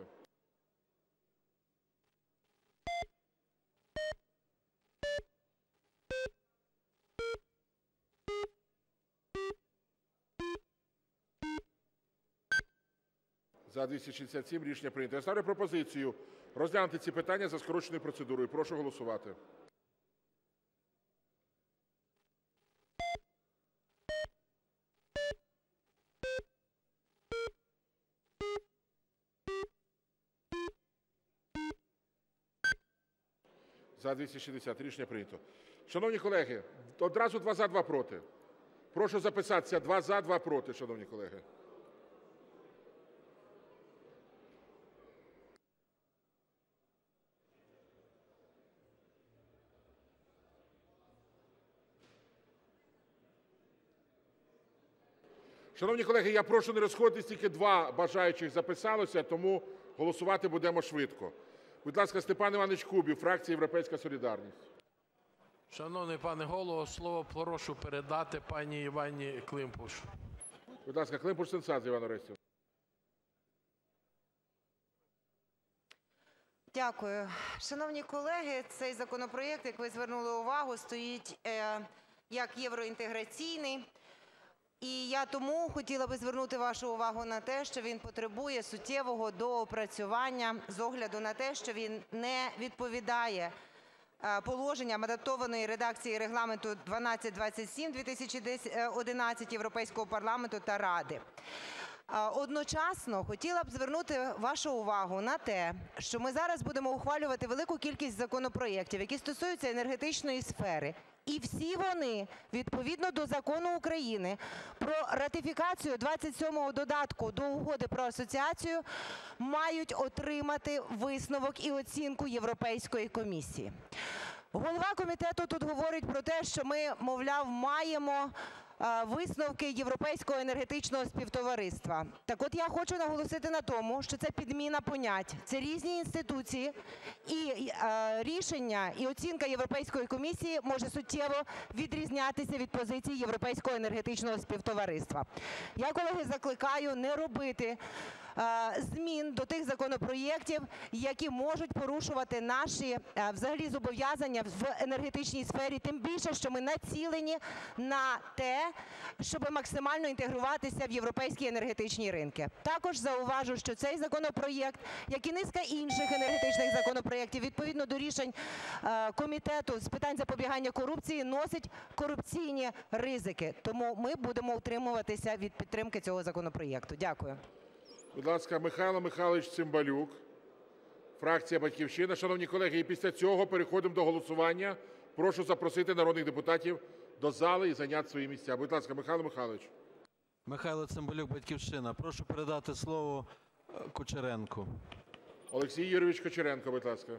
За-267 Рішення прийнято. Я ставлю пропозицію розглянути ці питання за скороченою процедурою. Прошу голосувати. За-260 Рішення прийнято. Шановні колеги, одразу два за, два проти. Прошу записатися: два за, два проти, шановні колеги. Шановні колеги, я прошу не розходитись, тільки два бажаючих записалося, тому голосувати будемо швидко. Будь ласка, Степан Іванович Кубів, фракція "Європейська солідарність". Шановний пане Голово, слово прошу передати пані Іванні Климпуш. Будь ласка, Климпуш-Цинцадзе Іванна Орестівна. Дякую. Шановні колеги, цей законопроект, як ви звернули увагу, стоїть як євроінтеграційний. І я тому хотіла би звернути вашу увагу на те, що він потребує суттєвого доопрацювання з огляду на те, що він не відповідає положенням адаптованої редакції Регламенту 1227/2011 Європейського парламенту та Ради. Одночасно хотіла б звернути вашу увагу на те, що ми зараз будемо ухвалювати велику кількість законопроєктів, які стосуються енергетичної сфери. І всі вони, відповідно до Закону України про ратифікацію 27-го додатку до Угоди про асоціацію, мають отримати висновок і оцінку Європейської комісії. Голова комітету тут говорить про те, що ми, мовляв, маємо висновки Європейського енергетичного співтовариства. Так от я хочу наголосити на тому, що це підміна понять. Це різні інституції, і рішення, і оцінка Європейської комісії може суттєво відрізнятися від позиції Європейського енергетичного співтовариства. Я, колеги, закликаю не робити змін до тих законопроєктів, які можуть порушувати наші взагалі зобов'язання в енергетичній сфері, тим більше, що ми націлені на те, щоб максимально інтегруватися в європейські енергетичні ринки. Також зауважу, що цей законопроєкт, як і низка інших енергетичних законопроєктів, відповідно до рішень Комітету з питань запобігання корупції, носить корупційні ризики. Тому ми будемо утримуватися від підтримки цього законопроєкту. Дякую. Будь ласка, Михайло Михайлович Цимбалюк, фракція "Батьківщина". Шановні колеги, і після цього переходимо до голосування. Прошу запросити народних депутатів до зали і зайняти свої місця. Будь ласка, Михайло Михайлович. Михайло Цимбалюк, "Батьківщина". Прошу передати слово Кучеренку. Олексій Юрійович Кучеренко, будь ласка.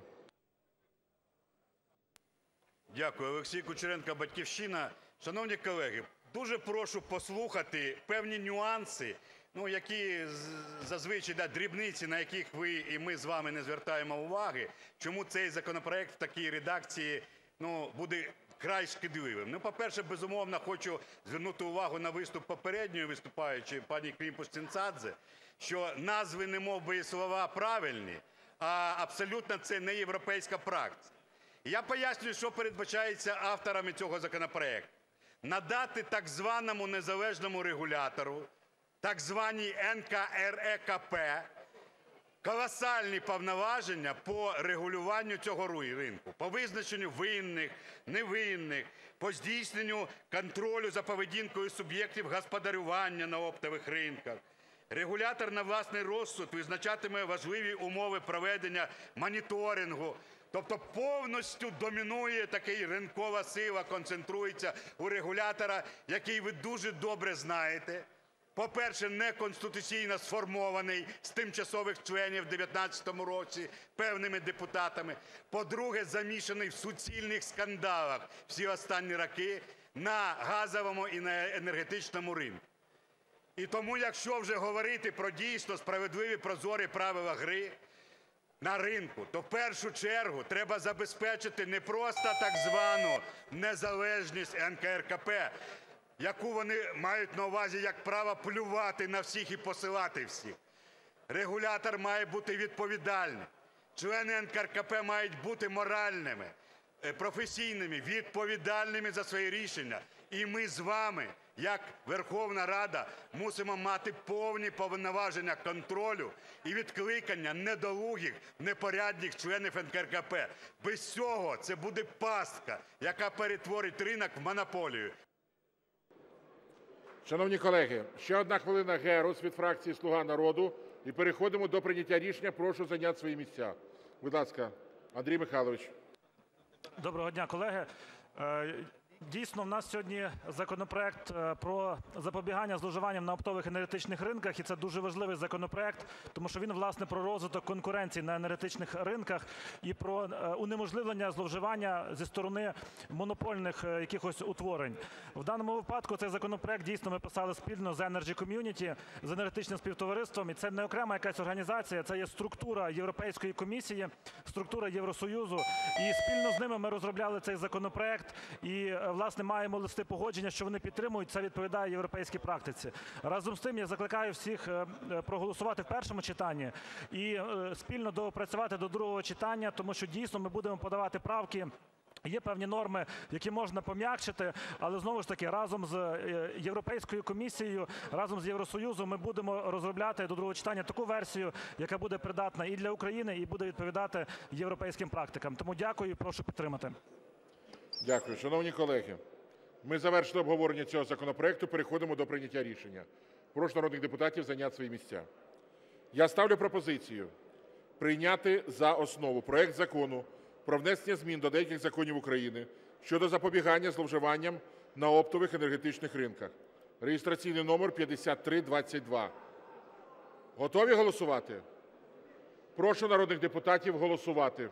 Дякую. Олексій Кучеренко, "Батьківщина". Шановні колеги, дуже прошу послухати певні нюанси, які зазвичай дрібниці, на яких ви і ми з вами не звертаємо уваги, чому цей законопроект в такій редакції буде вкрай шкідливим. По-перше, безумовно, хочу звернути увагу на виступ попередньої виступаючої пані Климпуш-Цинцадзе, що назви немовби і слова правильні, а абсолютно це не європейська практика. Я пояснюю, що передбачається авторами цього законопроекту. Надати так званому незалежному регулятору так званій НКРЕКП колосальні повноваження по регулюванню цього ринку, по визначенню винних, невинних, по здійсненню контролю за поведінкою суб'єктів господарювання на оптових ринках. Регулятор на власний розсуд визначатиме важливі умови проведення моніторингу. Тобто повністю домінує такий ринкова сила, концентрується у регулятора, який ви дуже добре знаєте. По-перше, неконституційно сформований з тимчасових членів в 2019 році певними депутатами. По-друге, замішаний в суцільних скандалах всі останні роки на газовому і на енергетичному ринку. І тому, якщо вже говорити про дійсно справедливі прозорі правила гри на ринку, то в першу чергу треба забезпечити не просто так звану незалежність НКРЕКП, яку вони мають на увазі як право плювати на всіх і посилати всіх. Регулятор має бути відповідальним. Члени НКРЕКП мають бути моральними, професійними, відповідальними за свої рішення. І ми з вами, як Верховна Рада, мусимо мати повні повноваження контролю і відкликання недолугих, непорядних членів НКРЕКП. Без цього це буде пастка, яка перетворить ринок в монополію. Шановні колеги, ще 1 хвилина Герус від фракції "Слуга народу". І переходимо до прийняття рішення. Прошу зайняти свої місця. Будь ласка, Андрій Михайлович. Доброго дня, колеги. Дійсно, в нас сьогодні законопроект про запобігання зловживанням на оптових енергетичних ринках, і це дуже важливий законопроект, тому що він, власне, про розвиток конкуренції на енергетичних ринках і про унеможливлення зловживання зі сторони монопольних якихось утворень. В даному випадку цей законопроект дійсно ми писали спільно з Energy Community, з енергетичним співтовариством, і це не окрема якась організація, це є структура Європейської комісії, структура Євросоюзу, і спільно з ними ми розробляли цей законопроект, і власне, маємо листи погодження, що вони підтримують, це відповідає європейській практиці. Разом з тим, я закликаю всіх проголосувати в першому читанні і спільно доопрацювати до другого читання, тому що дійсно ми будемо подавати правки. Є певні норми, які можна пом'якшити, але знову ж таки разом з Європейською комісією, разом з Євросоюзом ми будемо розробляти до другого читання таку версію, яка буде придатна і для України, і буде відповідати європейським практикам. Тому дякую і прошу підтримати. Дякую. Шановні колеги, ми завершили обговорення цього законопроекту, переходимо до прийняття рішення. Прошу народних депутатів зайняти свої місця. Я ставлю пропозицію прийняти за основу проект Закону про внесення змін до деяких законів України щодо запобігання зловживанням на оптових енергетичних ринках (реєстраційний номер 5322). Готові голосувати? Прошу народних депутатів голосувати.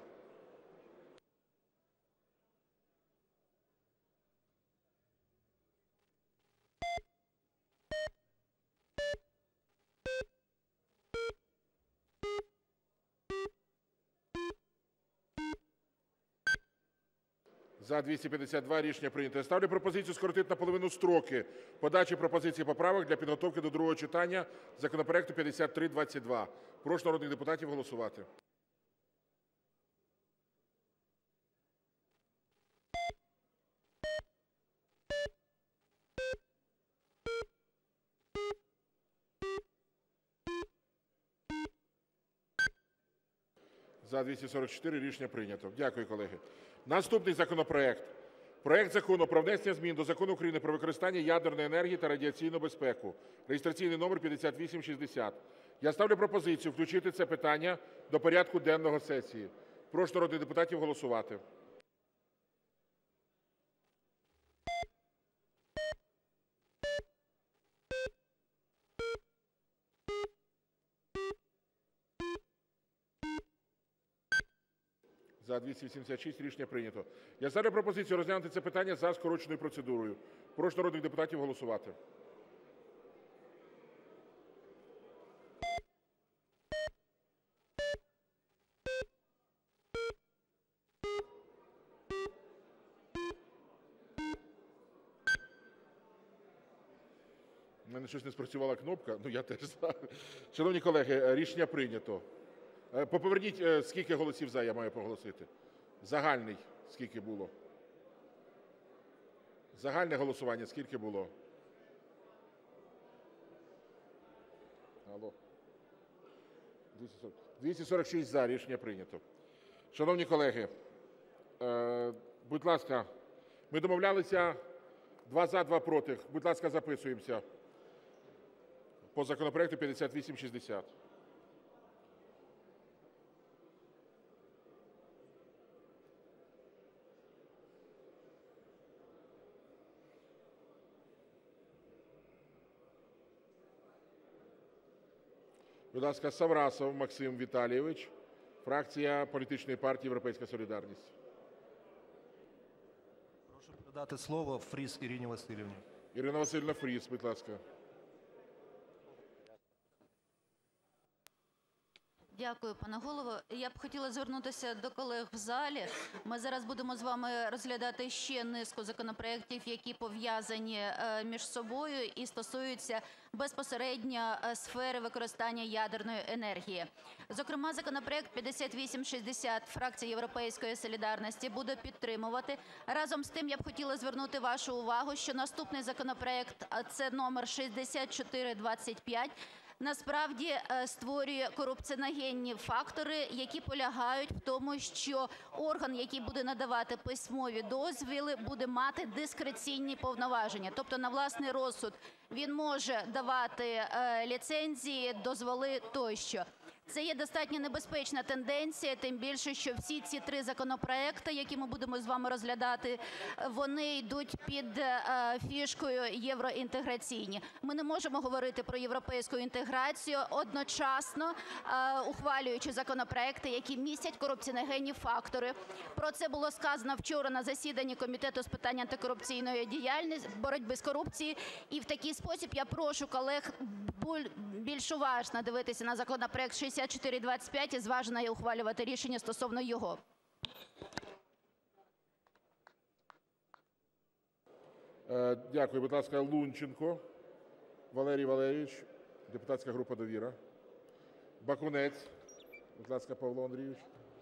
За-252 рішення прийнято. Я ставлю пропозицію скоротити наполовину строки подачі пропозицій і поправок для підготовки до другого читання законопроекту 5322. Прошу народних депутатів голосувати. За-244 рішення прийнято. Дякую, колеги. Наступний законопроект. Проект Закону про внесення змін до Закону України "Про використання ядерної енергії та радіаційну безпеку" (реєстраційний номер 5860). Я ставлю пропозицію включити це питання до порядку денного сесії. Прошу народних депутатів голосувати. За-286 рішення прийнято. Я ставлю пропозицію розглянути це питання за скороченою процедурою. Прошу народних депутатів голосувати. У мене щось не спрацювала кнопка, ну я теж за. Шановні колеги, рішення прийнято. Поверніть, скільки голосів "за" я маю проголосити. Загальний скільки було? Загальне голосування скільки було? Алло. 246 – за. Рішення прийнято. Шановні колеги, будь ласка, ми домовлялися 2 – за, 2 – проти. Будь ласка, записуємося по законопроекту 5860. Будь ласка, Саврасов Максим Віталійович, фракція політичної партії «Європейська солідарність». Прошу передати слово Фріз Ірині Васильівні. Ірина Васильівна Фріз, будь ласка. Дякую, пане голово. Я б хотіла звернутися до колег в залі. Ми зараз будемо з вами розглядати ще низку законопроєктів, які пов'язані між собою і стосуються безпосередньо сфери використання ядерної енергії. Зокрема, законопроєкт 5860 фракція «Європейської солідарності» буде підтримувати. Разом з тим, я б хотіла звернути вашу увагу, що наступний законопроєкт, це номер 6425, насправді створює корупціоногенні фактори, які полягають в тому, що орган, який буде надавати письмові дозвіли, буде мати дискреційні повноваження. Тобто на власний розсуд він може давати ліцензії, дозволи тощо. Це є достатньо небезпечна тенденція, тим більше, що всі ці 3 законопроекти, які ми будемо з вами розглядати, вони йдуть під фішкою євроінтеграційні. Ми не можемо говорити про європейську інтеграцію, одночасно ухвалюючи законопроекти, які містять корупціоногенні фактори. Про це було сказано вчора на засіданні Комітету з питань антикорупційної діяльності, боротьби з корупцією. І в такий спосіб я прошу колег більш уважно дивитися на законопроект 6425 і зважено ухвалювати рішення стосовно його. Дякую. Будь ласка, Лунченко Валерій Валерійович, депутатська група «Довіра». Бакунець. Будь ласка, Павло Андрійович.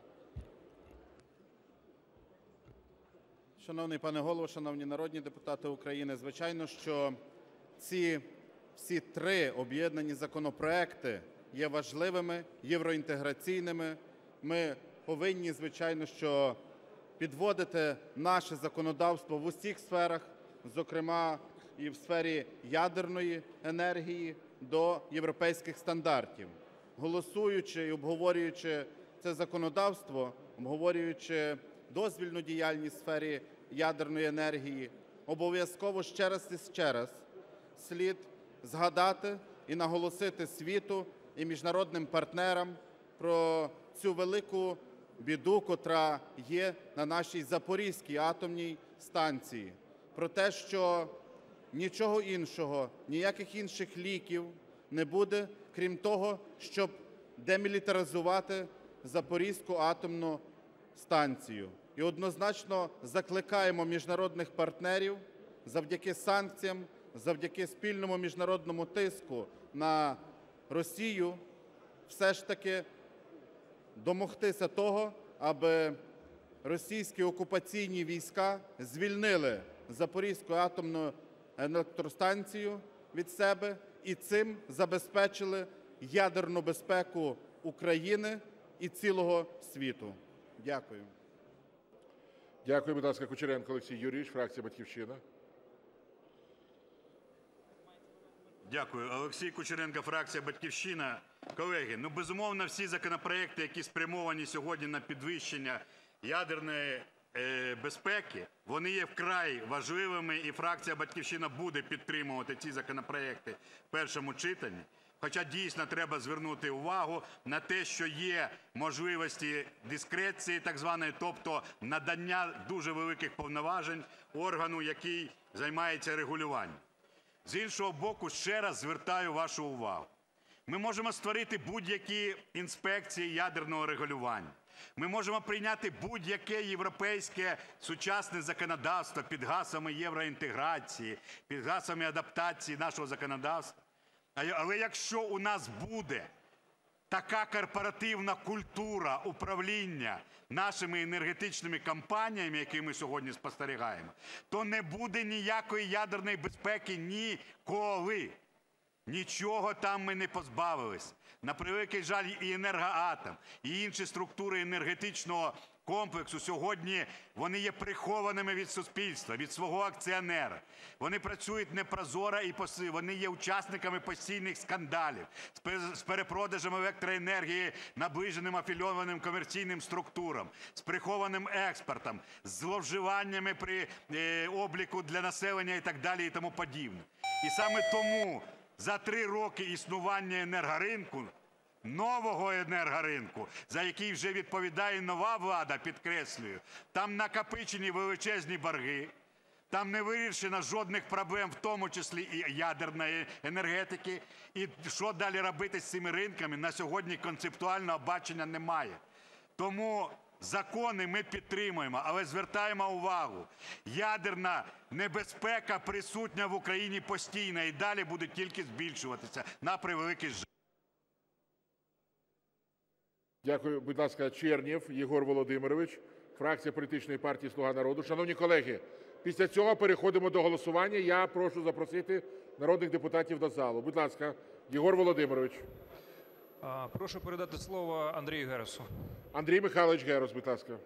Шановний пане Голово, шановні народні депутати України, звичайно, що ці всі 3 об'єднані законопроекти є важливими, євроінтеграційними. Ми повинні, звичайно, що підводити наше законодавство в усіх сферах, зокрема і в сфері ядерної енергії, до європейських стандартів. Голосуючи і обговорюючи це законодавство, обговорюючи дозвільну діяльність в сфері ядерної енергії, обов'язково ще раз слід згадати і наголосити світу і міжнародним партнерам про цю велику біду, котра є на нашій Запорізькій атомній станції. Про те, що нічого іншого, ніяких інших ліків не буде, крім того, щоб демілітаризувати Запорізьку атомну станцію. І однозначно закликаємо міжнародних партнерів завдяки санкціям, завдяки спільному міжнародному тиску на Росію все ж таки домогтися того, аби російські окупаційні війська звільнили Запорізьку атомну електростанцію від себе і цим забезпечили ядерну безпеку України і цілого світу. Дякую. Дякую. Будь ласка, Кучеренко Олексій Юрійович, фракція «Батьківщина». Дякую. Олексій Кучеренко, фракція «Батьківщина». Колеги, безумовно, всі законопроекти, які спрямовані сьогодні на підвищення ядерної безпеки, вони є вкрай важливими, і фракція «Батьківщина» буде підтримувати ці законопроекти в першому читанні. Хоча дійсно треба звернути увагу на те, що є можливості дискреції так званої, тобто надання дуже великих повноважень органу, який займається регулюванням. З іншого боку, ще раз звертаю вашу увагу. Ми можемо створити будь-які інспекції ядерного регулювання. Ми можемо прийняти будь-яке європейське сучасне законодавство під гаслами євроінтеграції, під гаслами адаптації нашого законодавства. Але якщо у нас буде така корпоративна культура управління нашими енергетичними компаніями, які ми сьогодні спостерігаємо, то не буде ніякої ядерної безпеки ніколи. Нічого там ми не позбавились. На превеликий жаль, і "Енергоатом", і інші структури енергетичного комплексу сьогодні вони є прихованими від суспільства, від свого акціонера. Вони працюють непрозоро і вони є учасниками постійних скандалів з перепродажем електроенергії наближеним афільованим комерційним структурам, з прихованим експортом, з зловживаннями при обліку для населення і так далі і тому подібне. І саме тому за 3 роки існування енергоринку, нового енергоринку, за який вже відповідає нова влада, підкреслюю, там накопичені величезні борги, там не вирішено жодних проблем, в тому числі і ядерної енергетики. І що далі робити з цими ринками, на сьогодні концептуального бачення немає. Тому закони ми підтримуємо, але звертаємо увагу, ядерна небезпека присутня в Україні постійно і далі буде тільки збільшуватися, на превеликий жаль. Дякую. Будь ласка, Чернєв Єгор Володимирович, фракція політичної партії "Слуга народу". Шановні колеги, після цього переходимо до голосування. Я прошу запросити народних депутатів до залу. Будь ласка, Єгор Володимирович. Прошу передати слово Андрію Герусу. Андрій Михайлович Герус, будь ласка.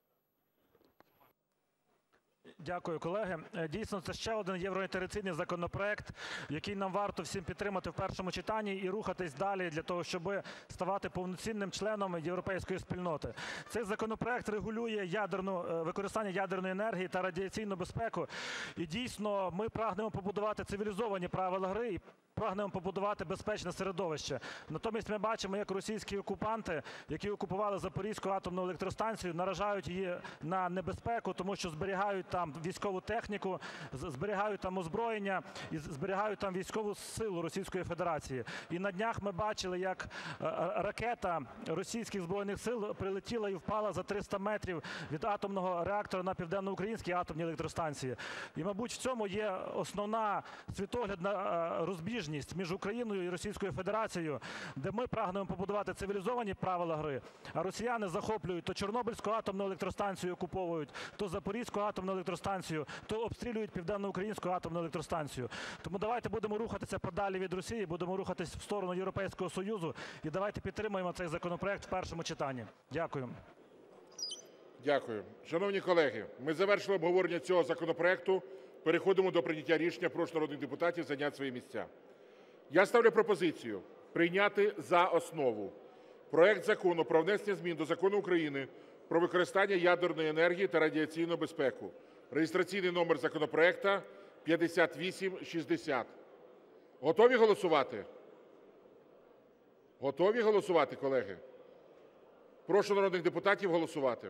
Дякую, колеги. Дійсно, це ще один євроінтеграційний законопроект, який нам варто всім підтримати в першому читанні і рухатись далі для того, щоб ставати повноцінним членом європейської спільноти. Цей законопроект регулює використання ядерної енергії та радіаційну безпеку. І дійсно, ми прагнемо побудувати цивілізовані правила гри і прагнемо побудувати безпечне середовище. Натомість ми бачимо, як російські окупанти, які окупували Запорізьку атомну електростанцію, наражають її на небезпеку, тому що зберігають там військову техніку, зберігають там озброєння і зберігають там військову силу Російської Федерації. І на днях ми бачили, як ракета російських Збройних Сил прилетіла і впала за 300 метрів від атомного реактора на Південноукраїнській атомній електростанції. І, мабуть, в цьому є основна світоглядна розбіжність між Україною і Російською Федерацією, де ми прагнемо побудувати цивілізовані правила гри, а росіяни захоплюють то Чорнобильську атомну електростанцію, окуповують, то Запорізьку атомну електростанцію, то обстрілюють Південноукраїнську атомну електростанцію. Тому давайте будемо рухатися подалі від Росії, будемо рухатись в сторону Європейського Союзу і давайте підтримаємо цей законопроект в першому читанні. Дякую. Дякую. Шановні колеги, ми завершили обговорення цього законопроекту. Переходимо до прийняття рішення. Прошу народних депутатів зайняти свої місця. Я ставлю пропозицію прийняти за основу проект Закону про внесення змін до Закону України "Про використання ядерної енергії та радіаційну безпеку" (реєстраційний номер законопроекту 5860). Готові голосувати? Готові голосувати, колеги? Прошу народних депутатів голосувати.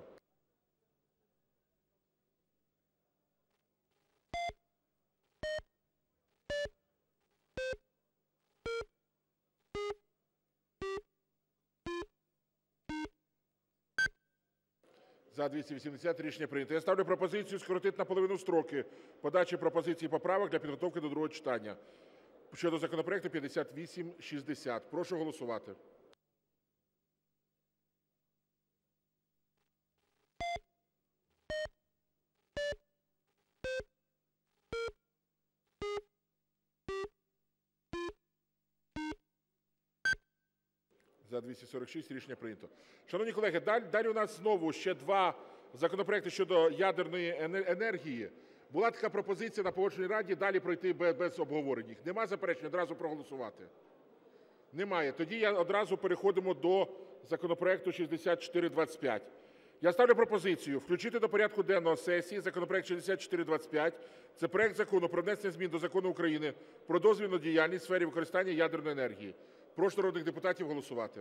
За-280 рішення прийнято. Я ставлю пропозицію скоротити наполовину строки подачі пропозицій і поправок для підготовки до другого читання щодо законопроекту 5860. Прошу голосувати. За-246 рішення прийнято. Шановні колеги, далі у нас знову ще 2 законопроекти щодо ядерної енергії. Була така пропозиція на Погоджувальній раді далі пройти без обговорень їх. Нема заперечень, одразу проголосувати? Немає. Тоді одразу переходимо до законопроекту 6425. Я ставлю пропозицію включити до порядку денного сесії законопроект 6425. Це проект Закону про внесення змін до Закону України "Про дозвільну діяльність у сфері використання ядерної енергії". Прошу народних депутатів голосувати.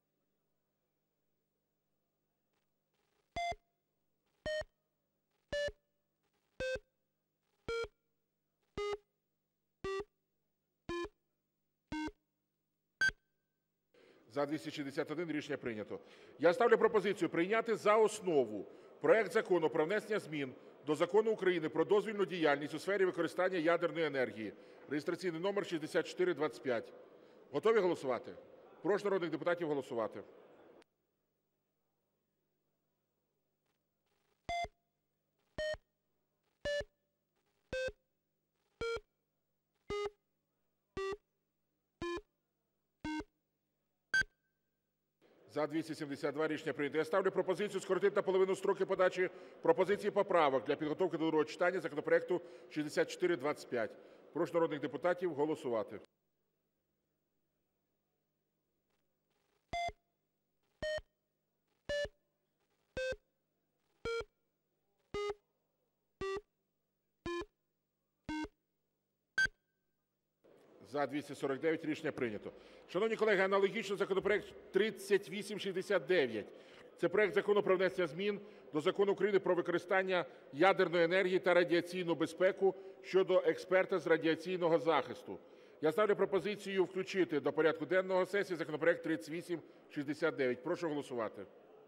За-261 рішення прийнято. Я ставлю пропозицію прийняти за основу проект Закону про внесення змін до Закону України "Про дозвільну діяльність у сфері використання ядерної енергії" (реєстраційний номер 6425). Готові голосувати? Прошу народних депутатів голосувати. За-272 рішення прийнято. Я ставлю пропозицію скоротити наполовину строки подачі пропозицій і поправок для підготовки до другого читання законопроекту 6425. Прошу народних депутатів голосувати. За-249 рішення прийнято. Шановні колеги, аналогічно законопроект 3869. Це проект Закону про внесення змін до Закону України "Про використання ядерної енергії та радіаційну безпеку" щодо експерта з радіаційного захисту. Я ставлю пропозицію включити до порядку денного сесії законопроект 3869. Прошу голосувати.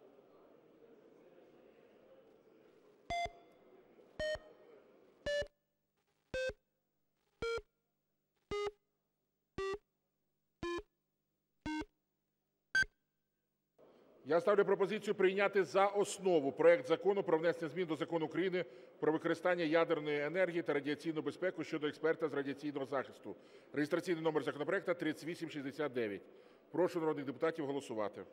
Я ставлю пропозицію прийняти за основу проект Закону про внесення змін до Закону України "Про використання ядерної енергії та радіаційну безпеку" щодо експерта з радіаційного захисту. Реєстраційний номер законопроекту 3869. Прошу народних депутатів голосувати.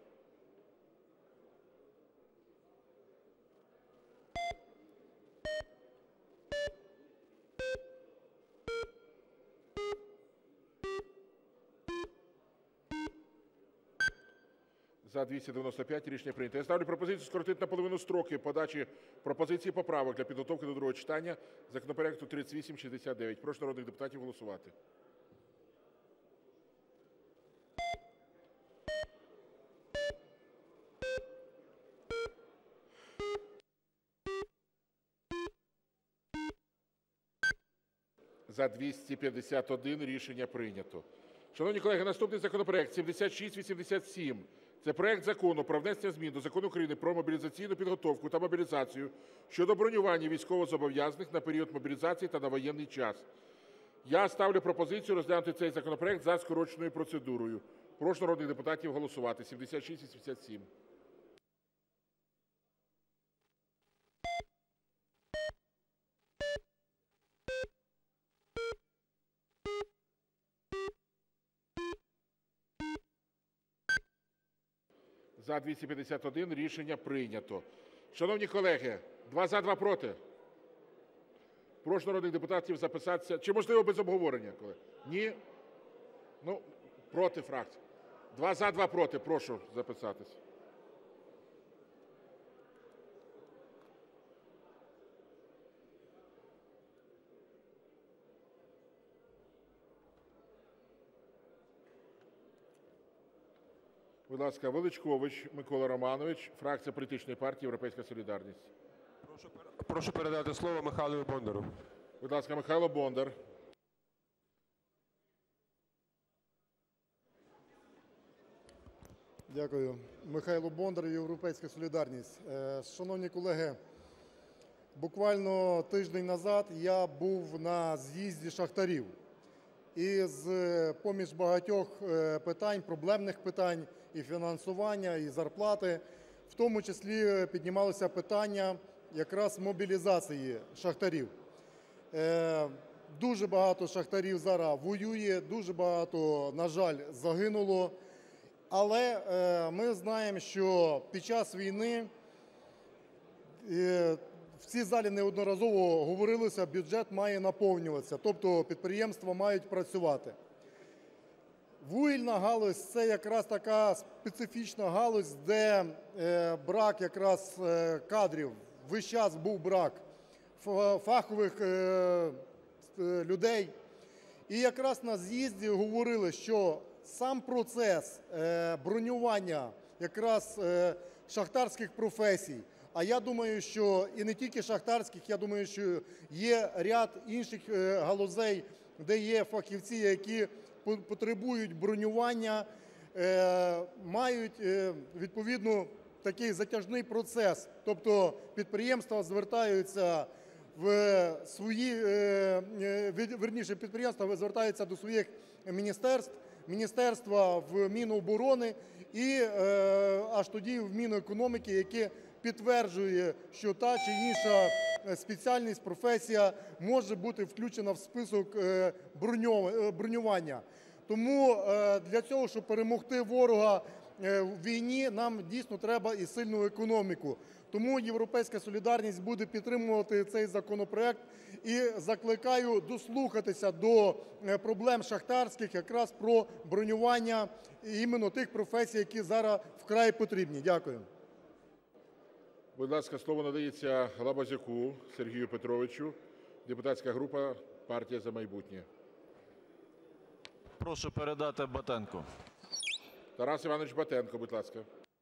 За-295 рішення прийнято. Я ставлю пропозицію скоротити наполовину строки подачі пропозицій і поправок для підготовки до другого читання законопроекту 3869. Прошу народних депутатів голосувати. За-251 рішення прийнято. Шановні колеги, наступний законопроект 7687. Це проект Закону про внесення змін до Закону України "Про мобілізаційну підготовку та мобілізацію" щодо бронювання військовозобов'язаних на період мобілізації та на воєнний час. Я ставлю пропозицію розглянути цей законопроект за скороченою процедурою. Прошу народних депутатів голосувати. 7687. За-251 рішення прийнято. Шановні колеги, 2 – за, 2 – проти. Прошу народних депутатів записатися. Чи можливо без обговорення, колеги? Ні? Ну, проти фракції. 2 – за, 2 – проти. Прошу записатись. Будь ласка, Величкович Микола Романович, фракція політичної партії "Європейська солідарність". Прошу передати слово Михайлу Бондару. Будь ласка, Михайло Бондар. Дякую. Михайло Бондар, "Європейська солідарність". Шановні колеги, буквально тиждень назад я був на з'їзді шахтарів. І з-поміж багатьох питань, проблемних питань і фінансування, і зарплати, в тому числі піднімалося питання якраз мобілізації шахтарів. Дуже багато шахтарів зараз воює, дуже багато, на жаль, загинуло. Але ми знаємо, що під час війни, в цій залі неодноразово говорилося, бюджет має наповнюватися, тобто підприємства мають працювати. Вугільна галузь – це якраз така специфічна галузь, де брак якраз кадрів, весь час був брак фахових людей. І якраз на з'їзді говорили, що сам процес бронювання якраз шахтарських професій, а я думаю, що і не тільки шахтарських, я думаю, що є ряд інших галузей, де є фахівці, які потребують бронювання, мають відповідно такий затяжний процес. Тобто підприємства звертаються підприємства звертаються до своїх міністерств, міністерства в Міноборони і аж тоді в Мінекономіки, яке підтверджує, що та чи інша спеціальність, професія може бути включена в список бронювання. Тому для цього, щоб перемогти ворога в війні нам дійсно треба і сильну економіку. Тому "Європейська солідарність" буде підтримувати цей законопроект і закликаю дослухатися до проблем шахтарських, якраз про бронювання іменно тих професій, які зараз вкрай потрібні. Дякую. Будь ласка, слово надається Лабазюку Сергію Петровичу, депутатська група "Партія "За майбутнє". Прошу передати Батенку. Тарас Іванович Батенко, будь ласка.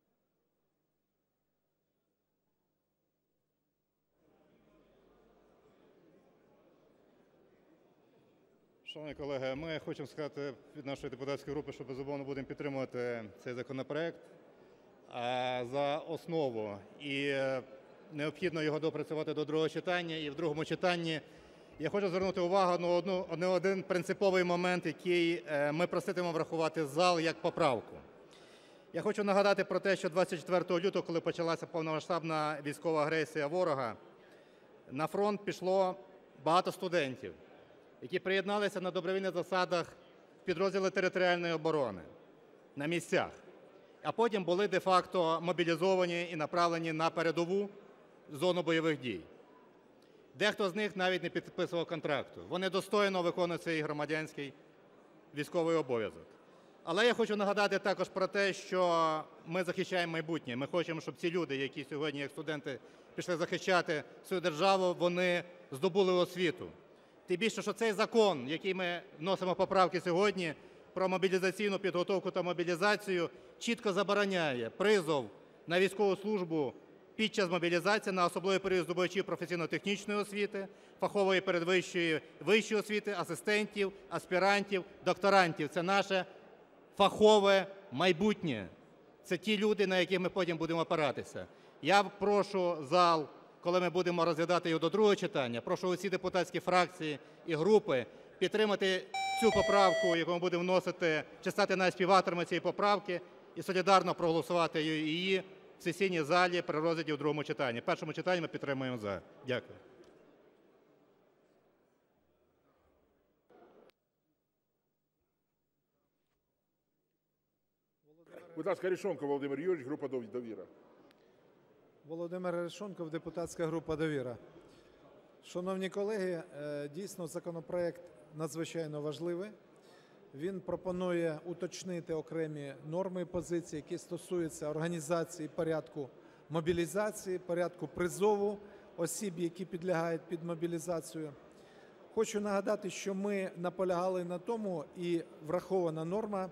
Шановні колеги, ми хочемо сказати від нашої депутатської групи, що безумовно будемо підтримувати цей законопроект за основу. І необхідно його доопрацювати до другого читання. І в другому читанні я хочу звернути увагу на один принциповий момент, який ми проситимемо врахувати зал як поправку. Я хочу нагадати про те, що 24 лютого, коли почалася повномасштабна військова агресія ворога, на фронт пішло багато студентів, які приєдналися на добровільних засадах в підрозділи територіальної оборони на місцях, а потім були де-факто мобілізовані і направлені на передову зону бойових дій. Дехто з них навіть не підписував контракту. Вони достойно виконують свій громадянський військовий обов'язок. Але я хочу нагадати також про те, що ми захищаємо майбутнє. Ми хочемо, щоб ці люди, які сьогодні як студенти пішли захищати свою державу, вони здобули освіту. Тим більше, що цей закон, який ми вносимо поправки сьогодні, про мобілізаційну підготовку та мобілізацію, чітко забороняє призов на військову службу під час мобілізації на особливий період здобувачів професійно-технічної освіти, фахової передвищої, вищої освіти, асистентів, аспірантів, докторантів. Це наше фахове майбутнє. Це ті люди, на яких ми потім будемо опиратися. Я прошу зал, коли ми будемо розглядати його до другого читання, прошу усі депутатські фракції і групи підтримати цю поправку, яку ми будемо вносити, чи стати найспівавторами цієї поправки, і солідарно проголосувати її в сесійній залі при розгляді в другому читанні. В першому читанні ми підтримуємо "за". Дякую. Будь ласка, Арешонков Володимир Юрійович, група "Довіра". Володимир Арешонков, депутатська група "Довіра". Шановні колеги, дійсно законопроект надзвичайно важливий. Він пропонує уточнити окремі норми і позиції, які стосуються організації порядку мобілізації, порядку призову осіб, які підлягають під мобілізацію. Хочу нагадати, що ми наполягали на тому, і врахована норма,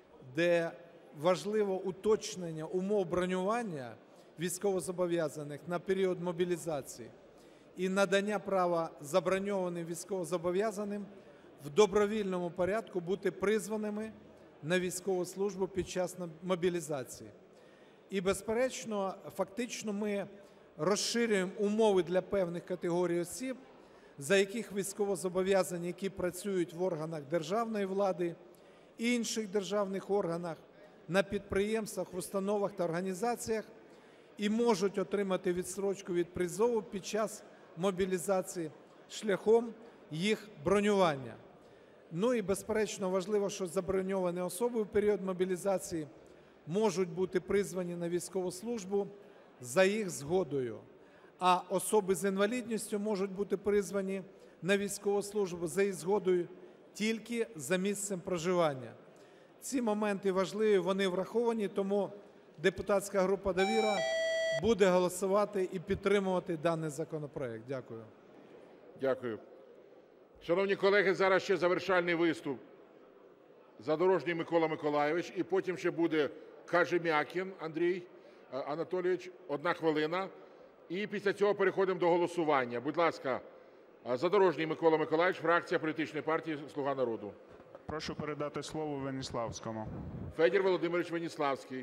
де важливо уточнення умов бронювання військовозобов'язаних на період мобілізації і надання права заброньованим військовозобов'язаним в добровільному порядку бути призваними на військову службу під час мобілізації. І, безперечно, фактично ми розширюємо умови для певних категорій осіб, за яких військовозобов'язані, які працюють в органах державної влади, інших державних органах, на підприємствах, установах та організаціях, і можуть отримати відстрочку від призову під час мобілізації шляхом їх бронювання. Ну і, безперечно, важливо, що заброньовані особи в період мобілізації можуть бути призвані на військову службу за їх згодою, а особи з інвалідністю можуть бути призвані на військову службу за їх згодою тільки за місцем проживання. Ці моменти важливі, вони враховані, тому депутатська група "Довіра" буде голосувати і підтримувати даний законопроект. Дякую. Дякую. Шановні колеги, зараз ще завершальний виступ. Задорожній Микола Миколайович, і потім ще буде Кажем'якін Андрій Анатолійович, 1 хвилина. І після цього переходимо до голосування. Будь ласка, Задорожній Микола Миколайович, фракція політичної партії "Слуга народу". Прошу передати слово Веніславському. Федір Володимирович Веніславський.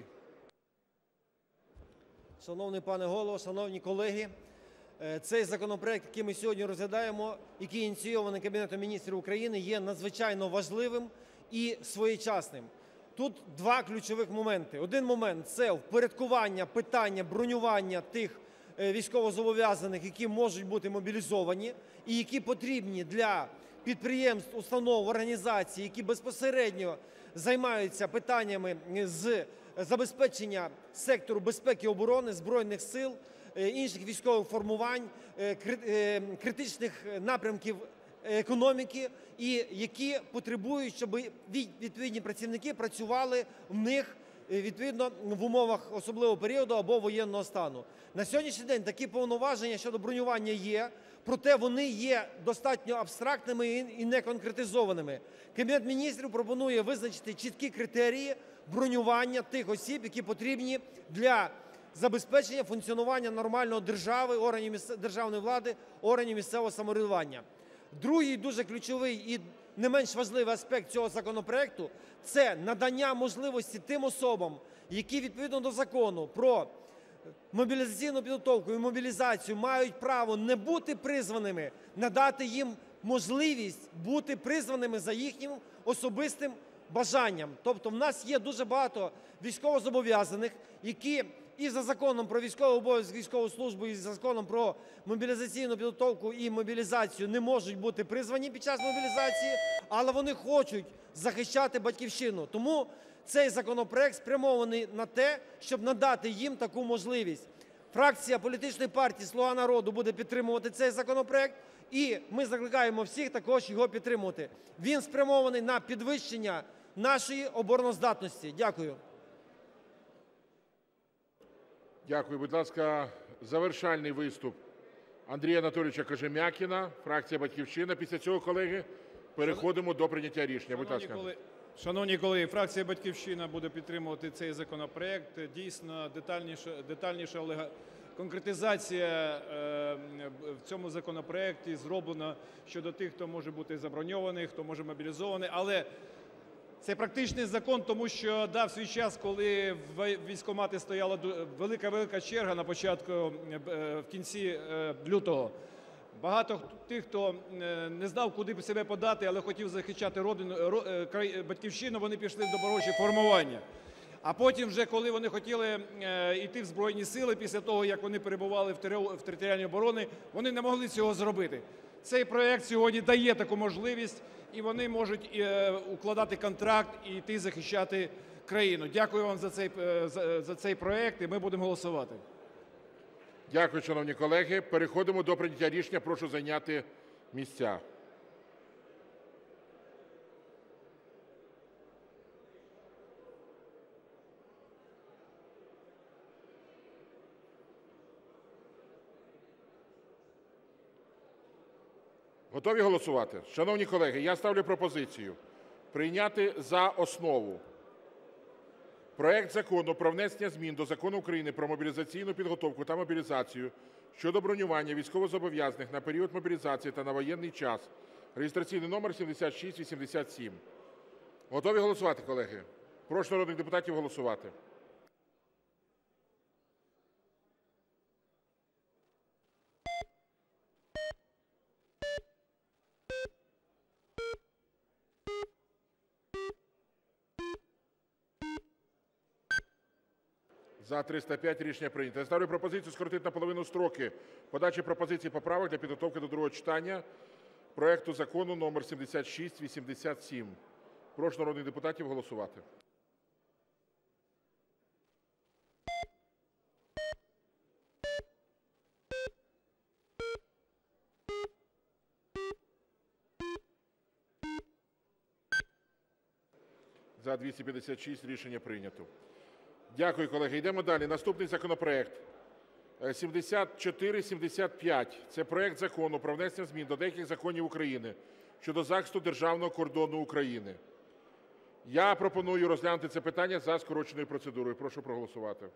Шановний пане Голово, шановні колеги, цей законопроект, який ми сьогодні розглядаємо, який ініційований Кабінетом Міністрів України, є надзвичайно важливим і своєчасним. Тут 2 ключових моменти. Один момент – це впорядкування питання бронювання тих військовозобов'язаних, які можуть бути мобілізовані і які потрібні для підприємств, установ, організацій, які безпосередньо займаються питаннями з забезпечення сектору безпеки і оборони, Збройних Сил, інших військових формувань, критичних напрямків економіки, і які потребують, щоб відповідні працівники працювали в них відповідно в умовах особливого періоду або воєнного стану. На сьогоднішній день такі повноваження щодо бронювання є, проте вони є достатньо абстрактними і неконкретизованими. Кабінет Міністрів пропонує визначити чіткі критерії бронювання тих осіб, які потрібні для забезпечення функціонування нормального держави, органів державної влади, органів місцевого самоврядування. Другий дуже ключовий і не менш важливий аспект цього законопроекту – це надання можливості тим особам, які відповідно до Закону про мобілізаційну підготовку і мобілізацію мають право не бути призваними, надати їм можливість бути призваними за їхнім особистим бажанням. Тобто в нас є дуже багато військовозобов'язаних, які і за Законом про військовий обов'язок, військову службу, і за Законом про мобілізаційну підготовку і мобілізацію не можуть бути призвані під час мобілізації, але вони хочуть захищати Батьківщину. Тому цей законопроект спрямований на те, щоб надати їм таку можливість. Фракція політичної партії "Слуга народу" буде підтримувати цей законопроект, і ми закликаємо всіх також його підтримувати. Він спрямований на підвищення нашої обороноздатності. Дякую. Дякую. Будь ласка, завершальний виступ Андрія Анатолійовича Кожем'якіна, фракція "Батьківщина". Після цього, колеги, переходимо до прийняття рішення. Будь ласка. Шановні колеги, фракція "Батьківщина" буде підтримувати цей законопроект. Дійсно, детальніша конкретизація в цьому законопроекті зроблена щодо тих, хто може бути заброньований, хто може в але це практичний закон, тому що дав свій час, коли в військкомати стояла велика черга на початку, в кінці лютого. Багато тих, хто не знав, куди себе подати, але хотів захищати родину, Батьківщину, вони пішли в добровольчі формування. А потім вже, коли вони хотіли йти в Збройні Сили, після того, як вони перебували в територіальній обороні, вони не могли цього зробити. Цей проект сьогодні дає таку можливість, і вони можуть укладати контракт і йти захищати країну. Дякую вам за цей проект, і ми будемо голосувати. Дякую, шановні колеги. Переходимо до прийняття рішення. Прошу зайняти місця. Готові голосувати? Шановні колеги, я ставлю пропозицію прийняти за основу проект Закону про внесення змін до Закону України "Про мобілізаційну підготовку та мобілізацію" щодо бронювання військовозобов'язаних на період мобілізації та на воєнний час (реєстраційний номер 7687). Готові голосувати, колеги? Прошу народних депутатів голосувати. За-305 рішення прийнято. Я ставлю пропозицію скоротити наполовину строки подачі пропозицій і поправок для підготовки до другого читання проекту Закону номер 7687. Прошу народних депутатів голосувати. За-256 рішення прийнято. Дякую, колеги. Йдемо далі. Наступний законопроект 7475. Це проект Закону про внесення змін до деяких законів України щодо захисту державного кордону України. Я пропоную розглянути це питання за скороченою процедурою. Прошу проголосувати.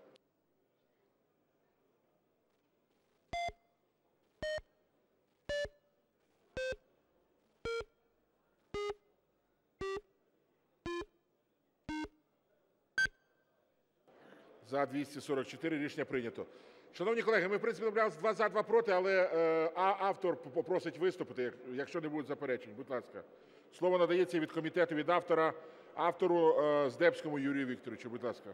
За-244 рішення прийнято. Шановні колеги, ми, в принципі, домовлялися 2 – за, 2 – проти, але автор попросить виступити, якщо не буде заперечень. Будь ласка. Слово надається від комітету, від автора, автору Здебському Юрію Вікторовичу. Будь ласка.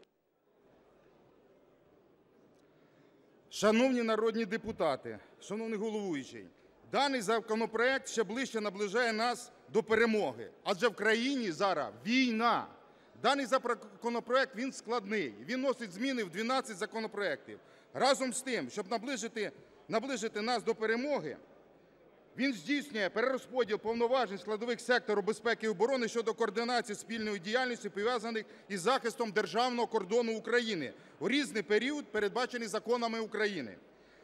Шановні народні депутати, шановний головуючий, даний законопроект ще ближче наближає нас до перемоги, адже в країні зараз війна. Даний законопроект, він складний, він носить зміни в 12 законопроєктів. Разом з тим, щоб наближити нас до перемоги, він здійснює перерозподіл повноважень складових сектору безпеки і оборони щодо координації спільної діяльності, пов'язаних із захистом державного кордону України у різний період, передбачений законами України.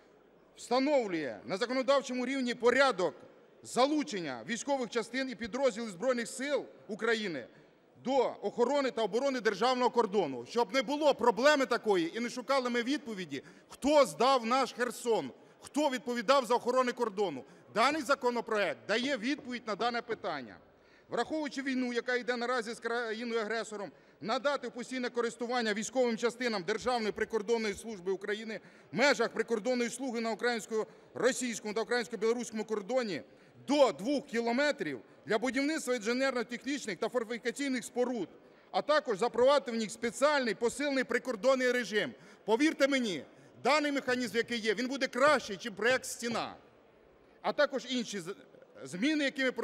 Встановлює на законодавчому рівні порядок залучення військових частин і підрозділів Збройних Сил України до охорони та оборони державного кордону, щоб не було проблеми такої і не шукали ми відповіді, хто здав наш Херсон, хто відповідав за охорону кордону. Даний законопроект дає відповідь на дане питання. Враховуючи війну, яка йде наразі з країною-агресором, надати в постійне користування військовим частинам Державної прикордонної служби України в межах прикордонної смуги на українсько-російському та українсько-білоруському кордоні до 2 кілометрів для будівництва інженерно-технічних та фортифікаційних споруд, а також запровадити в них спеціальний посилений прикордонний режим. Повірте мені, даний механізм, який є, він буде кращий, ніж проект «Стіна», а також інші зміни, які ми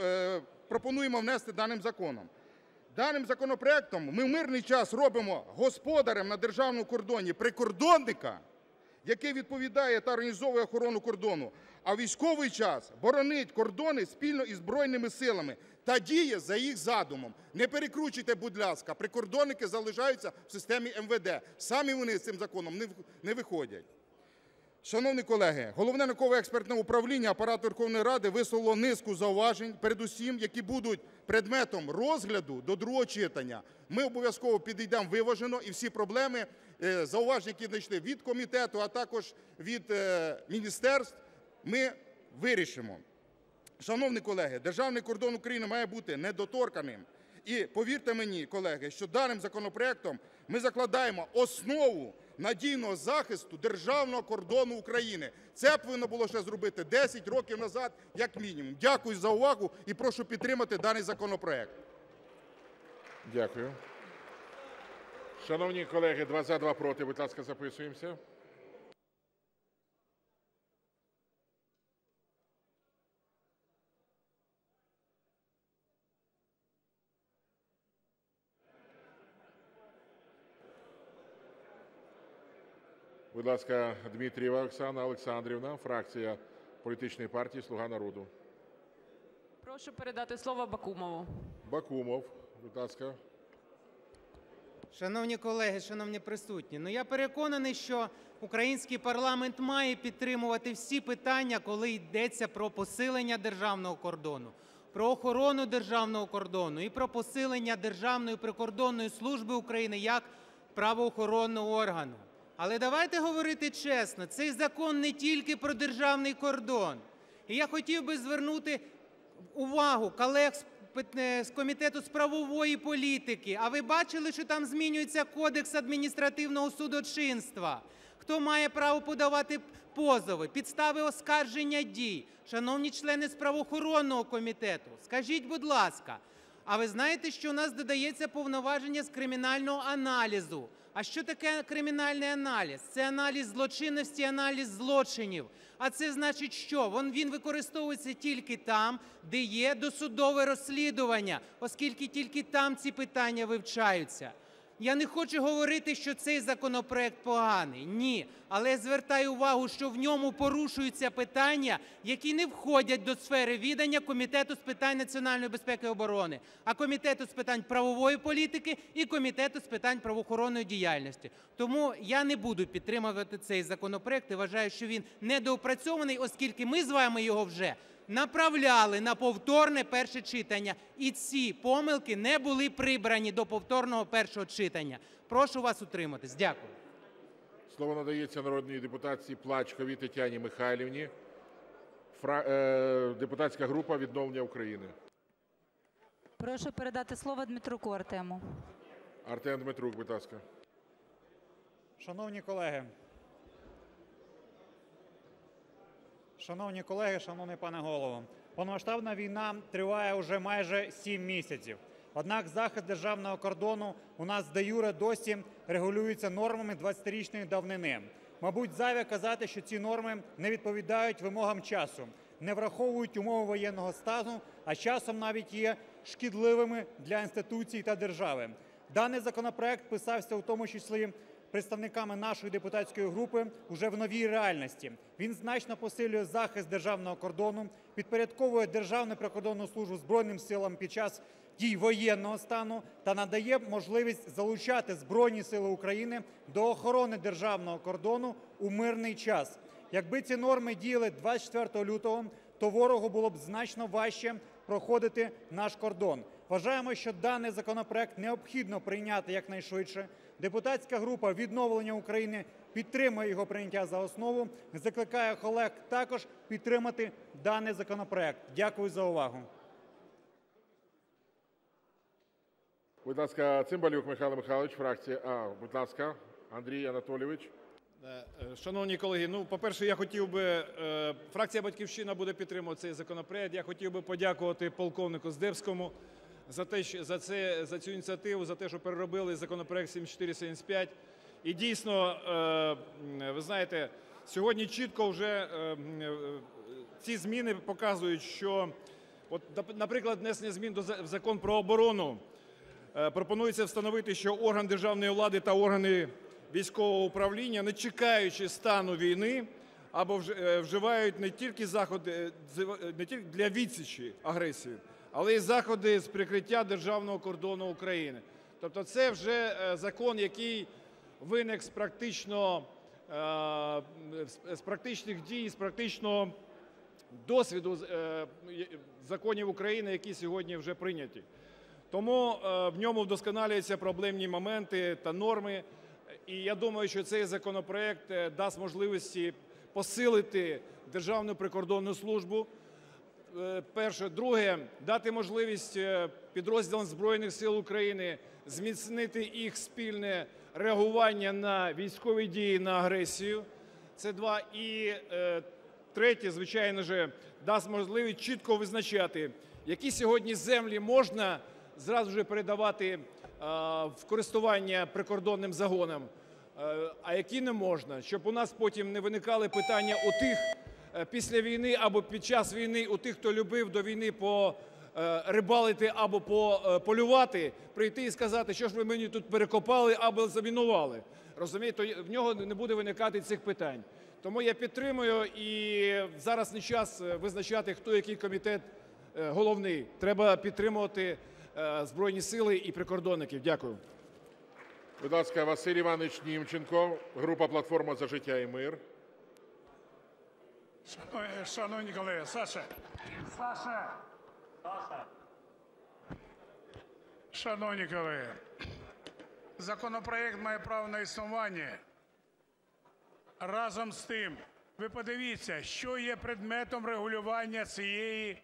пропонуємо внести даним законом. Даним законопроектом ми в мирний час робимо господарем на державному кордоні прикордонника, який відповідає та організовує охорону кордону, а в військовий час боронить кордони спільно із Збройними Силами та діє за їх задумом. Не перекручуйте, будь ласка, прикордонники залишаються в системі МВД. Самі вони з цим законом не виходять. Шановні колеги, Головне науково-експертне управління Апарату Верховної Ради висловило низку зауважень, передусім, які будуть предметом розгляду до другого читання. Ми обов'язково підійдемо виважено і всі проблеми, зауваження, які знайшли від комітету, а також від міністерств, ми вирішимо. Шановні колеги, державний кордон України має бути недоторканним. І повірте мені, колеги, що даним законопроектом ми закладаємо основу надійного захисту державного кордону України. Це повинно було ще зробити 10 років назад, як мінімум. Дякую за увагу і прошу підтримати даний законопроект. Дякую. Шановні колеги, 2 – за, 2 – проти. Будь ласка, записуємося. Будь ласка, Дмитрієва Оксана Олександрівна, фракція політичної партії "Слуга народу". Прошу передати слово Бакумову. Бакумов, будь ласка. Шановні колеги, шановні присутні, я переконаний, що український парламент має підтримувати всі питання, коли йдеться про посилення державного кордону, про охорону державного кордону і про посилення Державної прикордонної служби України як правоохоронного органу. Але давайте говорити чесно, цей закон не тільки про державний кордон. І я хотів би звернути увагу колег з Комітету з правової політики. А ви бачили, що там змінюється Кодекс адміністративного судочинства? Хто має право подавати позови, підстави оскарження дій? Шановні члени з правоохоронного комітету, скажіть, будь ласка, а ви знаєте, що у нас додається повноваження з кримінального аналізу? А що таке кримінальний аналіз? Це аналіз злочинності, аналіз злочинів. А це значить що? Він використовується тільки там, де є досудове розслідування, оскільки тільки там ці питання вивчаються. Я не хочу говорити, що цей законопроект поганий. Ні. Але я звертаю увагу, що в ньому порушуються питання, які не входять до сфери відання Комітету з питань національної безпеки і оборони, а Комітету з питань правової політики і Комітету з питань правоохоронної діяльності. Тому я не буду підтримувати цей законопроект і вважаю, що він недоопрацьований, оскільки ми з вами його вже направляли на повторне перше читання, і ці помилки не були прибрані до повторного першого читання. Прошу вас утриматись. Дякую. Слово надається народній депутатці Плачковій Тетяні Михайлівні, депутатська група "Відновлення України". Прошу передати слово Дмитруку Артему. Артем Дмитрук, будь ласка. Шановні колеги, шановний пане Голово, повномасштабна війна триває вже майже 7 місяців. Однак захист державного кордону у нас де-юре досі регулюється нормами 20-річної давнини. Мабуть, зайве казати, що ці норми не відповідають вимогам часу, не враховують умови воєнного стану, а часом навіть є шкідливими для інституцій та держави. Даний законопроект писався у тому числі представниками нашої депутатської групи вже в новій реальності. Він значно посилює захист державного кордону, підпорядковує Державну прикордонну службу Збройним силам під час дій воєнного стану та надає можливість залучати Збройні сили України до охорони державного кордону у мирний час. Якби ці норми діяли 24 лютого, то ворогу було б значно важче проходити наш кордон. Вважаємо, що даний законопроект необхідно прийняти якнайшвидше. Депутатська група «Відновлення України» підтримує його прийняття за основу. Закликає колег також підтримати даний законопроект. Дякую за увагу. Будь ласка, Цимбалюк Михайло Михайлович, фракція. Будь ласка, Андрій Анатолійович. Шановні колеги, по-перше, я хотів би, фракція «Батьківщина» буде підтримувати цей законопроект. Я хотів би подякувати полковнику Здебському за цю ініціативу, за те, що переробили законопроект 7475. І дійсно, ви знаєте, сьогодні чітко вже ці зміни показують, що, наприклад, внесення змін в Закон про оборону пропонується встановити, що орган державної влади та органи військового управління, не чекаючи стану війни, або вживають не тільки заходи для відсічі агресії, але й заходи з прикриття державного кордону України. Тобто це вже закон, який виник з практичних дій, з практичного досвіду законів України, які сьогодні вже прийняті. Тому в ньому вдосконалюються проблемні моменти та норми. І я думаю, що цей законопроект дасть можливості посилити Державну прикордонну службу. Перше. Друге. Дати можливість підрозділам Збройних сил України зміцнити їх спільне реагування на військові дії, на агресію. Це два. І третє, звичайно ж, дасть можливість чітко визначати, які сьогодні землі можна зразу ж передавати в користування прикордонним загонам, а які не можна, щоб у нас потім не виникали питання у тих після війни або під час війни, у тих, хто любив до війни порибалити або пополювати, прийти і сказати, що ж ви мені тут перекопали або замінували. Розумієте, в нього не буде виникати цих питань. Тому я підтримую, і зараз не час визначати, хто який комітет головний. Треба підтримувати Збройні сили і прикордонників. Дякую. Будь ласка, Василь Іванович Німченко, група «Платформа за життя і мир». Шановні колеги, Саша. Шановні колеги, законопроект має право на існування. Разом з тим, ви подивіться, що є предметом регулювання цієї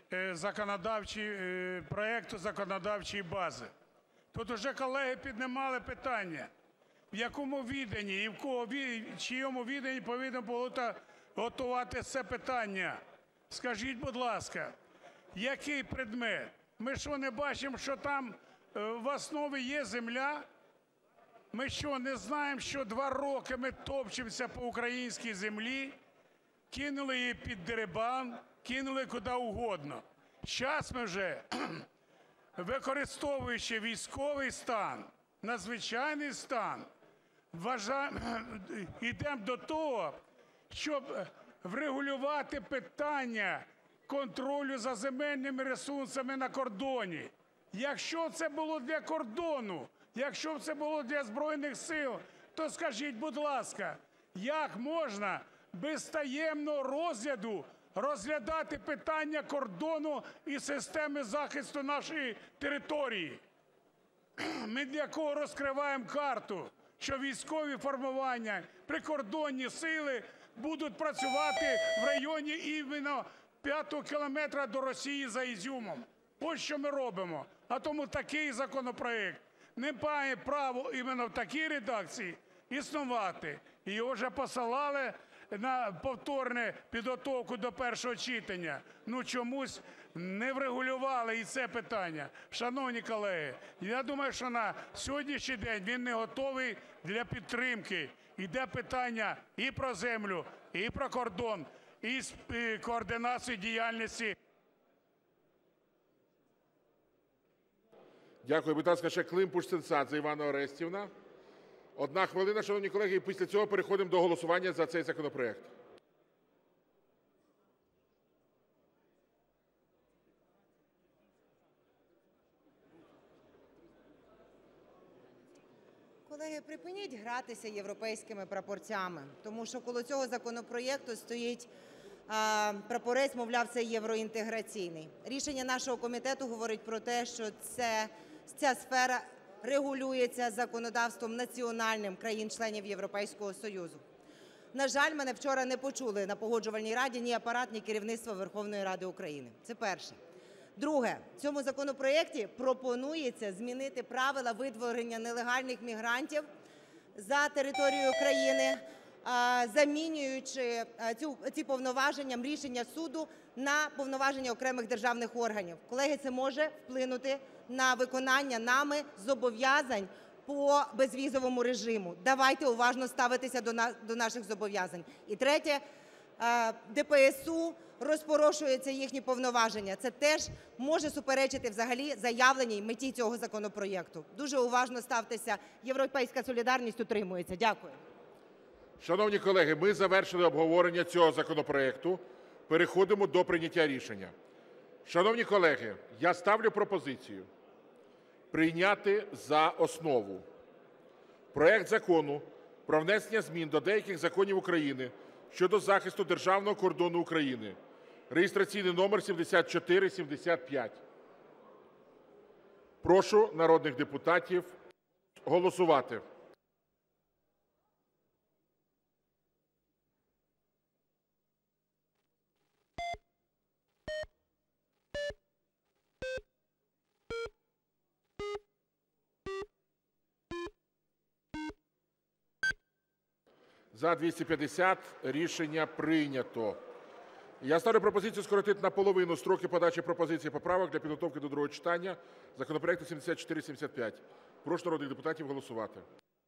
проекту законодавчої бази. Тут уже колеги піднімали питання, в якому віданні і в чиєму віданні повинно було готувати це питання. Скажіть, будь ласка, який предмет? Ми що, не бачимо, що там в основі є земля? Ми що, не знаємо, що 2 роки ми топчемося по українській землі, кинули її під дерибан, кинули куди угодно. Зараз ми вже, використовуючи військовий стан, надзвичайний стан, йдемо до того, щоб врегулювати питання контролю за земельними ресурсами на кордоні. Якщо це було для кордону, якщо це було для Збройних сил, то скажіть, будь ласка, як можна без таємного розгляду розглядати питання кордону і системи захисту нашої території? Ми для кого розкриваємо карту, що військові формування, прикордонні сили будуть працювати в районі іменно 5-го кілометра до Росії за Ізюмом? Ось що ми робимо. А тому такий законопроект не має права іменно в такій редакції існувати. Його вже посилали на повторну підготовку до першого читання. Чомусь не врегулювали і це питання. Шановні колеги, я думаю, що на сьогоднішній день він не готовий для підтримки. Йде питання і про землю, і про кордон, і координацію діяльності. Дякую. Будь ласка, ще Климпуш-Цинцадзе Іванна Орестівна. 1 хвилина, шановні колеги, і після цього переходимо до голосування за цей законопроект. Колеги, припиніть гратися європейськими прапорцями, тому що коло цього законопроєкту стоїть прапорець, мовляв, це євроінтеграційний. Рішення нашого комітету говорить про те, що ця сфера регулюється законодавством національним країн-членів Європейського Союзу. На жаль, мене вчора не почули на Погоджувальній раді ні апарат, ні керівництво Верховної Ради України. Це перше. Друге. В цьому законопроекті пропонується змінити правила видворення нелегальних мігрантів за територією країни, замінюючи ці повноваження, рішення суду на повноваження окремих державних органів. Колеги, це може вплинути на виконання нами зобов'язань по безвізовому режиму. Давайте уважно ставитися до наших зобов'язань. І третє. ДПСУ розпорошуються їхні повноваження. Це теж може суперечити взагалі заявленій меті цього законопроєкту. Дуже уважно ставтеся. "Європейська солідарність" утримується. Дякую. Шановні колеги, ми завершили обговорення цього законопроекту. Переходимо до прийняття рішення. Шановні колеги, я ставлю пропозицію прийняти за основу проект Закону про внесення змін до деяких законів України щодо захисту державного кордону України (реєстраційний номер 7475). Прошу народних депутатів голосувати. За-250 рішення прийнято. Я ставлю пропозицію скоротити наполовину строки подачі пропозицій і поправок для підготовки до другого читання законопроекту 7475. Прошу народних депутатів голосувати.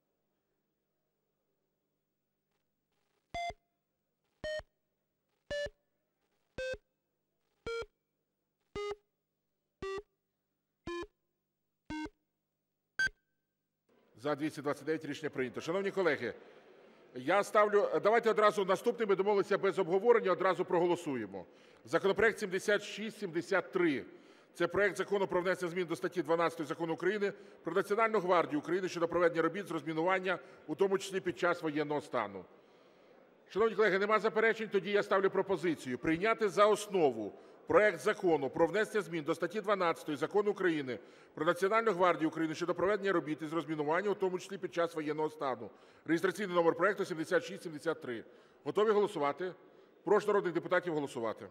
За-229 рішення прийнято. Шановні колеги, я ставлю, давайте одразу наступний, ми домовилися без обговорення, одразу проголосуємо. Законопроект 7673. Це проект Закону про внесення змін до статті 12 Закону України "Про Національну гвардію України" щодо проведення робіт з розмінування, у тому числі під час воєнного стану. Шановні колеги, нема заперечень? Тоді я ставлю пропозицію прийняти за основу проект Закону про внесення змін до статті 12 Закону України "Про Національну гвардію України" щодо проведення робіт із розмінування, у тому числі під час воєнного стану. Реєстраційний номер проекту 7673. Готові голосувати? Прошу народних депутатів голосувати.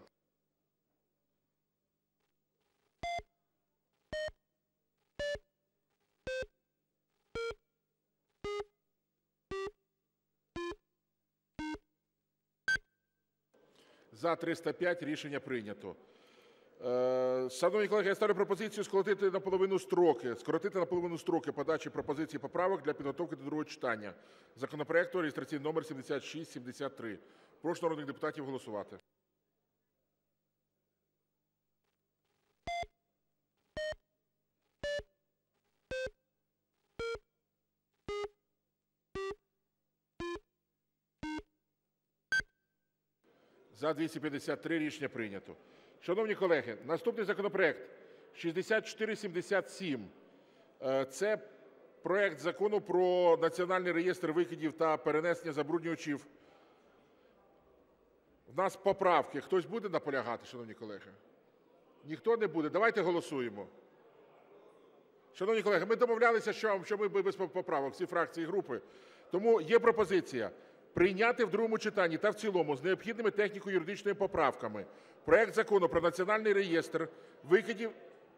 За-305 рішення прийнято. Шановні колеги, я ставлю пропозицію скоротити наполовину строки подачі пропозицій і поправок для підготовки до другого читання законопроекту реєстраційний номер 7673. Прошу народних депутатів голосувати. За-253 рішення прийнято. Шановні колеги, наступний законопроект 6477. Це проект Закону про Національний реєстр викидів та перенесення забруднювачів. У нас поправки. Хтось буде наполягати, шановні колеги? Ніхто не буде. Давайте голосуємо. Шановні колеги, ми домовлялися, що ми без поправок, всі фракції і групи. Тому є пропозиція прийняти в другому читанні та в цілому з необхідними техніко-юридичними поправками проект Закону про Національний реєстр викидів.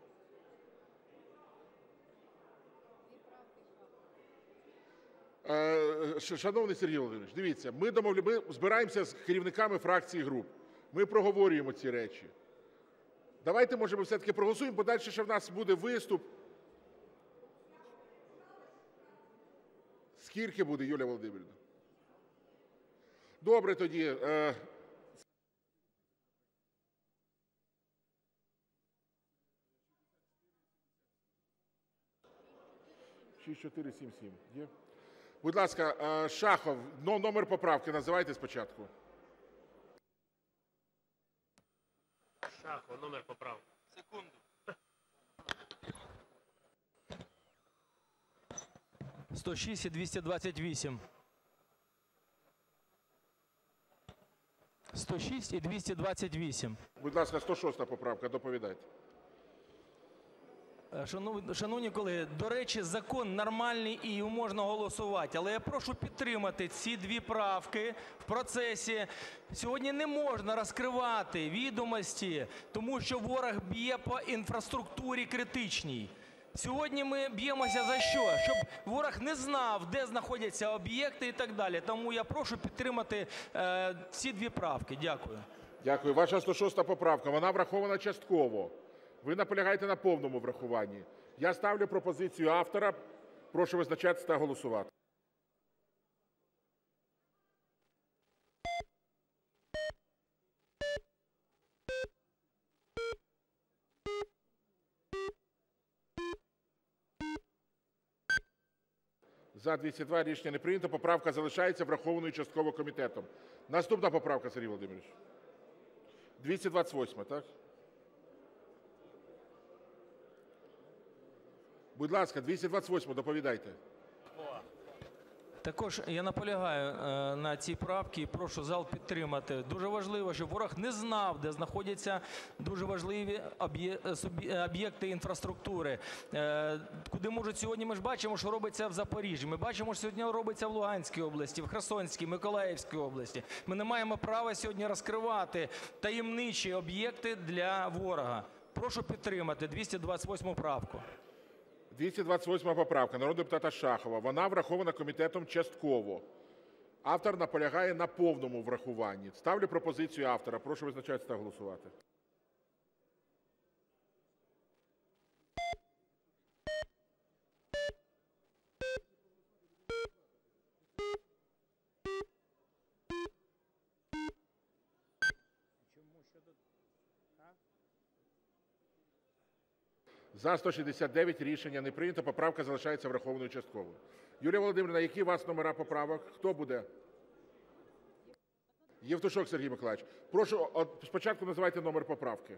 Шановний Сергій Володимирович, дивіться, ми збираємося з керівниками фракцій і груп. Ми проговорюємо ці речі. Давайте, може, ми все-таки проголосуємо, бо далі ще в нас буде виступ. Скільки буде, Юлія Володимирівна? Добре тоді. 6477. Є? Будь ласка, Шахов, номер поправки називайте спочатку. Шахов, номер поправки. Секунду. – 106 і 228. 106 і 228. Будь ласка, 106 поправка, доповідайте. Шановні колеги, до речі, закон нормальний і його можна голосувати. Але я прошу підтримати ці дві правки в процесі. Сьогодні не можна розкривати відомості, тому що ворог б'є по інфраструктурі критичній. Сьогодні ми б'ємося за що? Щоб ворог не знав, де знаходяться об'єкти і так далі. Тому я прошу підтримати ці дві правки. Дякую. Дякую. Ваша 106 поправка, вона врахована частково. Ви наполягаєте на повному врахуванні. Я ставлю пропозицію автора. Прошу визначатися та голосувати. За-202 рішення не прийнято. Поправка залишається врахованою частково комітетом. Наступна поправка, Сергій Володимирович. 228, так? Будь ласка, 228, доповідайте. Також я наполягаю на цій правці і прошу зал підтримати. Дуже важливо, щоб ворог не знав, де знаходяться дуже важливі об'єкти інфраструктури. Куди можуть сьогодні, ми ж бачимо, що робиться в Запоріжжі, ми бачимо, що сьогодні робиться в Луганській області, в Херсонській, Миколаївській області. Ми не маємо права сьогодні розкривати таємничі об'єкти для ворога. Прошу підтримати 228 правку. 228 поправка народного депутата Шахова. Вона врахована комітетом частково. Автор наполягає на повному врахуванні. Ставлю пропозицію автора. Прошу визначатися та голосувати. За-169 рішення не прийнято. Поправка залишається врахованою частково. Юлія Володимирівна, які у вас номера поправок? Хто буде? Євтушок Сергій Миколайович. Прошу, спочатку називайте номер поправки.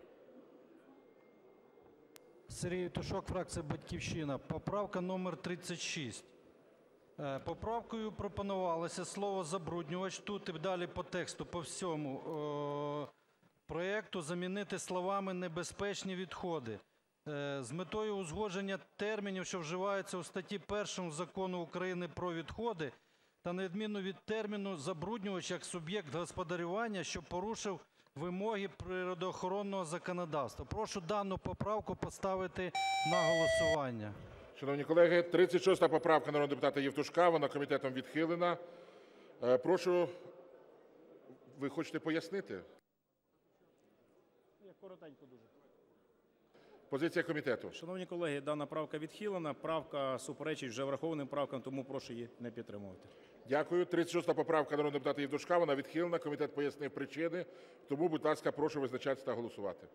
Сергій Євтушок, фракція "Батьківщина". Поправка номер 36. Поправкою пропонувалося слово "забруднювач" тут і далі по тексту, по всьому проекту замінити словами "небезпечні відходи". З метою узгодження термінів, що вживаються у статті 1 Закону України "Про відходи", та на відміну від терміну "забруднювач" як суб'єкт господарювання, що порушив вимоги природоохоронного законодавства. Прошу дану поправку поставити на голосування. Шановні колеги, 36 поправка народного депутата Євтушка, вона комітетом відхилена. Прошу, ви хочете пояснити? Коротенько дуже. Позиція комітету. Шановні колеги, дана правка відхилена. Правка суперечить вже врахованим правкам, тому прошу її не підтримувати. Дякую. 36 поправка народного депутата Євтушка, вона відхилена. Комітет пояснив причини. Тому, будь ласка, прошу визначатися та голосувати.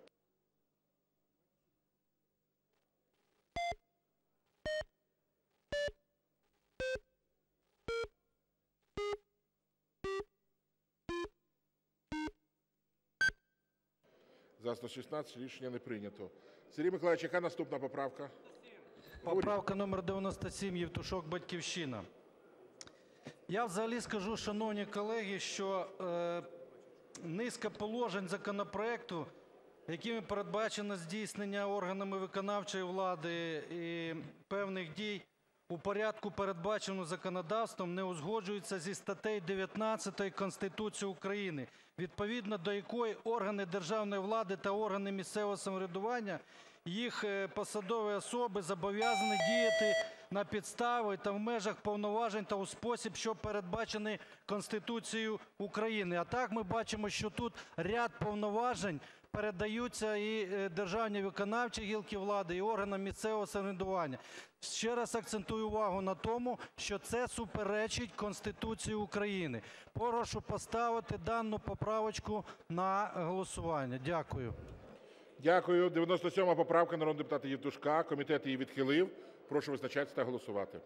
За-116 рішення не прийнято. Сергій Миколайович, яка наступна поправка? Поправка номер 97, Євтушок, "Батьківщина". Я взагалі скажу, шановні колеги, що низка положень законопроекту, якими передбачено здійснення органами виконавчої влади і певних дій у порядку, передбаченому законодавством, не узгоджуються зі статтею 19 Конституції України, відповідно до якої органи державної влади та органи місцевого самоврядування, їх посадові особи зобов'язані діяти на підставі та в межах повноважень та у спосіб, що передбачений Конституцією України. А так ми бачимо, що тут ряд повноважень передаються і державній виконавчій гілці влади, і органам місцевого самоврядування. Ще раз акцентую увагу на тому, що це суперечить Конституції України. Прошу поставити дану поправочку на голосування. Дякую. Дякую. 97 поправка народного депутата Євтушка. Комітет її відхилив. Прошу визначатися та голосувати.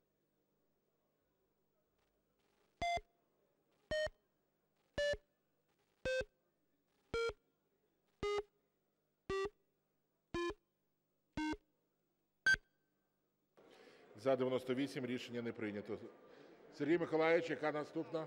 За-98 рішення не прийнято. Сергій Миколайович, яка наступна?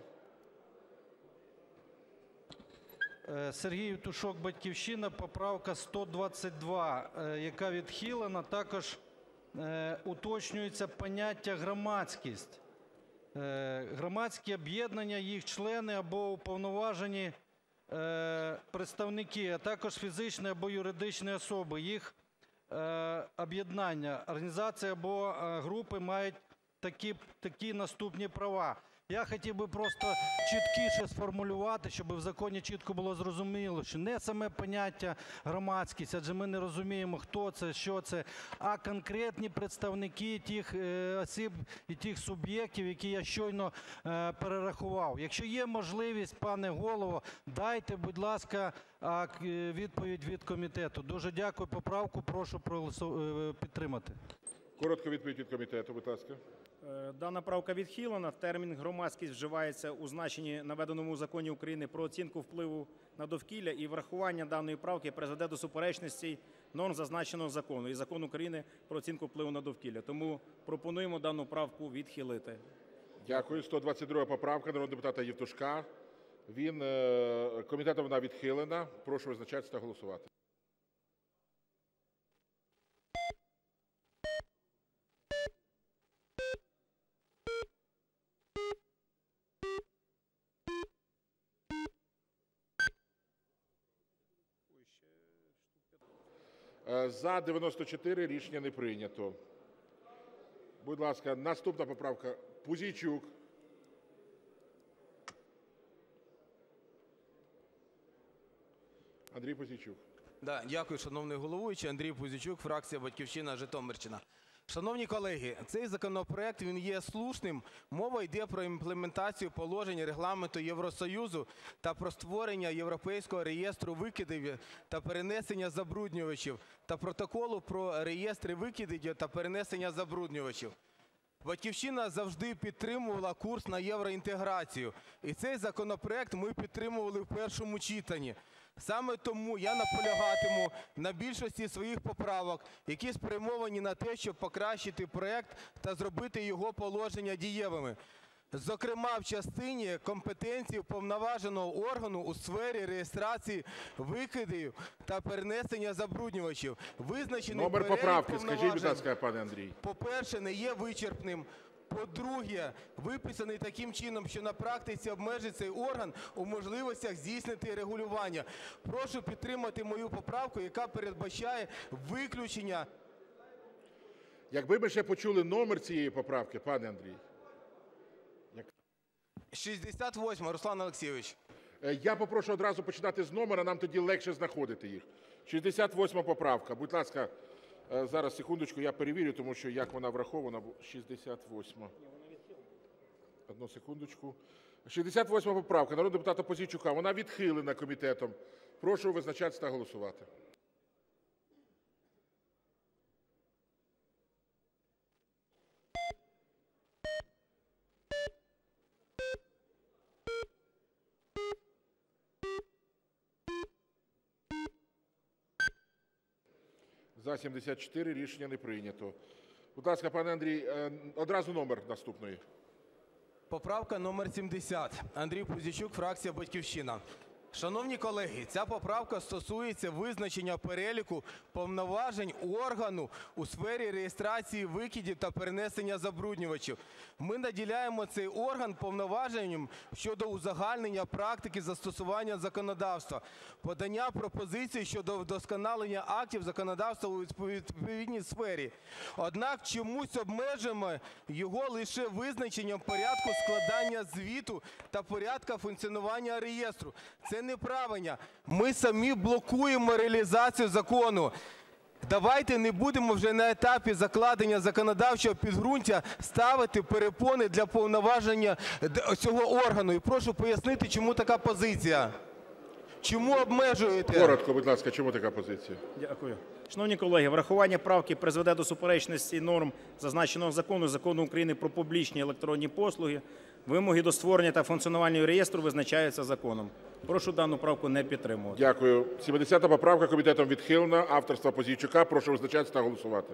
Сергій Євтушок, "Батьківщина", поправка 122, яка відхилена. Також уточнюється поняття "громадськість". Громадські об'єднання, їх члени або уповноважені представники, а також фізичні або юридичні особи, їх об'єднання, організації або групи мають такі наступні права. Я хотів би просто чіткіше сформулювати, щоб в законі чітко було зрозуміло, що не саме поняття "громадськість", адже ми не розуміємо, хто це, що це, а конкретні представники тих осіб і тих суб'єктів, які я щойно перерахував. Якщо є можливість, пане Голово, дайте, будь ласка, відповідь від комітету. Дуже дякую. Поправку прошу підтримати. Коротка відповідь від комітету, будь ласка. Дана правка відхилена. Термін "громадськість" вживається у значенні, наведеному у Законі України "Про оцінку впливу на довкілля", і врахування даної правки призведе до суперечностей норм зазначеного закону і Закону України "Про оцінку впливу на довкілля". Тому пропонуємо дану правку відхилити. Дякую. 122 поправка народного депутата Євтушка. Комітетом вона відхилена. Прошу визначатися та голосувати. За-94 рішення не прийнято. Будь ласка, наступна поправка. Пузійчук. Андрій Пузійчук. Дякую, шановний головуючий. Андрій Пузійчук, фракція "Батьківщина", Житомирщина. Шановні колеги, цей законопроект, він є слушним. Мова йде про імплементацію положень Регламенту Євросоюзу та про створення Європейського реєстру викидів та перенесення забруднювачів та Протоколу про реєстри викидів та перенесення забруднювачів. "Батьківщина" завжди підтримувала курс на євроінтеграцію. І цей законопроект ми підтримували в першому читанні. Саме тому я наполягатиму на більшості своїх поправок, які спрямовані на те, щоб покращити проект та зробити його положення дієвими. Зокрема, в частині компетенцій уповноваженого органу у сфері реєстрації викидів та перенесення забруднювачів. Визначений перелік Номер поправки, скажіть, будь повноважень, ласка, пане Андрій. по-перше, не є вичерпним. По-друге, виписаний таким чином, що на практиці обмежить цей орган у можливостях здійснити регулювання. Прошу підтримати мою поправку, яка передбачає виключення. Якби ми ще почули номер цієї поправки, пане Андрій. 68, Руслан Олексійович. Я попрошу одразу починати з номера, нам тоді легше знаходити їх. 68 поправка. Будь ласка, зараз, секундочку, я перевірю, тому що як вона врахована. 68. Одну секундочку. 68 поправка народного депутата Пузійчука. Вона відхилена комітетом. Прошу визначатися та голосувати. За-74 рішення не прийнято. Будь ласка, пане Андрій, одразу номер наступної. Поправка номер 70. Андрій Пузійчук, фракція "Батьківщина". Шановні колеги, ця поправка стосується визначення переліку повноважень органу у сфері реєстрації викидів та перенесення забруднювачів. Ми наділяємо цей орган повноваженням щодо узагальнення практики застосування законодавства, подання пропозицій щодо вдосконалення актів законодавства у відповідній сфері. Однак чомусь обмежуємо його лише визначенням порядку складання звіту та порядку функціонування реєстру. Це неправильно. Ми самі блокуємо реалізацію закону. Давайте не будемо вже на етапі закладення законодавчого підґрунтя ставити перепони для повноваження цього органу. І прошу пояснити, чому така позиція. Чому обмежуєте? Коротко, будь ласка, чому така позиція? Дякую. Шановні колеги, врахування правки призведе до суперечності норм зазначеного закону, Закону України про публічні електронні послуги. Вимоги до створення та функціонування реєстру визначаються законом. Прошу дану правку не підтримувати. Дякую. 70-та поправка комітетом відхилена, авторства Пузійчука. Прошу визначатися та голосувати.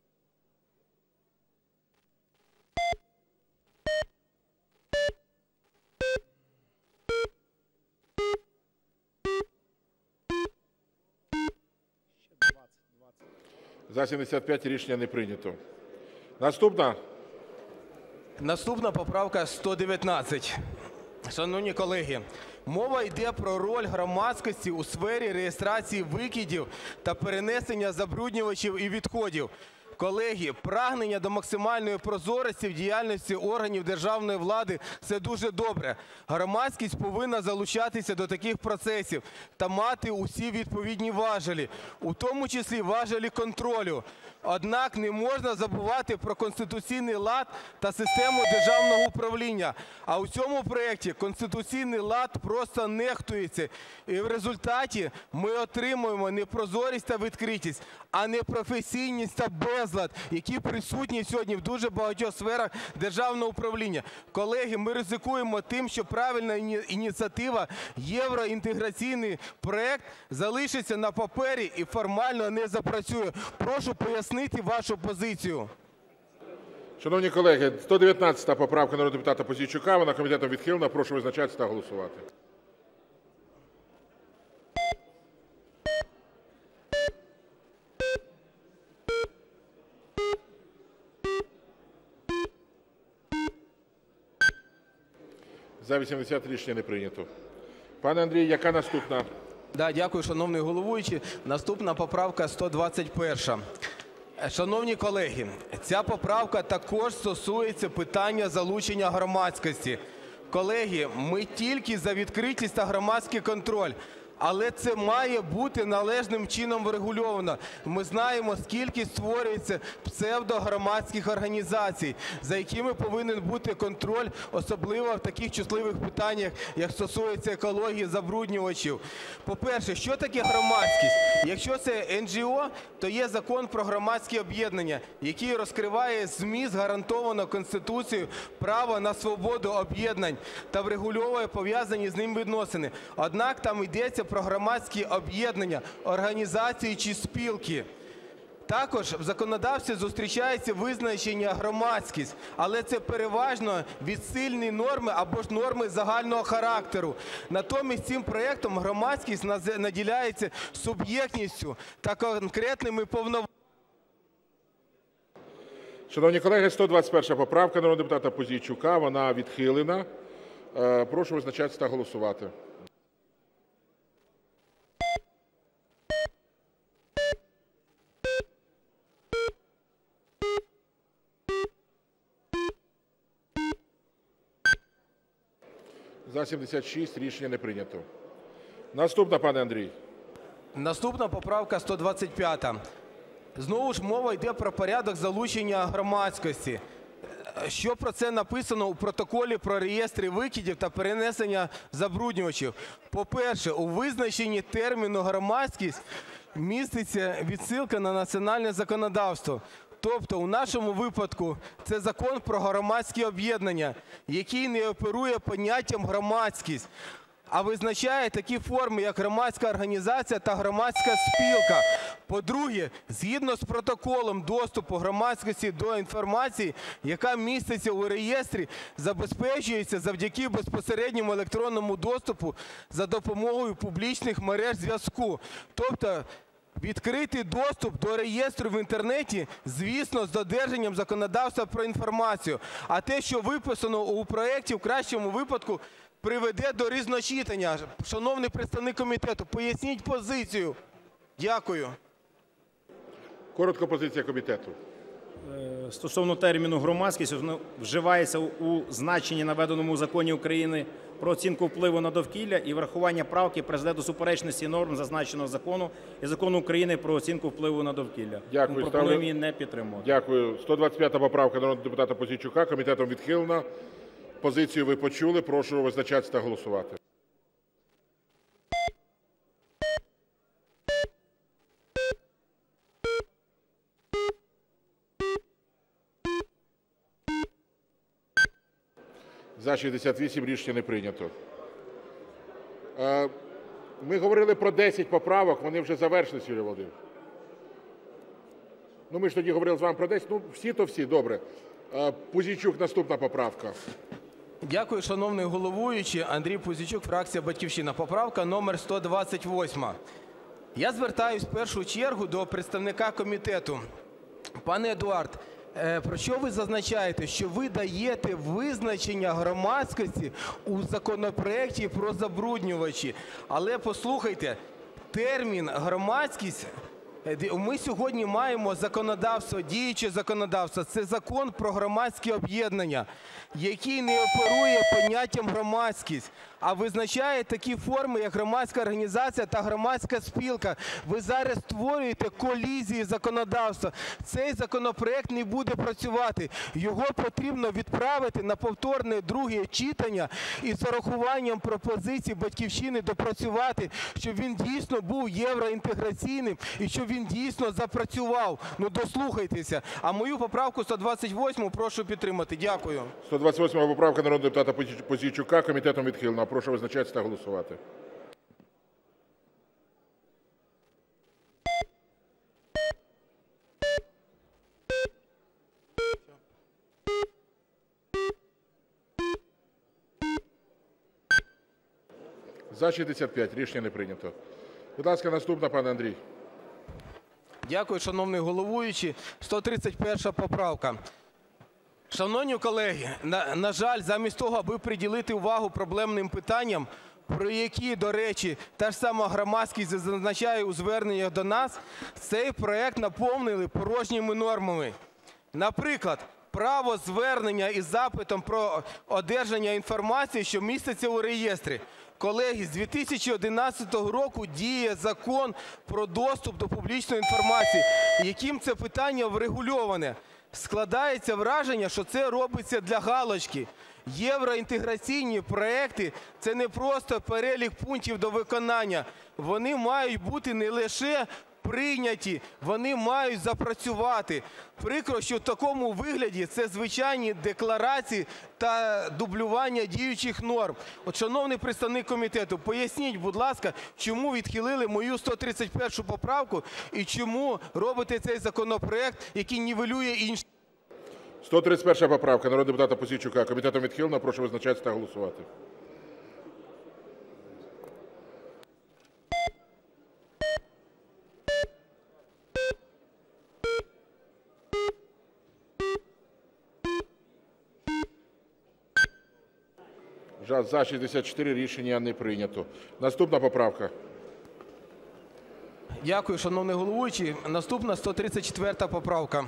За 75 рішення не прийнято. Наступна. Наступна поправка 119. Шановні колеги, мова йде про роль громадськості у сфері реєстрації викидів та перенесення забруднювачів і відходів. Колеги, прагнення до максимальної прозорості в діяльності органів державної влади – це дуже добре. Громадськість повинна залучатися до таких процесів та мати усі відповідні важелі, у тому числі важелі контролю. Однак не можна забувати про конституційний лад та систему державного управління. А у цьому проекті конституційний лад просто нехтується. І в результаті ми отримуємо непрозорість та відкритість, а не професійність та безлад, які присутні сьогодні в дуже багатьох сферах державного управління. Колеги, ми ризикуємо тим, що правильна ініціатива, євроінтеграційний проект залишиться на папері і формально не запрацює. Прошу пояснити вашу позицію. Шановні колеги, 119 поправка народного депутата Пузійчука. Вона комітетом відхилена. Прошу визначатися та голосувати. За 80 рішення не прийнято. Пане Андрій, яка наступна? Дякую, шановний головуючий. Наступна поправка 121. Шановні колеги, ця поправка також стосується питання залучення громадськості. Колеги, ми тільки за відкритість та громадський контроль, але це має бути належним чином врегульовано. Ми знаємо, скільки створюється псевдогромадських організацій, за якими повинен бути контроль, особливо в таких чутливих питаннях, як стосується екології, забруднювачів. По-перше, що таке громадськість? Якщо це НГО, то є Закон про громадські об'єднання, який розкриває зміст гарантованого Конституцією права на свободу об'єднань та врегульовує пов'язані з ним відносини. Однак там йдеться про громадські об'єднання, організації чи спілки. Також в законодавстві зустрічається визначення громадськість, але це переважно відсильні норми або ж норми загального характеру. Натомість цим проектом громадськість наділяється суб'єктністю та конкретними повноваженнями. Шановні колеги, 121 поправка народного депутата Пузійчука. Вона відхилена. Прошу визначатися та голосувати. За 76 рішення не прийнято. Наступна, пане Андрій. Наступна поправка 125. Знову ж мова йде про порядок залучення громадськості. Що про це написано у протоколі про реєстри викидів та перенесення забруднювачів? По-перше, у визначенні терміну «громадськість» міститься відсилка на національне законодавство. Тобто у нашому випадку це Закон про громадські об'єднання, який не оперує поняттям «громадськість», а визначає такі форми, як громадська організація та громадська спілка. По-друге, згідно з протоколом доступу громадськості до інформації, яка міститься у реєстрі, забезпечується завдяки безпосередньому електронному доступу за допомогою публічних мереж зв'язку. Тобто відкритий доступ до реєстру в інтернеті, звісно, з додержанням законодавства про інформацію. А те, що виписано у проекті, в кращому випадку, приведе до різночитання. Шановний представник комітету, поясніть позицію. Дякую. Коротко позиція комітету. Стосовно терміну «громадськість», вживається у значенні, наведеному у Законі України про оцінку впливу на довкілля, і врахування правки призведе до суперечності норм зазначеного закону і Закону України про оцінку впливу на довкілля. Дякую. Пропонуємо її не підтримувати. Дякую. 125 поправка народного депутата Пузійчука. Комітетом відхилена. Позицію ви почули. Прошу визначатися та голосувати. За-68 рішення не прийнято. Ми говорили про 10 поправок, вони вже завершились, Юрій Володимирович. Ну, ми ж тоді говорили з вами про 10, ну всі то всі, добре. Пузійчук, наступна поправка. Дякую, шановний головуючий. Андрій Пузійчук, фракція "Батьківщина". Поправка номер 128. Я звертаюсь в першу чергу до представника комітету. Пане Едуард, про що ви зазначаєте? Що ви даєте визначення громадськості у законопроекті про забруднювачі. Але послухайте, термін "громадськість", ми сьогодні маємо законодавство, діюче законодавство. Це Закон про громадські об'єднання, який не оперує поняттям "громадськість", а визначає такі форми, як громадська організація та громадська спілка. Ви зараз створюєте колізії законодавства. Цей законопроект не буде працювати. Його потрібно відправити на повторне друге читання і з урахуванням пропозицій "Батьківщини" допрацювати, щоб він дійсно був євроінтеграційним і щоб він дійсно запрацював. Ну дослухайтеся. А мою поправку 128 прошу підтримати. Дякую. 128 поправка народного депутата Пузійчука. Комітетом відхилена. Прошу визначатися та голосувати. За-65 рішення не прийнято. Будь ласка, наступна, пане Андрій. Дякую, шановний головуючий. 131 поправка. Шановні колеги, на жаль, замість того, аби приділити увагу проблемним питанням, про які, до речі, та ж сама громадськість зазначає у зверненнях до нас, цей проект наповнили порожніми нормами. Наприклад, право звернення із запитом про одержання інформації, що міститься у реєстрі. Колеги, з 2011 року діє Закон про доступ до публічної інформації, яким це питання врегульоване. Складається враження, що це робиться для галочки. Євроінтеграційні проекти – це не просто перелік пунктів до виконання. Вони мають бути не лише прийняті, вони мають запрацювати. Прикро, що в такому вигляді це звичайні декларації та дублювання діючих норм. От, шановний представник комітету, поясніть, будь ласка, чому відхилили мою 131 поправку і чому робите цей законопроект, який нівелює інші. 131 поправка народного депутата Пузійчука. Комітетом відхилена. Прошу визначатися та голосувати. За-64 рішення не прийнято. Наступна поправка. Дякую, шановний головуючий. Наступна 134 поправка.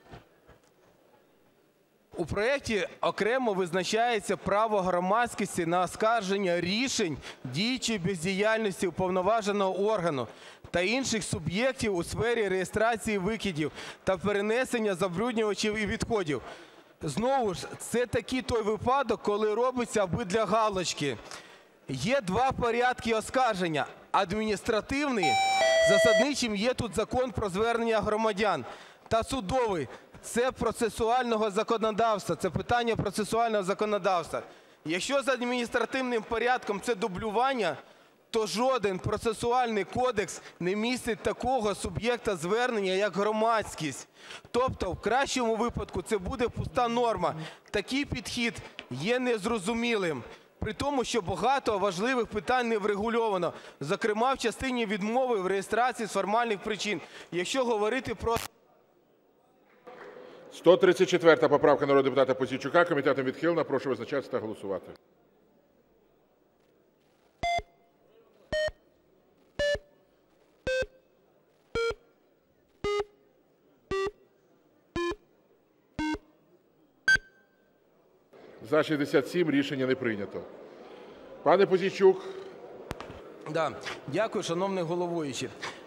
У проекті окремо визначається право громадськості на оскарження рішень діючої бездіяльності уповноваженого органу та інших суб'єктів у сфері реєстрації викидів та перенесення забруднювачів і відходів. Знову ж, це такий той випадок, коли робиться аби для галочки. Є два порядки оскарження. Адміністративний, засадничим є тут Закон про звернення громадян, та судовий. Це процесуального законодавства, це питання процесуального законодавства. Якщо за адміністративним порядком це дублювання, то жоден процесуальний кодекс не містить такого суб'єкта звернення, як громадськість. Тобто в кращому випадку це буде пуста норма. Такий підхід є незрозумілим. При тому, що багато важливих питань не врегульовано, зокрема в частині відмови в реєстрації з формальних причин. Якщо говорити про... 134 поправка народного депутата Пузійчука. Комітетом відхилена. Прошу визначатися та голосувати. За-67 рішення не прийнято. Пане Пузійчук. Дякую, шановний головуючий.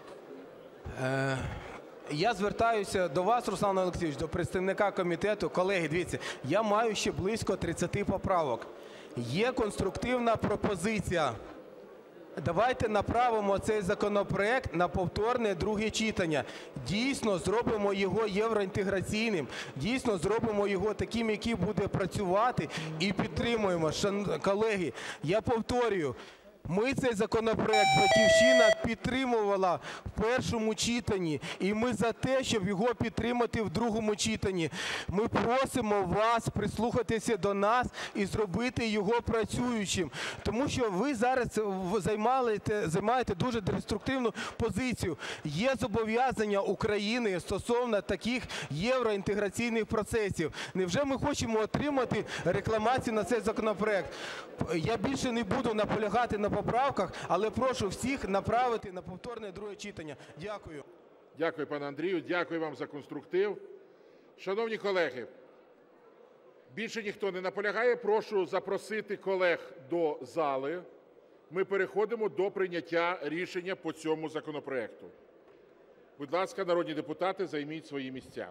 Я звертаюся до вас, Руслан Олексійович, до представника комітету. Колеги, дивіться, я маю ще близько 30 поправок. Є конструктивна пропозиція давайте направимо цей законопроект на повторне друге читання. Дійсно, зробимо його євроінтеграційним, дійсно, зробимо його таким, який буде працювати, і підтримуємо. Колеги, я повторюю, ми цей законопроект "Батьківщина" підтримувала в першому читанні, і ми за те, щоб його підтримати в другому читанні. Ми просимо вас прислухатися до нас і зробити його працюючим, тому що ви зараз займаєте дуже деструктивну позицію. Є зобов'язання України стосовно таких євроінтеграційних процесів. Невже ми хочемо отримати рекламацію на цей законопроект? Я більше не буду наполягати на поправках, але прошу всіх направити на повторне друге читання. Дякую. Дякую, пане Андрію. Дякую вам за конструктив. Шановні колеги, більше ніхто не наполягає. Прошу запросити колег до зали. Ми переходимо до прийняття рішення по цьому законопроекту. Будь ласка, народні депутати, займіть свої місця.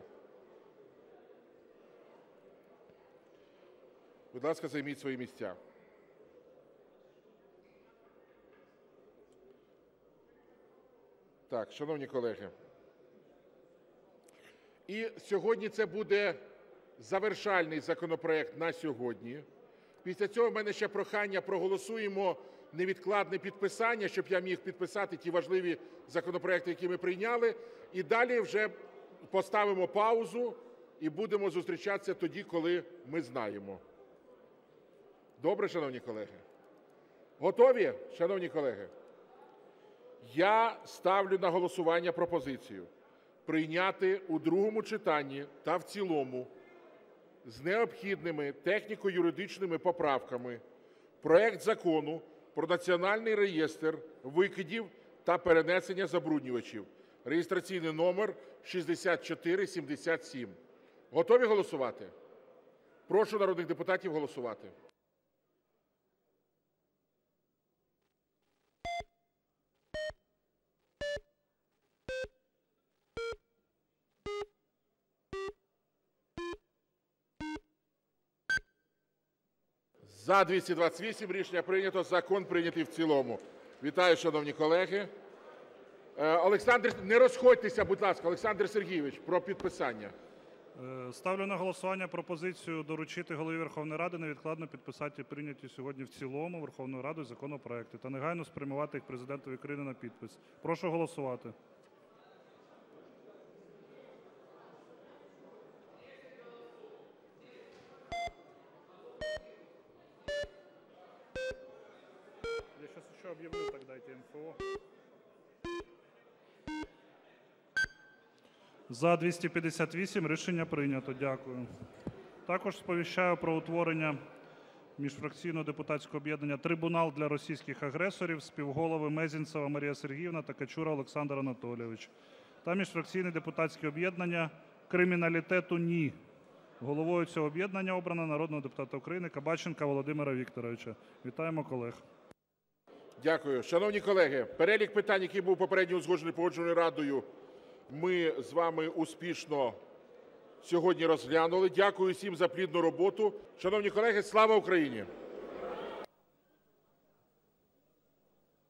Будь ласка, займіть свої місця. Так, шановні колеги, і сьогодні це буде завершальний законопроект на сьогодні. Після цього в мене ще прохання: проголосуємо невідкладне підписання, щоб я міг підписати ті важливі законопроекти, які ми прийняли, і далі вже поставимо паузу і будемо зустрічатися тоді, коли ми знаємо. Добре, шановні колеги? Готові, шановні колеги? Я ставлю на голосування пропозицію прийняти у другому читанні та в цілому з необхідними техніко-юридичними поправками проект Закону про Національний реєстр викидів та перенесення забруднювачів (реєстраційний номер 6477). Готові голосувати? Прошу народних депутатів голосувати. За-228 рішення прийнято. Закон прийнятий в цілому. Вітаю, шановні колеги. Не розходьтеся, будь ласка. Олександр Сергійович, про підписання. Ставлю на голосування пропозицію доручити Голові Верховної Ради невідкладно підписати прийняті сьогодні в цілому Верховною Радою законопроекти та негайно спрямувати їх Президентові України на підпис. Прошу голосувати. Я сейчас еще объявлю, тогда дайте НФО. За-258 рішення прийнято. Дякую. Також сповіщаю про утворення міжфракційного депутатського об'єднання "Трибунал для російських агресорів", співголови Мезенцева Марія Сергіївна та Качура Олександр Анатолійович. Та міжфракційне депутатське об'єднання "Криміналітету ні". Головою цього об'єднання обрано народного депутата України Кабаченка Володимира Вікторовича. Вітаємо колег. Дякую. Шановні колеги, перелік питань, який був попередньо узгоджений Погоджувальною радою, ми з вами успішно сьогодні розглянули. Дякую всім за плідну роботу. Шановні колеги, слава Україні!